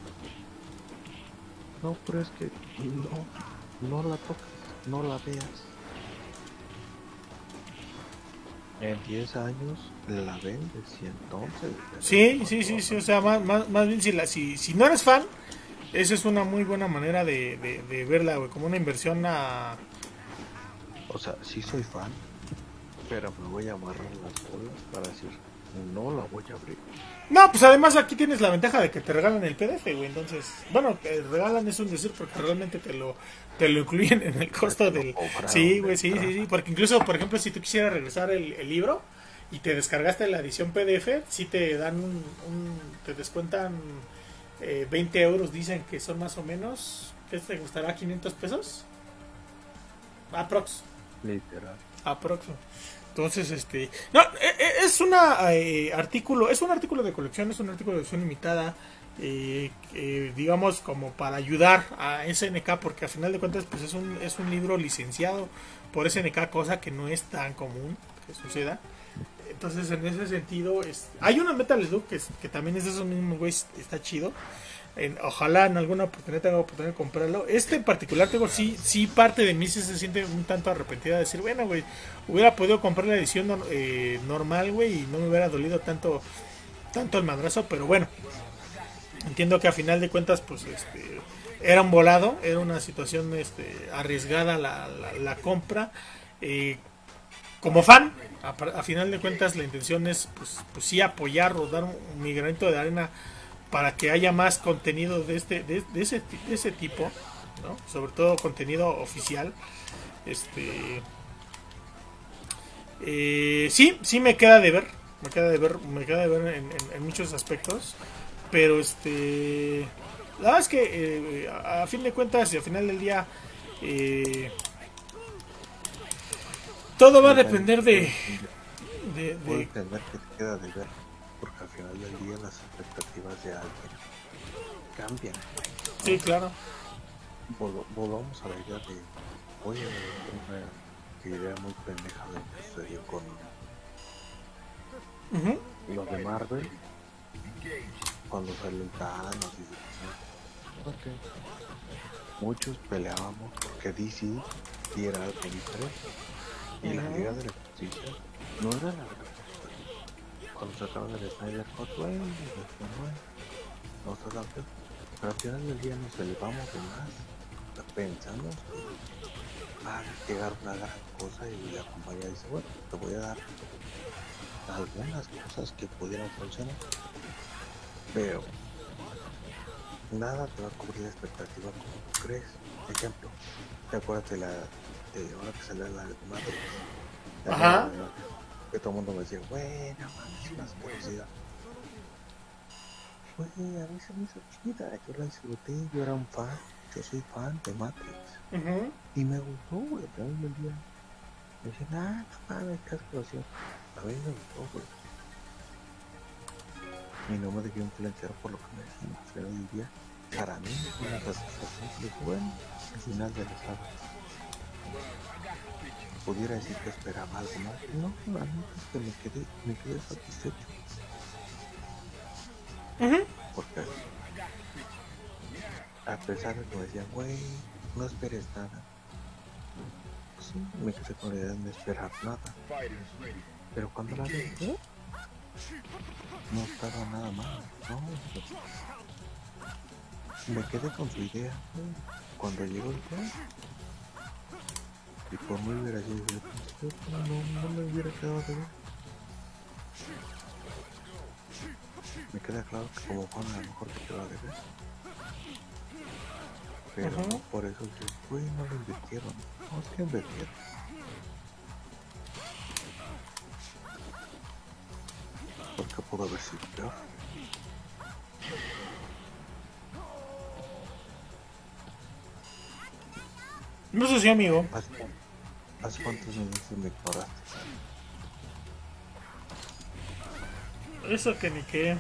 No, pero es que no la toques, no la veas. En 10 años la vendes y entonces... Sí, o sea, más bien si no eres fan, esa es una muy buena manera de verla, güey, como una inversión a... O sea, sí soy fan, pero me voy a amarrar las bolas para decir, no la voy a abrir. No, pues además aquí tienes la ventaja de que te regalan el PDF, güey, entonces... Bueno, te regalan es un decir porque realmente te lo incluyen en el costo del... Sí, güey, sí, porque incluso, por ejemplo, si tú quisieras regresar el libro y te descargaste la edición PDF, sí te dan te descuentan 20 euros, dicen que son más o menos... ¿Qué te gustará? ¿500 pesos? Aprox. Literal. Aprox. Entonces, no, es un artículo de colección, es un artículo de edición limitada, digamos como para ayudar a SNK, porque a final de cuentas pues es un libro licenciado por SNK, cosa que no es tan común que suceda. Entonces en ese sentido hay una Metal Slug que también es de esos mismos güeyes, está chido. Ojalá en alguna oportunidad tenga oportunidad de comprarlo. Este en particular, tengo sí parte de mí sí se siente un tanto arrepentida de decir, bueno, güey, hubiera podido comprar la edición normal, güey, y no me hubiera dolido tanto el madrazo, pero bueno, entiendo que a final de cuentas, pues, era un volado, era una situación arriesgada la compra. Como fan, a final de cuentas la intención es pues sí apoyar o dar mi granito de arena para que haya más contenido de ese tipo, ¿no? Sobre todo contenido oficial. Sí me queda de ver, en muchos aspectos, pero la verdad es que a fin de cuentas y al final del día todo va a depender de Puedo entender que te queda de ver, porque al final del día las expectativas de alguien cambian, güey, ¿no? Sí, claro. Volvamos a la idea de, oye, una idea muy pendeja de lo que sucedió con los de Marvel, cuando salió el Thanos y demás, porque muchos peleábamos porque DC diera algo diferente, y la Liga de la Justicia no era la verdad. Cuando sacaron el Snyder Cut, güey, no está tan feo, pero al final del día nos elevamos de más, pensando que va a llegar una gran cosa, y la compañía dice, bueno, te voy a dar algunas cosas que pudieran funcionar, pero nada te va a cubrir la expectativa como tú crees. Ejemplo, ¿te acuerdas de ahora que salió la de Matrix? Ajá. Que todo el mundo me decía, bueno, man, más curiosidad. Güey, a mí se me hizo chida, yo la disfruté, yo era un fan, yo soy fan de Matrix. Y me gustó, güey, al final del día. Me decían, no mames, qué explosión. A mí me gustó, güey. Y no me dejé influenciar por lo que me decían. Al final del día, para mí, una satisfacción de bueno, al final de la saga. Pudiera decir que esperaba algo más. No, la neta es que me quedé satisfecho. Porque a pesar de que me decían, güey, no esperes nada, pues sí, me quedé con la idea de no esperar nada. Pero cuando la vi, no estaba nada mal, no. Me quedé con su idea, cuando llegó el plan. Y por muy hubiera sido, no me hubiera quedado de ver. Me queda claro que como fan a lo mejor te quedaba de ver. Pero no por eso que, güey, no lo invirtieron. No, es que invirtieron. Porque pudo haber sido peor. No sé si, amigo. ¿Hace cuántos minutos me ignoraste? Eso que ni qué.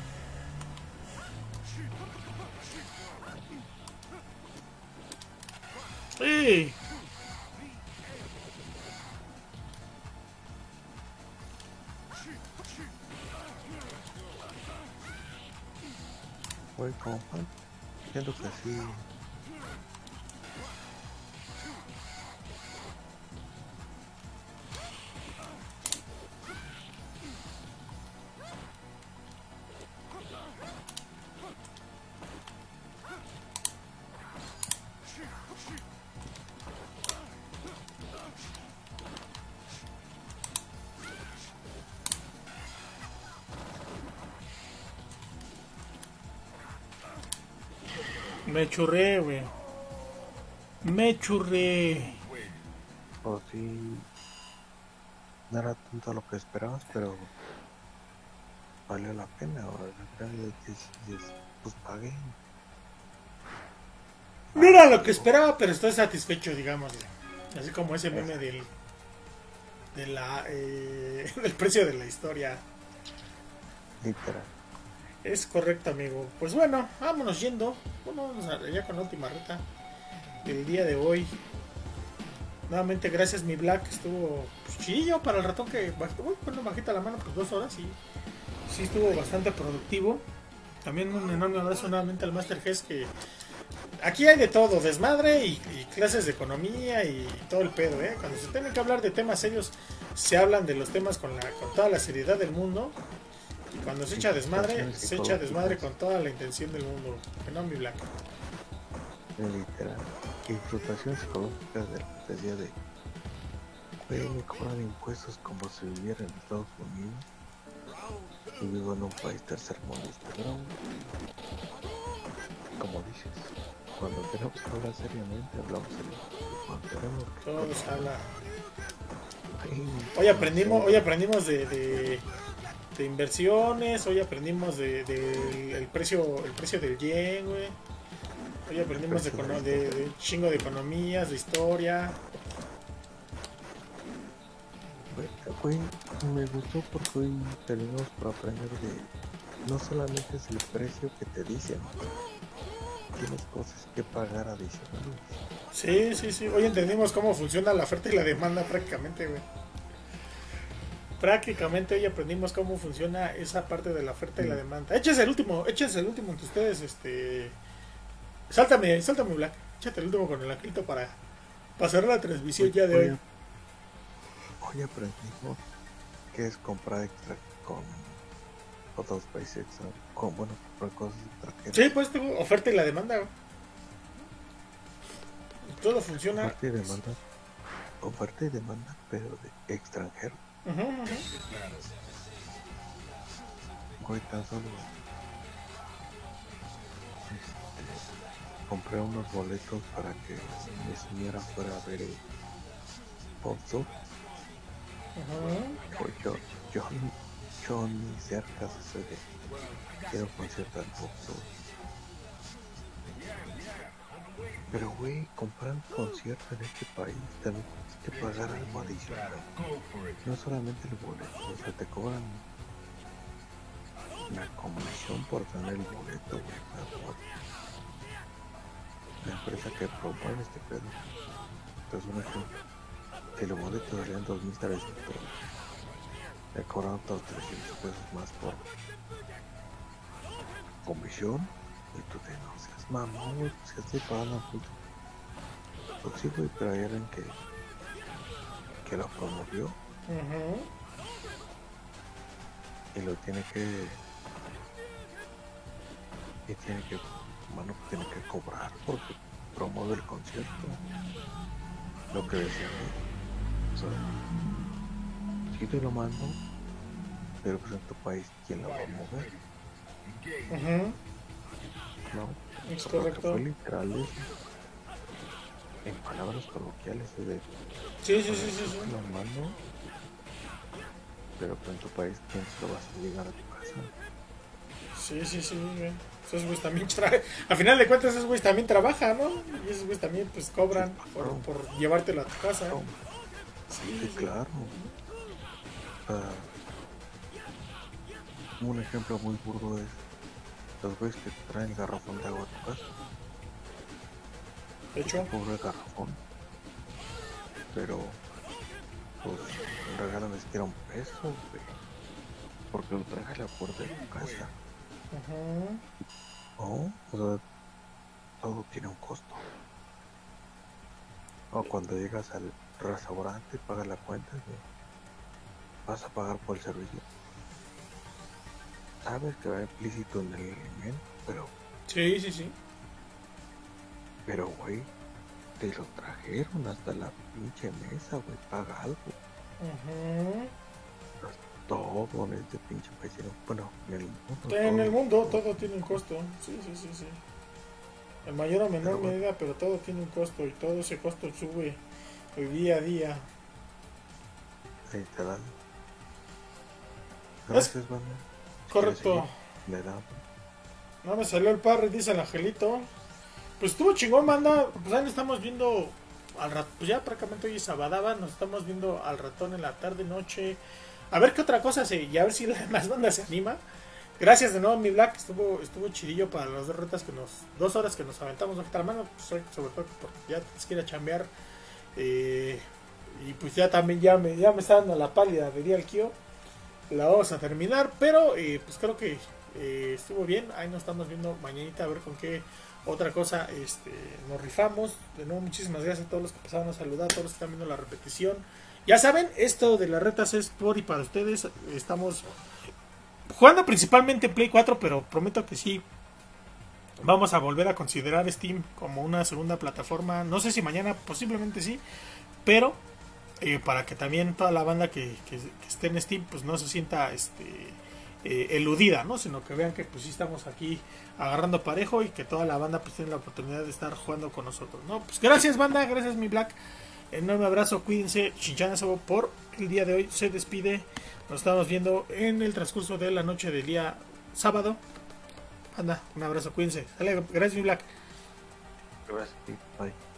¡Ey! Güey, como fan, siento que sí. Me churré, güey. Me churré. O sí, no era tanto lo que esperabas, pero valió la pena. Ahora la realidad es, pues pagué. No era lo que esperaba, pero estoy satisfecho, digamos. Así como ese meme del precio de la historia. Literal. Es correcto, amigo. Pues bueno, vámonos yendo. Bueno, vamos ya con la última ruta del día de hoy. Nuevamente, gracias, mi Black. Estuvo pues, chillo para el ratón que... Bueno, bajita la mano, pues 2 horas y sí estuvo bastante productivo. también un enorme abrazo nuevamente al Master Gess, que aquí hay de todo, desmadre y clases de economía y todo el pedo, ¿eh? Cuando se tienen que hablar de temas serios, se hablan de los temas con toda la seriedad del mundo. Y cuando se echa desmadre, se echa desmadre con toda la intención del mundo. Que no, mi Black. Literal. Infiltración psicológica de la cortesía de... Güey, me cobran impuestos como si viviera en Estados Unidos. Y vivo en un país tercermundista. Pero, como dices, cuando tenemos que hablar seriamente, hablamos seriamente. Cuando tenemos que... Todo se habla. Ay, Hoy aprendimos de inversiones, hoy aprendimos el precio del yen, güey. Hoy aprendimos de un chingo de economías, de historia. Güey, me gustó porque hoy tenemos para aprender de... No solamente es el precio que te dicen, tienes cosas que pagar adicionales. Sí. Hoy entendimos cómo funciona la oferta y la demanda prácticamente, güey. Prácticamente hoy aprendimos cómo funciona esa parte de la oferta y la demanda. Échense el último entre ustedes, Sáltame, Black. Échate el último con el angelito para cerrar la transmisión ya de hoy. Hoy aprendimos que es comprar extra con otros países extra, comprar cosas extranjeras. Sí, pues tengo oferta y la demanda. Todo funciona. Oferta y demanda, pero de extranjero. Güey, tan solo compré unos boletos para que mi señora fuera a ver el Pop-Up. Pues yo ni cerca soy de quiero concierto al Pop-Up. Pero güey, comprar un concierto en este país también tienes que pagar algo adicional. No solamente el boleto, o sea, te cobran una comisión por tener el boleto, güey. La empresa que promueve este pedo. Entonces, un ejemplo, si los boletos valían 2.300, le cobran otros 300 pesos más por comisión. Y tú te no seas mamón, güey, pues que estoy pagando puto. Pues sí, güey, pero hay alguien que lo promovió. Y lo tiene que tiene que cobrar porque promueve el concierto. Lo que decía, o sea, sí te lo mando, pero pues en tu país, ¿quién lo va a mover? No, es correcto. Fue literal eso. En palabras coloquiales es de Sí. lo mando, pero pues en tu país, ¿quién se lo va a hacer llegar a tu casa? Sí, güey. Esos güeyes también a final de cuentas esos güeyes también trabajan, ¿no? Y esos güeyes también pues cobran por llevártelo a tu casa. Sí, claro. Un ejemplo muy burdo es los güeyes que te traen el garrafón de agua a tu casa. De hecho, pobre garrafón, pero pues regalan ni siquiera un peso, güey, porque lo traes a la puerta de tu casa. O sea, todo tiene un costo. O cuando llegas al restaurante, pagas la cuenta, vas a pagar por el servicio. Sabes que va implícito en el alimento, pero... Sí. Pero, güey, te lo trajeron hasta la pinche mesa, güey, paga algo. Todo en este pinche país, bueno, en el mundo todo tiene un costo. Sí. En mayor o menor medida, pero todo tiene un costo y todo ese costo sube el día a día. Literal. Gracias, banda. Correcto. Le da. No me salió el parry, dice el angelito. Pues estuvo chingón, banda. Pues ahí nos estamos viendo al rato. Pues ya prácticamente hoy es sabadaba. Nos estamos viendo al ratón en la tarde, noche. A ver qué otra cosa y a ver si la demás banda se anima. Gracias de nuevo, mi Black. Estuvo chidillo para las 2 horas que nos aventamos bajita la mano. Pues, sobre todo porque ya tienes que ir a chambear. Y pues ya también ya me está dando la pálida, diría el Kio. La vamos a terminar, pero pues creo que estuvo bien. Ahí nos estamos viendo mañanita a ver con qué otra cosa nos rifamos. De nuevo, muchísimas gracias a todos los que pasaron a saludar, a todos los que están viendo la repetición. Ya saben, esto de las retas es por y para ustedes. Estamos jugando principalmente en Play 4, pero prometo que sí vamos a volver a considerar Steam como una segunda plataforma. No sé si mañana, posiblemente sí, pero para que también toda la banda que esté en Steam pues no se sienta eludida, ¿no? Sino que vean que pues sí estamos aquí agarrando parejo y que toda la banda pues tiene la oportunidad de estar jugando con nosotros, ¿no? Pues gracias, banda, gracias, mi Black. Enorme abrazo, cuídense. Shinchanazo por el día de hoy se despide. Nos estamos viendo en el transcurso de la noche del día sábado. Anda, un abrazo, cuídense. Dale, gracias, mi Black. Gracias, bye.